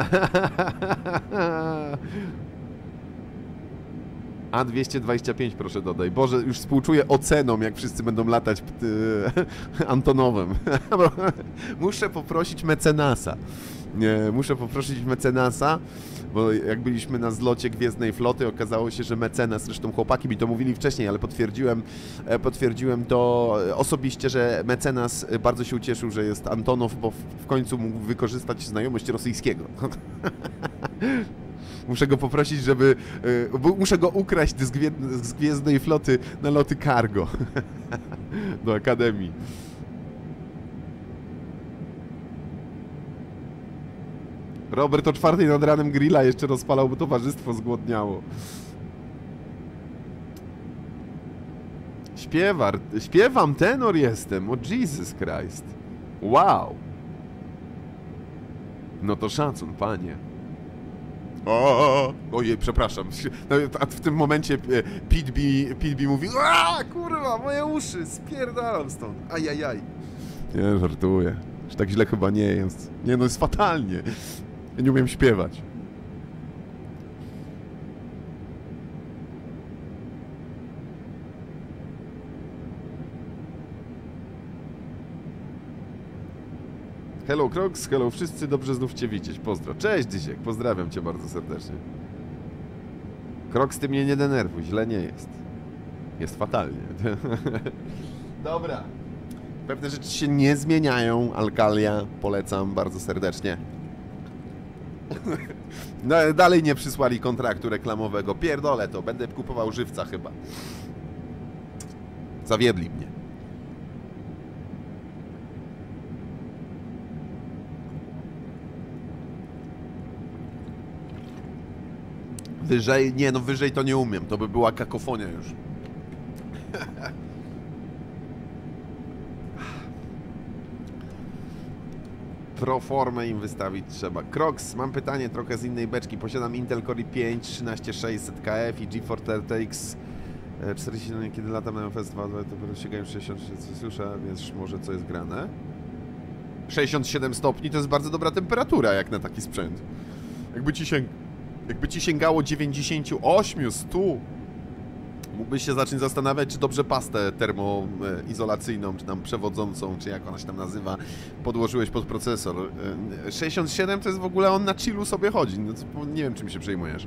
A dwieście dwadzieścia pięć proszę dodaj. Boże, już współczuję oceną, jak wszyscy będą latać yy, Antonowem. Muszę poprosić mecenasa. Nie, muszę poprosić mecenasa, bo jak byliśmy na zlocie Gwiezdnej Floty, okazało się, że mecenas, zresztą chłopaki mi to mówili wcześniej, ale potwierdziłem, potwierdziłem to osobiście, że mecenas bardzo się ucieszył, że jest Antonow, bo w końcu mógł wykorzystać znajomość rosyjskiego. Muszę go poprosić, żeby... Muszę go ukraść z, gwie, z Gwiezdnej Floty na loty cargo do Akademii. Robert o czwartej nad ranem grilla jeszcze rozpalał, bo towarzystwo zgłodniało. Śpiewar, śpiewam, tenor jestem, o Jesus Christ. Wow. No to szacun, panie. O, ojej, przepraszam. A w tym momencie Pitby, Pitby mówi: a, kurwa, moje uszy, spierdalam stąd. Ajajaj. Nie, żartuję. Że tak źle chyba nie jest. Nie, no jest fatalnie. Ja nie umiem śpiewać. Hello Crocs, hello wszyscy, dobrze znów cię widzieć. Pozdro. Cześć Dysiek, pozdrawiam cię bardzo serdecznie. Crocs, ty mnie nie denerwuj, źle nie jest. Jest fatalnie. Dobra. Pewne rzeczy się nie zmieniają. Alkalia polecam bardzo serdecznie. No, dalej nie przysłali kontraktu reklamowego. Pierdolę to, będę kupował żywca chyba. Zawiedli mnie. Wyżej? Nie, no wyżej to nie umiem. To by była kakofonia już. Proformę im wystawić trzeba. Crocs, mam pytanie trochę z innej beczki. Posiadam Intel Core i pięć, trzynaście sześćset K F i GeForce R T X czterdzieści siedem, kiedy latam na F S dwa, to sięgają sześćdziesiąt, słyszę, więc może co jest grane. sześćdziesiąt siedem stopni to jest bardzo dobra temperatura jak na taki sprzęt. Jakby ci, sięg... Jakby ci sięgało dziewięćdziesiąt osiem, sto, mógłbyś się zacząć zastanawiać, czy dobrze pastę termoizolacyjną, czy tam przewodzącą, czy jak ona się tam nazywa, podłożyłeś pod procesor. sześćdziesiąt siedem to jest w ogóle, on na chillu sobie chodzi, no, nie wiem, czym się przejmujesz.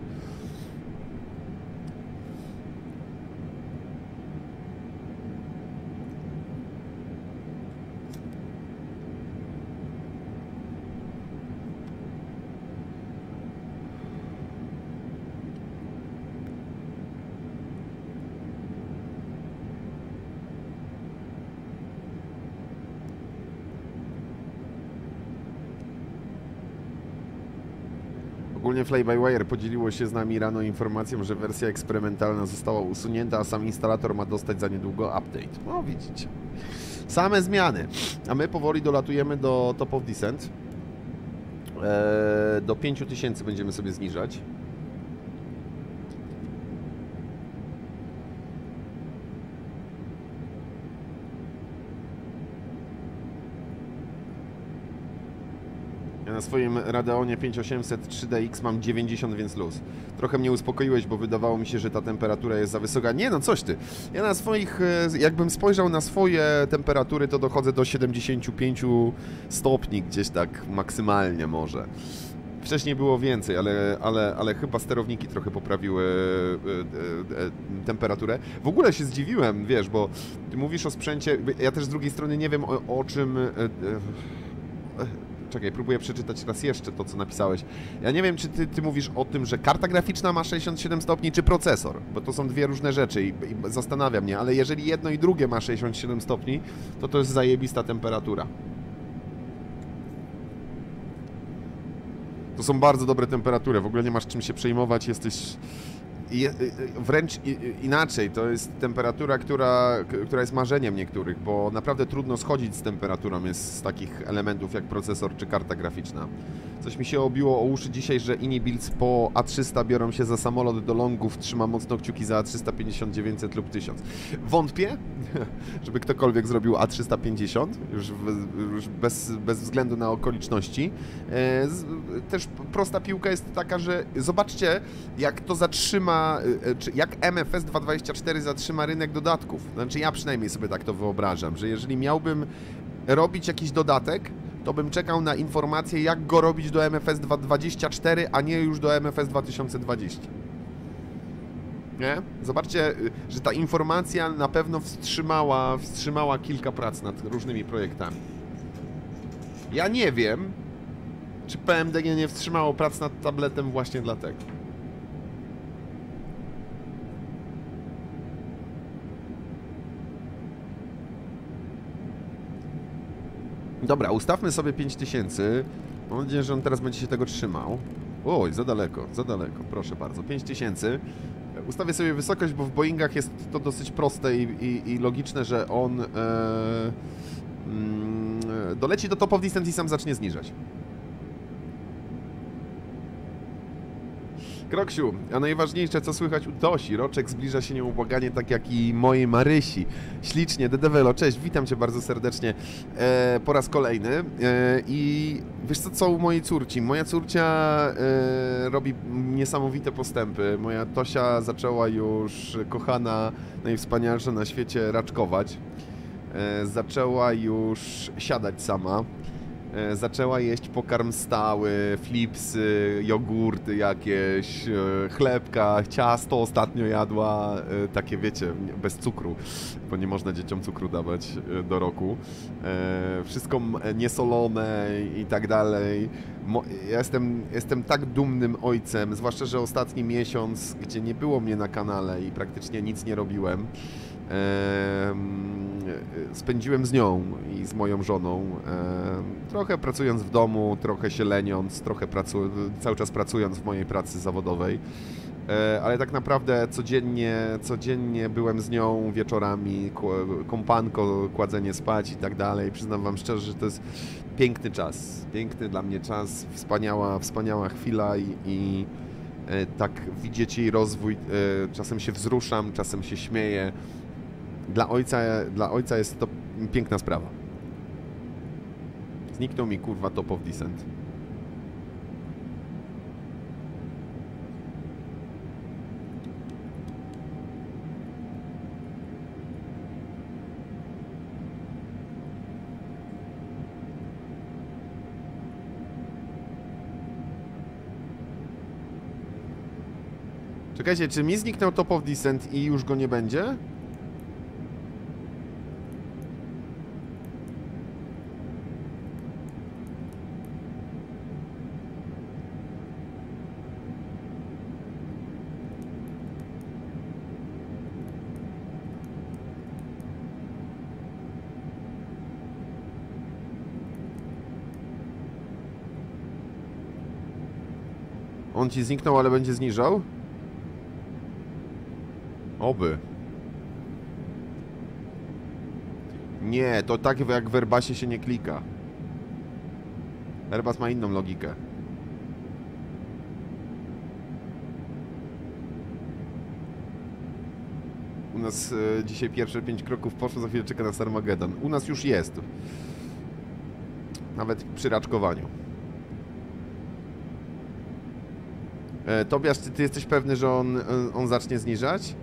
Ogólnie Fly-by-Wire podzieliło się z nami rano informacją, że wersja eksperymentalna została usunięta, a sam instalator ma dostać za niedługo update. No widzicie. Same zmiany. A my powoli dolatujemy do Top of Descent. Eee, do pięciu tysięcy będziemy sobie zniżać. Ja Na swoim Radeonie pięć tysiąc osiemset trzy D X mam dziewięćdziesiąt, więc luz. Trochę mnie uspokoiłeś, bo wydawało mi się, że ta temperatura jest za wysoka. Nie no, coś ty. Ja na swoich, jakbym spojrzał na swoje temperatury, to dochodzę do siedemdziesięciu pięciu stopni, gdzieś tak maksymalnie może. Wcześniej było więcej, ale, ale, ale chyba sterowniki trochę poprawiły e, e, e, temperaturę. W ogóle się zdziwiłem, wiesz, bo ty mówisz o sprzęcie, ja też z drugiej strony nie wiem o, o czym... E, e, Czekaj, próbuję przeczytać raz jeszcze to, co napisałeś. Ja nie wiem, czy ty, ty mówisz o tym, że karta graficzna ma sześćdziesiąt siedem stopni, czy procesor, bo to są dwie różne rzeczy i, i zastanawia mnie, ale jeżeli jedno i drugie ma sześćdziesiąt siedem stopni, to to jest zajebista temperatura. To są bardzo dobre temperatury, w ogóle nie masz czym się przejmować, jesteś... Je, wręcz inaczej, to jest temperatura, która, która jest marzeniem niektórych, bo naprawdę trudno schodzić z temperaturą jest z takich elementów jak procesor czy karta graficzna. Coś mi się obiło o uszy dzisiaj, że inni builds po A trzysta biorą się za samolot do longów, trzymam mocno kciuki za A trzysta pięćdziesiąt, dziewięćset lub tysiąc. Wątpię, żeby ktokolwiek zrobił A trzysta pięćdziesiąt, już, w, już bez, bez względu na okoliczności. E, z, też prosta piłka jest taka, że zobaczcie, jak to zatrzyma, e, jak M F S dwieście dwadzieścia cztery zatrzyma rynek dodatków. Znaczy ja przynajmniej sobie tak to wyobrażam, że jeżeli miałbym robić jakiś dodatek, to bym czekał na informację, jak go robić do M F S dwieście dwadzieścia cztery, a nie już do M F S dwa tysiące dwadzieścia. Nie? Zobaczcie, że ta informacja na pewno wstrzymała, wstrzymała kilka prac nad różnymi projektami. Ja nie wiem, czy P M D G nie wstrzymało prac nad tabletem właśnie dlatego. Dobra, ustawmy sobie pięć tysięcy. Mam nadzieję, że on teraz będzie się tego trzymał. Oj, za daleko, za daleko, proszę bardzo. pięć tysięcy. Ustawię sobie wysokość, bo w Boeingach jest to dosyć proste i, i, i logiczne, że on e, mm, doleci do top of distance i sam zacznie zniżać. Kroksiu, a najważniejsze, co słychać u Tosi? Roczek zbliża się nieubłaganie, tak jak i mojej Marysi. Ślicznie, Dedewelo, cześć, witam cię bardzo serdecznie e, po raz kolejny. E, I wiesz co, co u mojej córci? Moja córcia e, robi niesamowite postępy. Moja Tosia zaczęła już, kochana, najwspanialsza na świecie, raczkować. E, zaczęła już siadać sama. Zaczęła jeść pokarm stały, flipsy, jogurty jakieś, chlebka, ciasto ostatnio jadła, takie wiecie, bez cukru, bo nie można dzieciom cukru dawać do roku. Wszystko niesolone i tak dalej. Ja jestem, jestem tak dumnym ojcem, zwłaszcza, że ostatni miesiąc, gdzie nie było mnie na kanale i praktycznie nic nie robiłem, spędziłem z nią i z moją żoną, trochę pracując w domu, trochę się leniąc, trochę pracu cały czas pracując w mojej pracy zawodowej, ale tak naprawdę codziennie, codziennie byłem z nią wieczorami, kąpanko, kładzenie spać i tak dalej. Przyznam wam szczerze, że to jest piękny czas, piękny dla mnie czas, wspaniała, wspaniała chwila i, i tak widzieć jej rozwój, czasem się wzruszam, czasem się śmieję. Dla ojca, dla ojca jest to piękna sprawa. Zniknął mi, kurwa, top of descent. Czekajcie, czy mi zniknął top of descent i już go nie będzie? On ci zniknął, ale będzie zniżał? Oby. Nie, to tak jak w Airbusie się nie klika. Airbus ma inną logikę. U nas e, dzisiaj pierwsze pięć kroków poszło, za chwilę czeka nas Armageddon. U nas już jest. Nawet przy raczkowaniu. E, Tobiasz, ty, ty jesteś pewny, że on, on zacznie zniżać?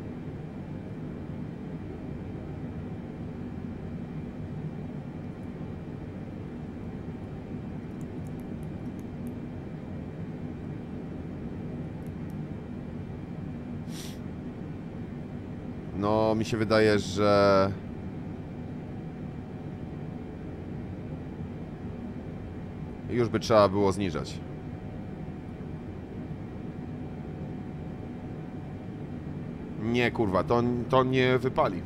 No, mi się wydaje, że... już by trzeba było zniżać. Nie, kurwa, to, to nie wypali.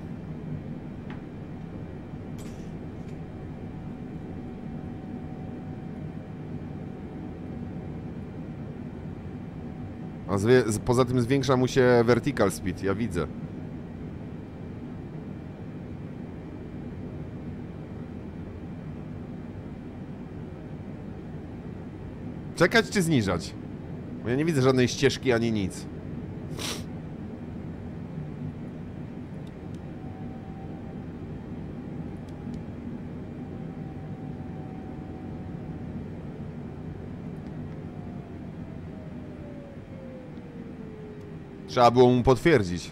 A zwie, poza tym zwiększa mu się vertical speed, ja widzę. Czekać czy zniżać? Bo ja nie widzę żadnej ścieżki ani nic. Trzeba było mu potwierdzić.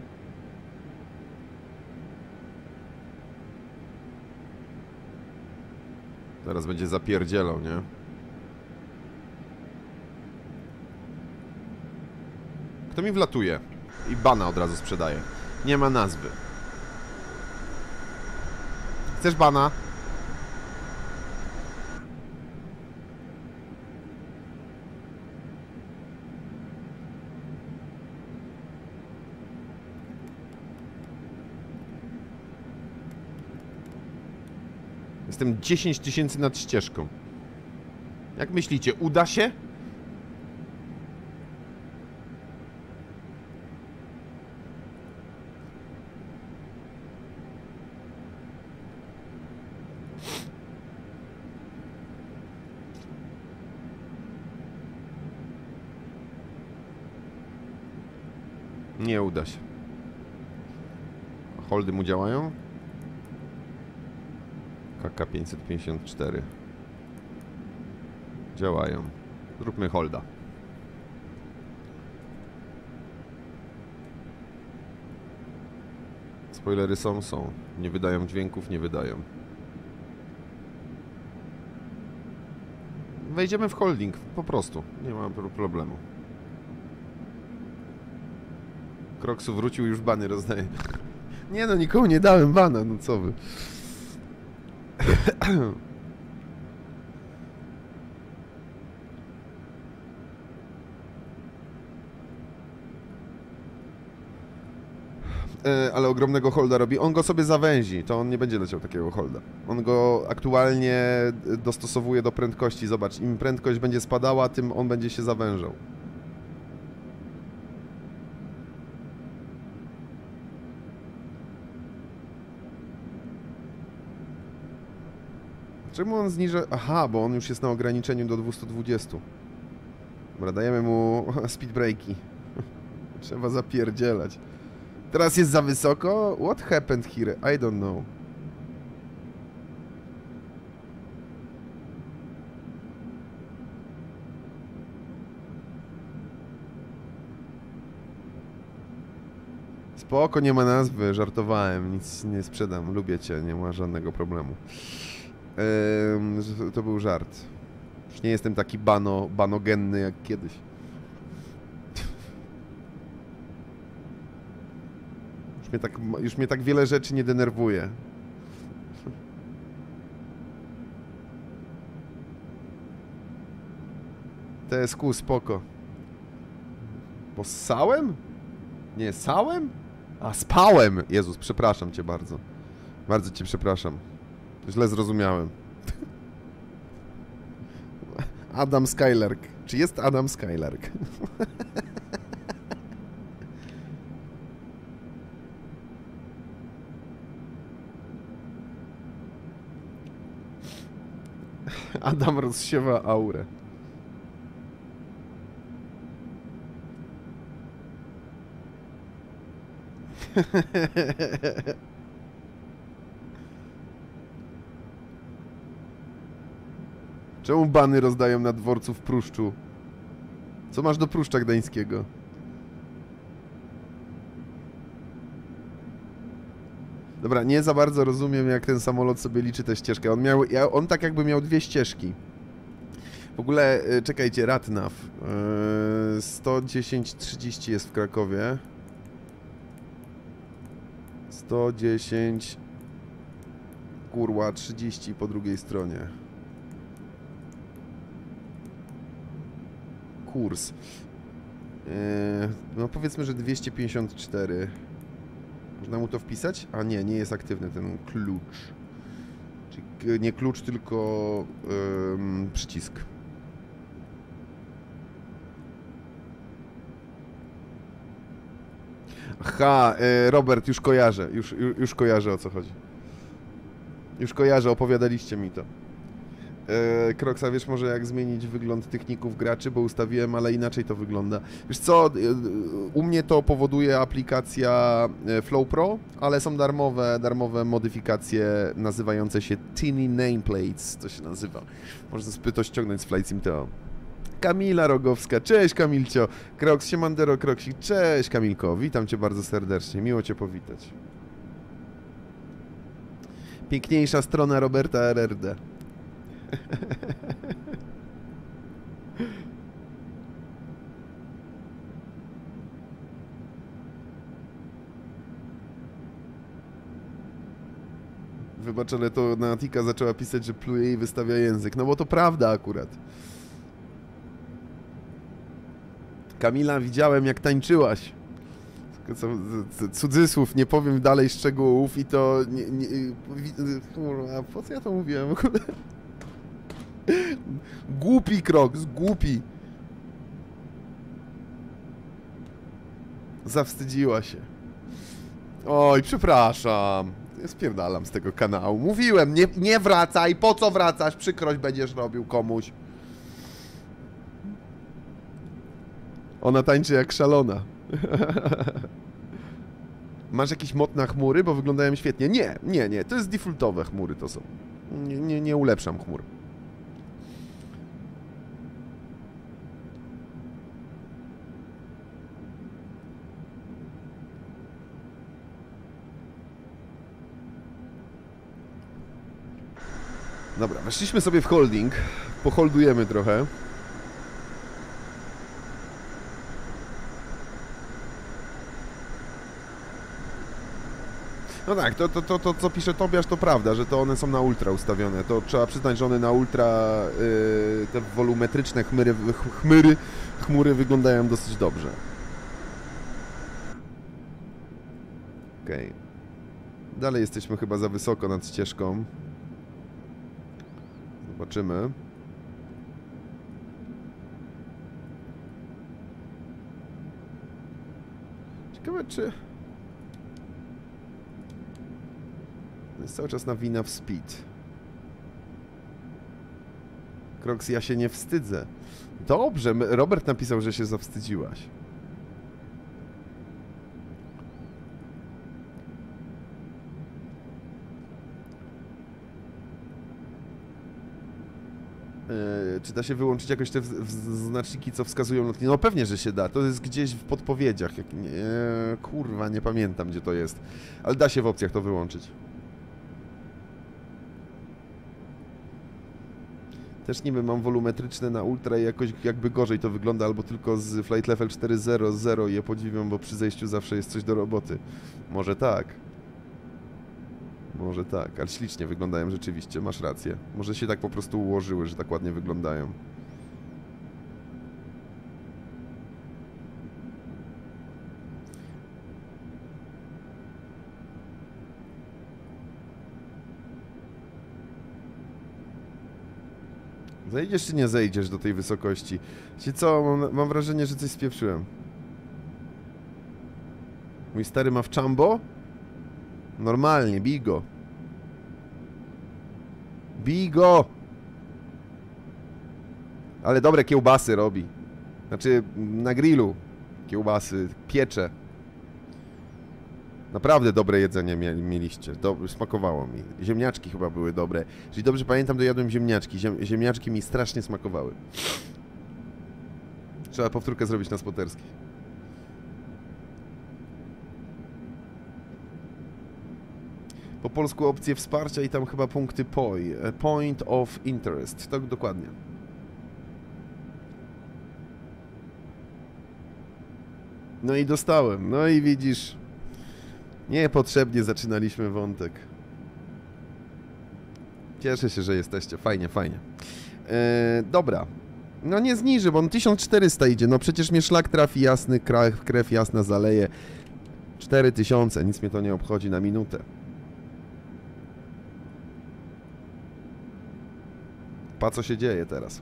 Teraz będzie zapierdzielał, nie? Kto mi wlatuje? I bana od razu sprzedaje. Nie ma nazwy. Chcesz bana? Jestem dziesięć tysięcy nad ścieżką. Jak myślicie, uda się? Nie uda się. Holdy mu działają? K K pięćset pięćdziesiąt cztery. Działają. Zróbmy holda. Spoilery są, są. Nie wydają dźwięków, nie wydają. Wejdziemy w holding, po prostu. Nie ma problemu. Kroksu wrócił, już bany rozdaje. Nie no, nikomu nie dałem bana, no co wy. e, ale ogromnego holda robi. On go sobie zawęzi, to on nie będzie leciał takiego holda. On go aktualnie dostosowuje do prędkości. Zobacz, im prędkość będzie spadała, tym on będzie się zawężał. Czemu on zniża... Aha, bo on już jest na ograniczeniu do dwieście dwadzieścia. Dobra, dajemy mu speed breaki. Trzeba zapierdzielać. Teraz jest za wysoko? What happened here? I don't know. Spoko, nie ma nazwy, żartowałem, nic nie sprzedam, lubię cię, nie ma żadnego problemu. Ehm, to był żart. Już nie jestem taki bano, banogenny jak kiedyś. Już mnie, tak, już mnie tak wiele rzeczy nie denerwuje. T S Q, spoko. Bo ssałem? Nie, sałem? A, spałem! Jezus, przepraszam cię bardzo. Bardzo cię przepraszam. Źle zrozumiałem. Adam Skylark. Czy jest Adam Skylark? Adam rozsiewa aurę. Czemu bany rozdają na dworcu w Pruszczu? Co masz do Pruszcza Gdańskiego? Dobra, nie za bardzo rozumiem, jak ten samolot sobie liczy tę ścieżkę. On miał, on tak jakby miał dwie ścieżki. W ogóle, czekajcie, Ratnaw. Yy, sto dziesięć trzydzieści jest w Krakowie. sto dziesięć... Kurwa, trzydzieści po drugiej stronie. Kurs. Yy, no powiedzmy, że dwieście pięćdziesiąt cztery. Można mu to wpisać? A nie, nie jest aktywny ten klucz. Czyli nie klucz, tylko yy, przycisk. Aha, yy, Robert, już kojarzę. Już, już, już kojarzę, o co chodzi. Już kojarzę, opowiadaliście mi to. Yy, Kroksa, wiesz może jak zmienić wygląd tych ników graczy, bo ustawiłem, ale inaczej to wygląda. Wiesz co, yy, u mnie to powoduje aplikacja Flow Pro, ale są darmowe, darmowe modyfikacje nazywające się Tiny Nameplates, to się nazywa. Można sobie to ściągnąć z Flight Simteo. Kamila Rogowska, cześć Kamilcio. Kroks, siemandero Kroksik, cześć Kamilko, witam cię bardzo serdecznie, miło cię powitać. Piękniejsza strona Roberta R R D. Wybacz, ale to Natika zaczęła pisać, że pluje i wystawia język. No bo to prawda akurat. Kamila, widziałem jak tańczyłaś. Cudzysłów, nie powiem dalej szczegółów i to... Nie, nie, kurwa, po co ja to mówiłem? Głupi Kroks, głupi. Zawstydziła się. Oj, przepraszam. Ja spierdalam z tego kanału. Mówiłem, nie, nie wracaj, po co wracasz? Przykrość będziesz robił komuś. Ona tańczy jak szalona. Masz jakiś mod na chmury, bo wyglądają świetnie? Nie, nie, nie, to jest defaultowe chmury to są. Nie, nie, nie ulepszam chmur. Dobra, weszliśmy sobie w holding. Poholdujemy trochę. No tak, to, to, to, to co pisze Tobiasz, to prawda, że to one są na ultra ustawione. To trzeba przyznać, że one na ultra, yy, te wolumetryczne chmury, chmury, chmury wyglądają dosyć dobrze. Okej. Okay. Dalej jesteśmy chyba za wysoko nad ścieżką. Zobaczymy. Ciekawe, czy... Jest cały czas nawina w speed. Kroks, ja się nie wstydzę. Dobrze, Robert napisał, że się zawstydziłaś. Yy, czy da się wyłączyć jakoś te w, w, znaczniki, co wskazują lotnisko? No pewnie, że się da. To jest gdzieś w podpowiedziach. Jak, nie, kurwa, nie pamiętam, gdzie to jest. Ale da się w opcjach to wyłączyć. Też niby mam wolumetryczne na ultra i jakoś jakby gorzej to wygląda, albo tylko z Flight Level cztery zero zero i je podziwiam, bo przy zejściu zawsze jest coś do roboty. Może tak. Może tak, ale ślicznie wyglądają rzeczywiście, masz rację. Może się tak po prostu ułożyły, że tak ładnie wyglądają. Zejdziesz czy nie zejdziesz do tej wysokości? Wiecie co, mam, mam wrażenie, że coś spieprzyłem. Mój stary ma w czambo? Normalnie, bij go. Bij go! Ale dobre kiełbasy robi. Znaczy, na grillu kiełbasy, piecze. Naprawdę dobre jedzenie mieliście. Dobre, smakowało mi. Ziemniaczki chyba były dobre. Jeżeli dobrze pamiętam, to jadłem ziemniaczki. Ziem, ziemniaczki mi strasznie smakowały. Trzeba powtórkę zrobić na spoterski. Po polsku opcje wsparcia i tam chyba punkty P O I. Point of Interest. Tak dokładnie. No i dostałem. No i widzisz, niepotrzebnie zaczynaliśmy wątek. Cieszę się, że jesteście. Fajnie, fajnie. Eee, dobra. No nie zniży, bo on tysiąc czterysta idzie. No przecież mnie szlak trafi, jasny, krew, krew jasna zaleje. cztery tysiące, nic mnie to nie obchodzi na minutę. Pa, co się dzieje teraz?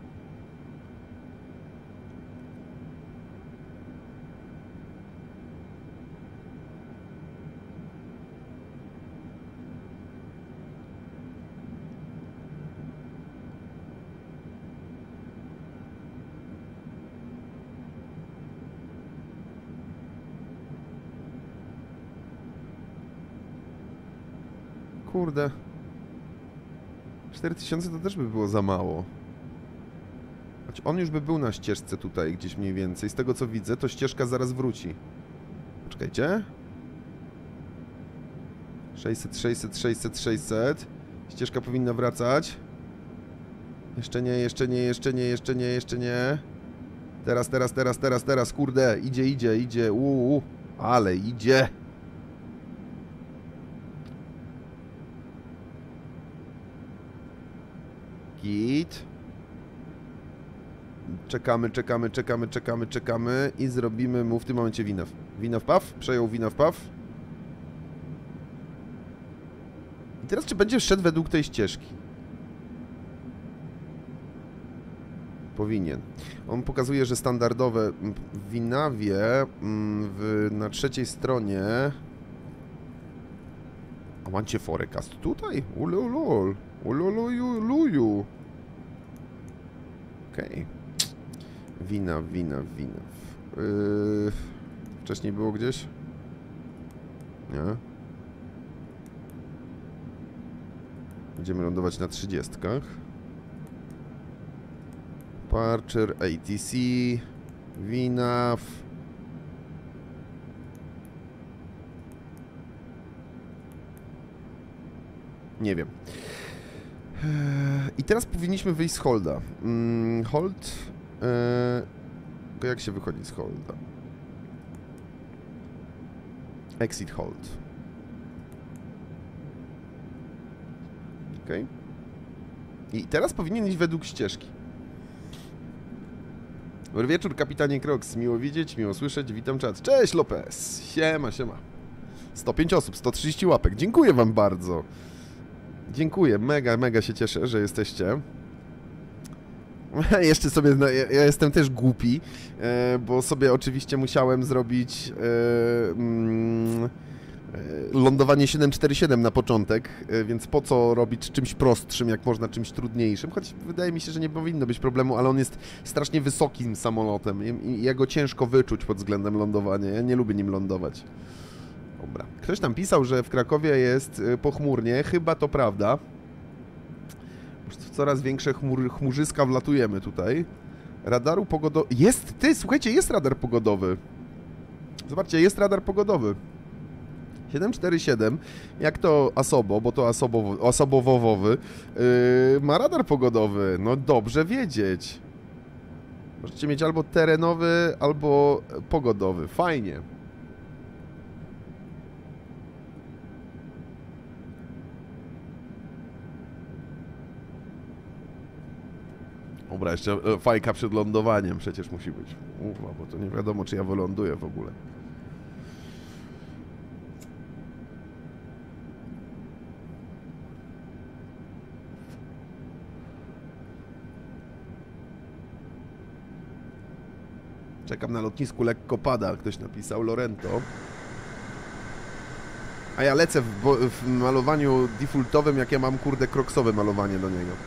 Kurde. cztery tysiące to też by było za mało. Choć on już by był na ścieżce tutaj gdzieś mniej więcej. Z tego co widzę, to ścieżka zaraz wróci. Poczekajcie. sześćset, sześćset, sześćset, sześćset. Ścieżka powinna wracać. Jeszcze nie, jeszcze nie, jeszcze nie, jeszcze nie, jeszcze nie. Teraz, teraz, teraz, teraz, teraz. Kurde, idzie, idzie, idzie. Uuu, ale idzie. Git. Czekamy, czekamy, czekamy, czekamy, czekamy i zrobimy mu w tym momencie wina w, wina w paw. Przejął wina w paw. I teraz czy będzie szedł według tej ścieżki? Powinien. On pokazuje, że standardowe w Winawie w, na trzeciej stronie... A macie forecast tutaj? Ululul. Ululuju. Okej. Okay. Wina, wina, wina. Yy... Wcześniej było gdzieś? Nie. Będziemy lądować na trzydziestkach. Parcher, A T C, Winaw. Nie wiem. I teraz powinniśmy wyjść z holda. Hold. Jak się wychodzi z holda? Exit hold. Ok. I teraz powinien iść według ścieżki. Dobry wieczór, kapitanie Crocs. Miło widzieć, miło słyszeć. Witam czat. Cześć, Lopez. Siema, siema. sto pięć osób, sto trzydzieści łapek. Dziękuję wam bardzo. Dziękuję, mega, mega się cieszę, że jesteście. Jeszcze sobie, no, ja, ja jestem też głupi, e, bo sobie oczywiście musiałem zrobić e, mm, e, lądowanie siedem cztery siedem na początek, e, więc po co robić czymś prostszym, jak można czymś trudniejszym, choć wydaje mi się, że nie powinno być problemu, ale on jest strasznie wysokim samolotem i, i ja go ciężko wyczuć pod względem lądowania, ja nie lubię nim lądować. Dobra. Ktoś tam pisał, że w Krakowie jest pochmurnie. Chyba to prawda. W coraz większe chmur, chmurzyska wlatujemy tutaj. Radaru pogodowy... Jest! Ty, słuchajcie, jest radar pogodowy. Zobaczcie, jest radar pogodowy. siedem cztery siedem, jak to Asobo, bo to Asobo, Asobowowowy, yy, ma radar pogodowy. No dobrze wiedzieć. Możecie mieć albo terenowy, albo pogodowy. Fajnie. Dobra, jeszcze fajka przed lądowaniem przecież musi być. Ufa, bo to nie wiadomo, czy ja wyląduję w ogóle. Czekam na lotnisku, lekko pada, ktoś napisał, Lorento. A ja lecę w, w malowaniu defaultowym, jak ja mam, kurde, kroksowe malowanie do niego.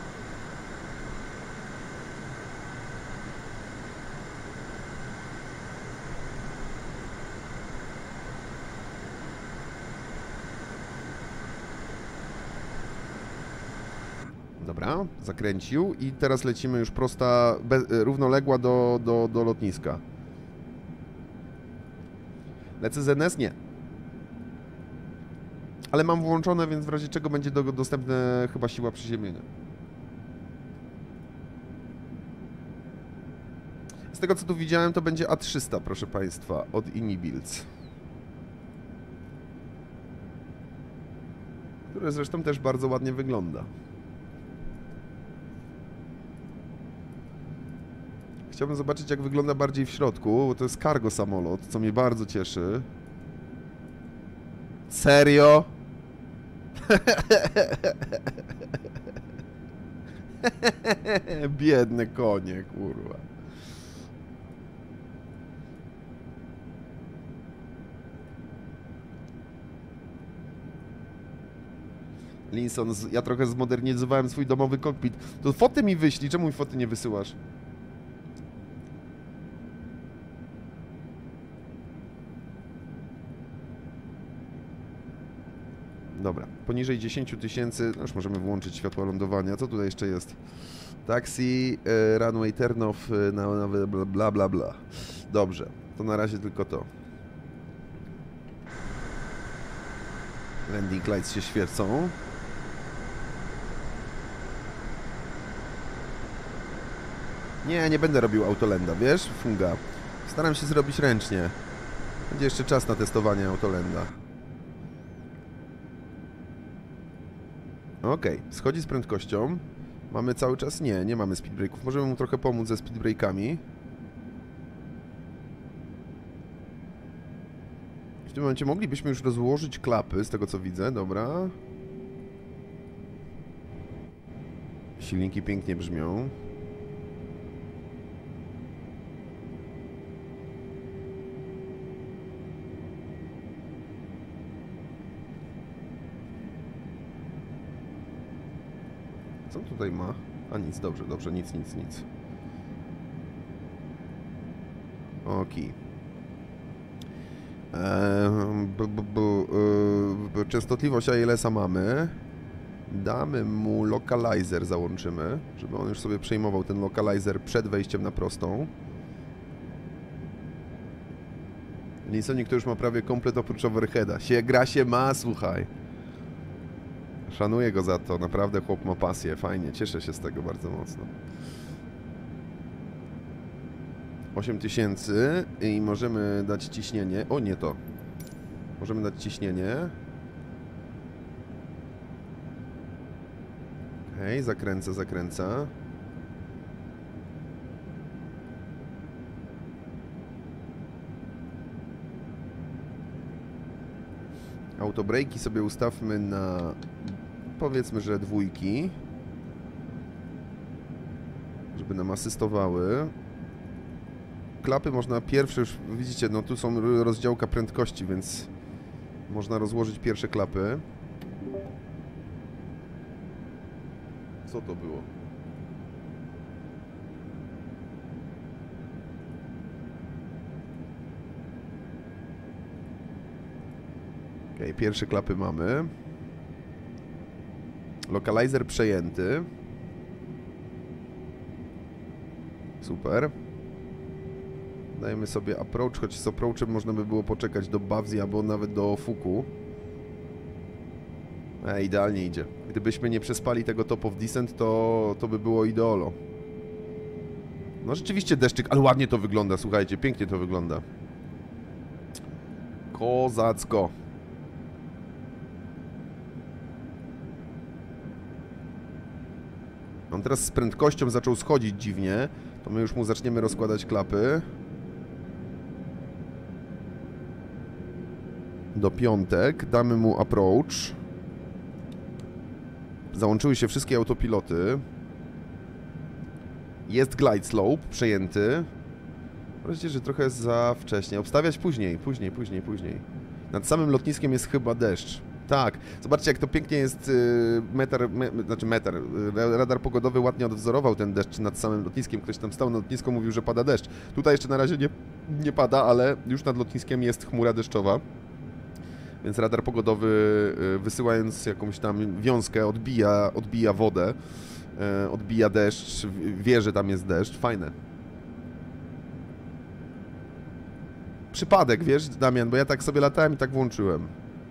Dobra, zakręcił i teraz lecimy już prosta, bez, równoległa do, do, do lotniska. Lecę z N S? Nie. Ale mam włączone, więc w razie czego będzie do, dostępne chyba siła przyziemienia. Z tego co tu widziałem, to będzie A trzysta, proszę Państwa, od Inibuilds. Które zresztą też bardzo ładnie wygląda. Chciałbym zobaczyć, jak wygląda bardziej w środku, bo to jest cargo samolot, co mnie bardzo cieszy. Serio? Biedne konie, kurwa. Linson, ja trochę zmodernizowałem swój domowy kokpit. To fotę mi wyślij, czemu mi foty nie wysyłasz? Dobra, poniżej dziesięć tysięcy, no już możemy włączyć światła lądowania. Co tutaj jeszcze jest? Taxi, e, runway turn off, e, na, na bla, bla bla bla. Dobrze, to na razie tylko to. Landing lights się świecą. Nie, nie będę robił autolanda, wiesz? Funga. Staram się zrobić ręcznie. Będzie jeszcze czas na testowanie autolanda. Okej, okay. Schodzi z prędkością. Mamy cały czas... Nie, nie mamy speed breaków. Możemy mu trochę pomóc ze speed breakami. W tym momencie moglibyśmy już rozłożyć klapy, z tego co widzę. Dobra. Silniki pięknie brzmią. Co on tutaj ma? A nic, dobrze, dobrze, nic, nic, nic. Okej. Eee, częstotliwość A L S-a mamy. Damy mu localizer, załączymy, żeby on już sobie przejmował ten localizer przed wejściem na prostą. Linsonik to już ma prawie komplet oprócz overheada. Się gra się ma, słuchaj. Szanuję go za to, naprawdę chłop ma pasję, fajnie, cieszę się z tego bardzo mocno. osiem tysięcy i możemy dać ciśnienie, o nie to. Możemy dać ciśnienie. Hej, zakręca, zakręca. Autobrejki sobie ustawmy na, powiedzmy, że dwójki, żeby nam asystowały. Klapy można pierwsze już, widzicie, no tu są rozdziałka prędkości, więc można rozłożyć pierwsze klapy. Co to było? Okej, pierwsze klapy mamy. Localizer przejęty. Super. Dajemy sobie approach, choć z approachem można by było poczekać do Bawzi albo nawet do Fuku. E, idealnie idzie. Gdybyśmy nie przespali tego top of descent, to, to by było ideolo. No rzeczywiście deszczyk, ale ładnie to wygląda, słuchajcie, pięknie to wygląda. Kozacko. On teraz z prędkością zaczął schodzić dziwnie, to my już mu zaczniemy rozkładać klapy. Do piątek, damy mu approach. Załączyły się wszystkie autopiloty. Jest glide slope przejęty. Wreszcie, że trochę za wcześnie. Obstawiać później, później, później, później. Nad samym lotniskiem jest chyba deszcz. Tak, zobaczcie, jak to pięknie jest metar, me, znaczy metar, radar pogodowy ładnie odwzorował ten deszcz nad samym lotniskiem. Ktoś tam stał na lotnisku, mówił, że pada deszcz. Tutaj jeszcze na razie nie, nie pada, ale już nad lotniskiem jest chmura deszczowa. Więc radar pogodowy, wysyłając jakąś tam wiązkę, odbija, odbija wodę e, odbija deszcz, wie, że tam jest deszcz, fajne. Przypadek, wiesz, Damian, bo ja tak sobie latałem i tak włączyłem.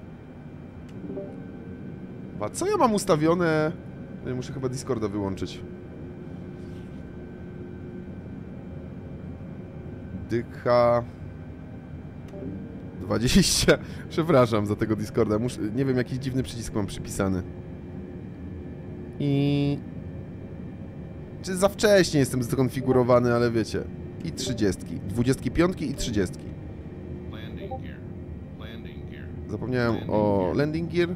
A co ja mam ustawione? Ja muszę chyba Discorda wyłączyć. Dycha... dwadzieścia. Przepraszam za tego Discorda. Muszę... Nie wiem, jakiś dziwny przycisk mam przypisany. I... Czy za wcześnie jestem skonfigurowany, ale wiecie. I trzydziestki. dwudziestki piątki i trzydziestki. Zapomniałem o landing gear.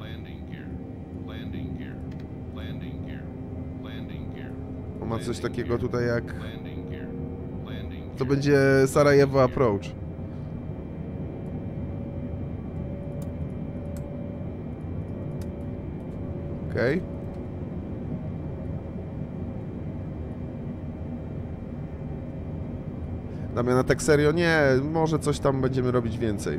On ma coś takiego tutaj jak... To będzie Sarajevo Approach. Okej. Okay. Damian, a tak serio? Nie, może coś tam będziemy robić więcej.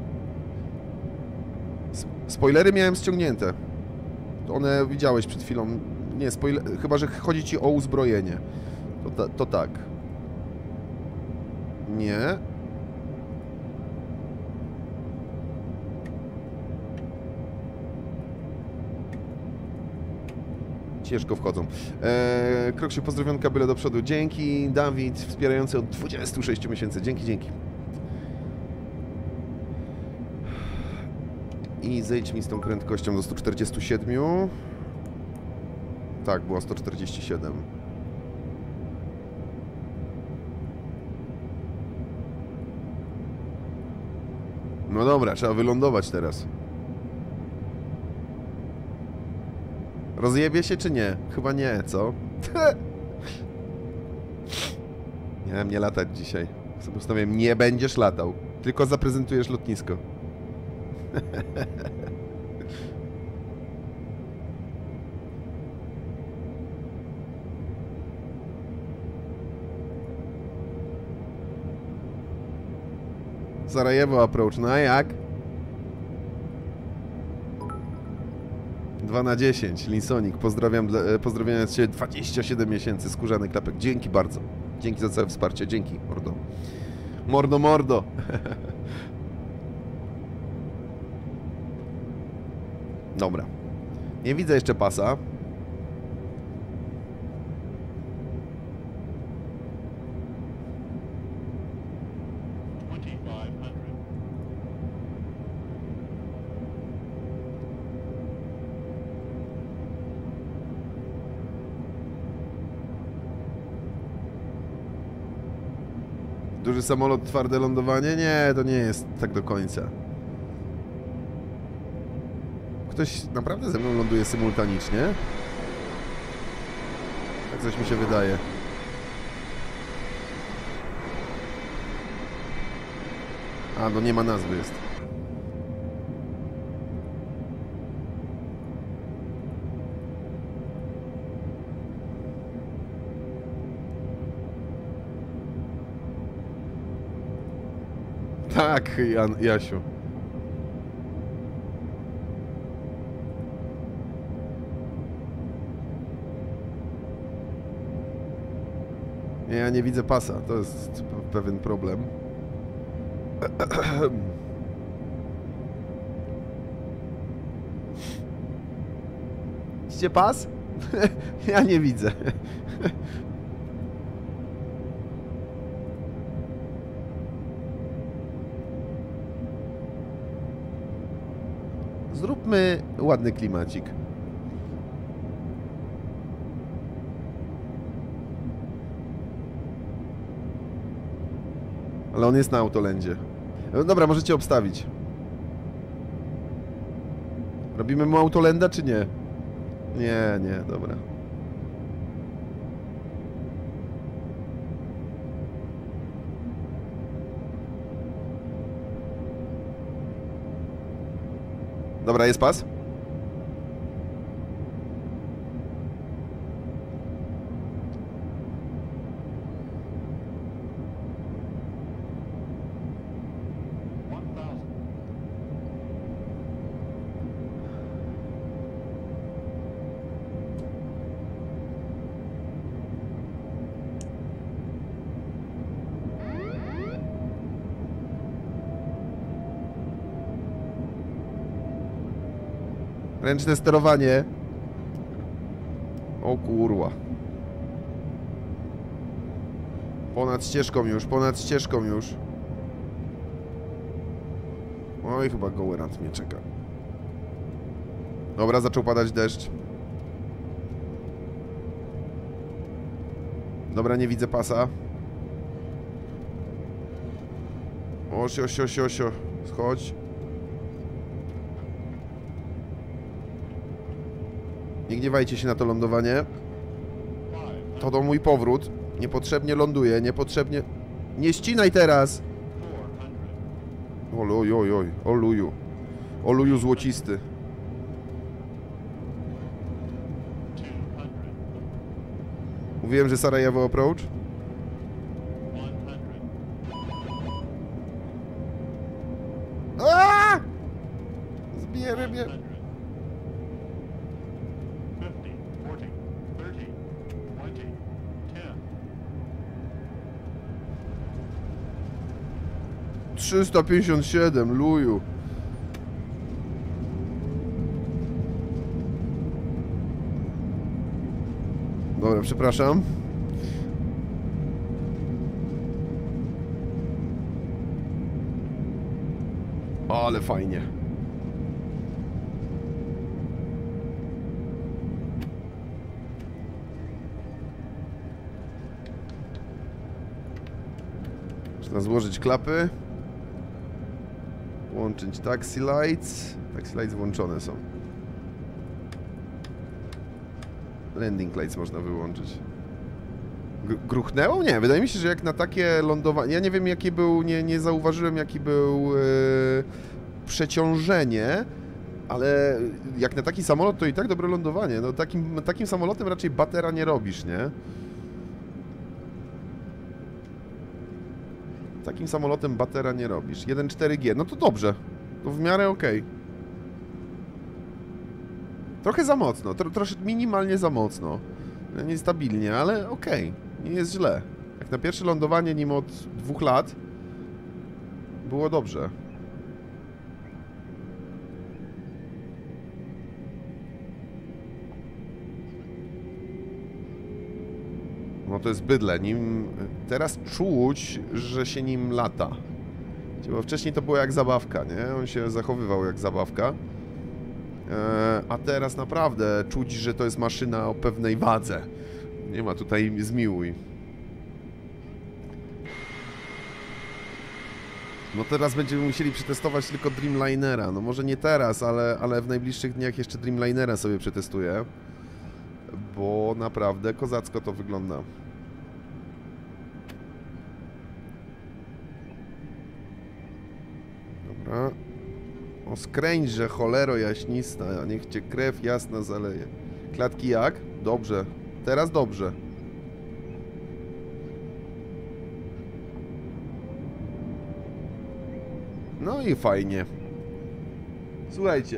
Spoilery miałem ściągnięte. One widziałeś przed chwilą. Nie, spoiler... chyba że chodzi ci o uzbrojenie. To, ta, to tak. Nie. Ciężko wchodzą. Eee, Kroksiu, pozdrowionka, byle do przodu. Dzięki, Dawid, wspierający od dwudziestu sześciu miesięcy. Dzięki, dzięki. I zejdź mi z tą prędkością do stu czterdziestu siedmiu. Tak, była sto czterdzieści siedem. No dobra, trzeba wylądować teraz. Rozjebie się czy nie? Chyba nie, co? Nie wiem, nie latać dzisiaj. Sobie ustawiam, nie będziesz latał. Tylko zaprezentujesz lotnisko. Sarajevo Approach, no a jak? dwa na dziesięć, Linsonik, pozdrawiam, pozdrawiam Cię, dwadzieścia siedem miesięcy, skórzany klapek, dzięki bardzo. Dzięki za całe wsparcie, dzięki, mordo. Mordo, mordo. Dobra. Nie widzę jeszcze pasa. Duży samolot, twarde lądowanie? Nie, to nie jest tak do końca. Ktoś naprawdę ze mną ląduje symultanicznie? Tak coś mi się wydaje. A, no nie ma nazwy jest. Tak, Jan, Jasiu. Nie, ja nie widzę pasa, to jest pewien problem. Widzicie pas? Ja nie widzę. Zróbmy ładny klimacik. Ale on jest na autolendzie. Dobra, możecie obstawić. Robimy mu autolenda, czy nie? Nie, nie, dobra. Dobra, jest pas? Ręczne sterowanie. O kurwa. Ponad ścieżką już, ponad ścieżką już. Oj, chyba gołerant mnie czeka. Dobra, zaczął padać deszcz. Dobra, nie widzę pasa. Osio, osio, osio, osio. Schodź. Nie gniewajcie się na to lądowanie. To do mój powrót. Niepotrzebnie ląduję, niepotrzebnie... Nie ścinaj teraz! Oj, oj, oj, oluju. Oluju złocisty. Mówiłem, że Sarajewo approach. Aaaa! Zbijemy mnie. trzysta pięćdziesiąt siedem, luju. Dobra, przepraszam. Ale fajnie. Można złożyć klapy. Włączyć taxi lights. Taxi lights włączone są. Landing lights można wyłączyć. Gr gruchnęło? Nie, wydaje mi się, że jak na takie lądowanie... Ja nie wiem, jaki był... Nie, nie zauważyłem, jaki był yy, przeciążenie, ale jak na taki samolot, to i tak dobre lądowanie. No takim, takim samolotem raczej batera nie robisz, nie? Takim samolotem batera nie robisz. jeden cztery G, no to dobrze. To w miarę okej. Okay. Trochę za mocno, tro, troszkę minimalnie za mocno. Niestabilnie, ale okej. Okay. Nie jest źle. Jak na pierwsze lądowanie nim od dwóch lat było dobrze. No to jest bydle. Nim teraz czuć, że się nim lata. Bo wcześniej to było jak zabawka, nie? On się zachowywał jak zabawka. A teraz naprawdę czuć, że to jest maszyna o pewnej wadze. Nie ma tutaj zmiłuj. No teraz będziemy musieli przetestować tylko Dreamlinera. No może nie teraz, ale, ale w najbliższych dniach jeszcze Dreamlinera sobie przetestuję. Bo naprawdę kozacko to wygląda. Dobra. O, skręćże, cholero jaśnista, niech cię krew jasna zaleje. Klatki jak? Dobrze. Teraz dobrze. No i fajnie. Słuchajcie.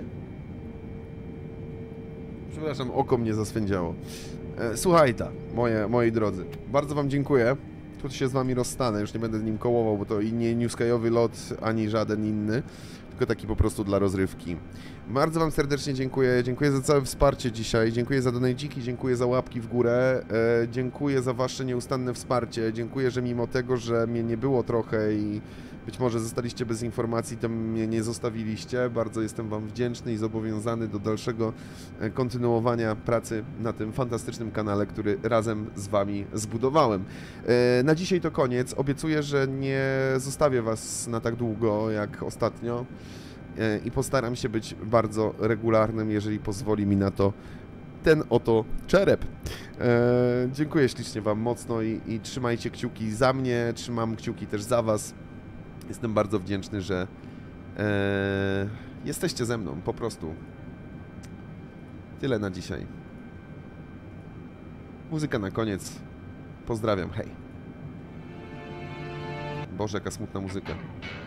Przepraszam, oko mnie zaswędziało. E, słuchaj ta, moje, moi drodzy. Bardzo wam dziękuję. Tu się z wami rozstanę, już nie będę z nim kołował, bo to i nie newskajowy lot, ani żaden inny. Tylko taki po prostu dla rozrywki. Bardzo wam serdecznie dziękuję. Dziękuję za całe wsparcie dzisiaj. Dziękuję za donajdziki, dziękuję za łapki w górę. E, dziękuję za wasze nieustanne wsparcie. Dziękuję, że mimo tego, że mnie nie było trochę i być może zostaliście bez informacji, to mnie nie zostawiliście. Bardzo jestem wam wdzięczny i zobowiązany do dalszego kontynuowania pracy na tym fantastycznym kanale, który razem z wami zbudowałem. E, na dzisiaj to koniec. Obiecuję, że nie zostawię was na tak długo jak ostatnio. I postaram się być bardzo regularnym, jeżeli pozwoli mi na to ten oto czerep. E, dziękuję ślicznie wam mocno i, i trzymajcie kciuki za mnie, trzymam kciuki też za was. Jestem bardzo wdzięczny, że e, jesteście ze mną, po prostu. Tyle na dzisiaj. Muzyka na koniec. Pozdrawiam, hej. Boże, jaka smutna muzyka.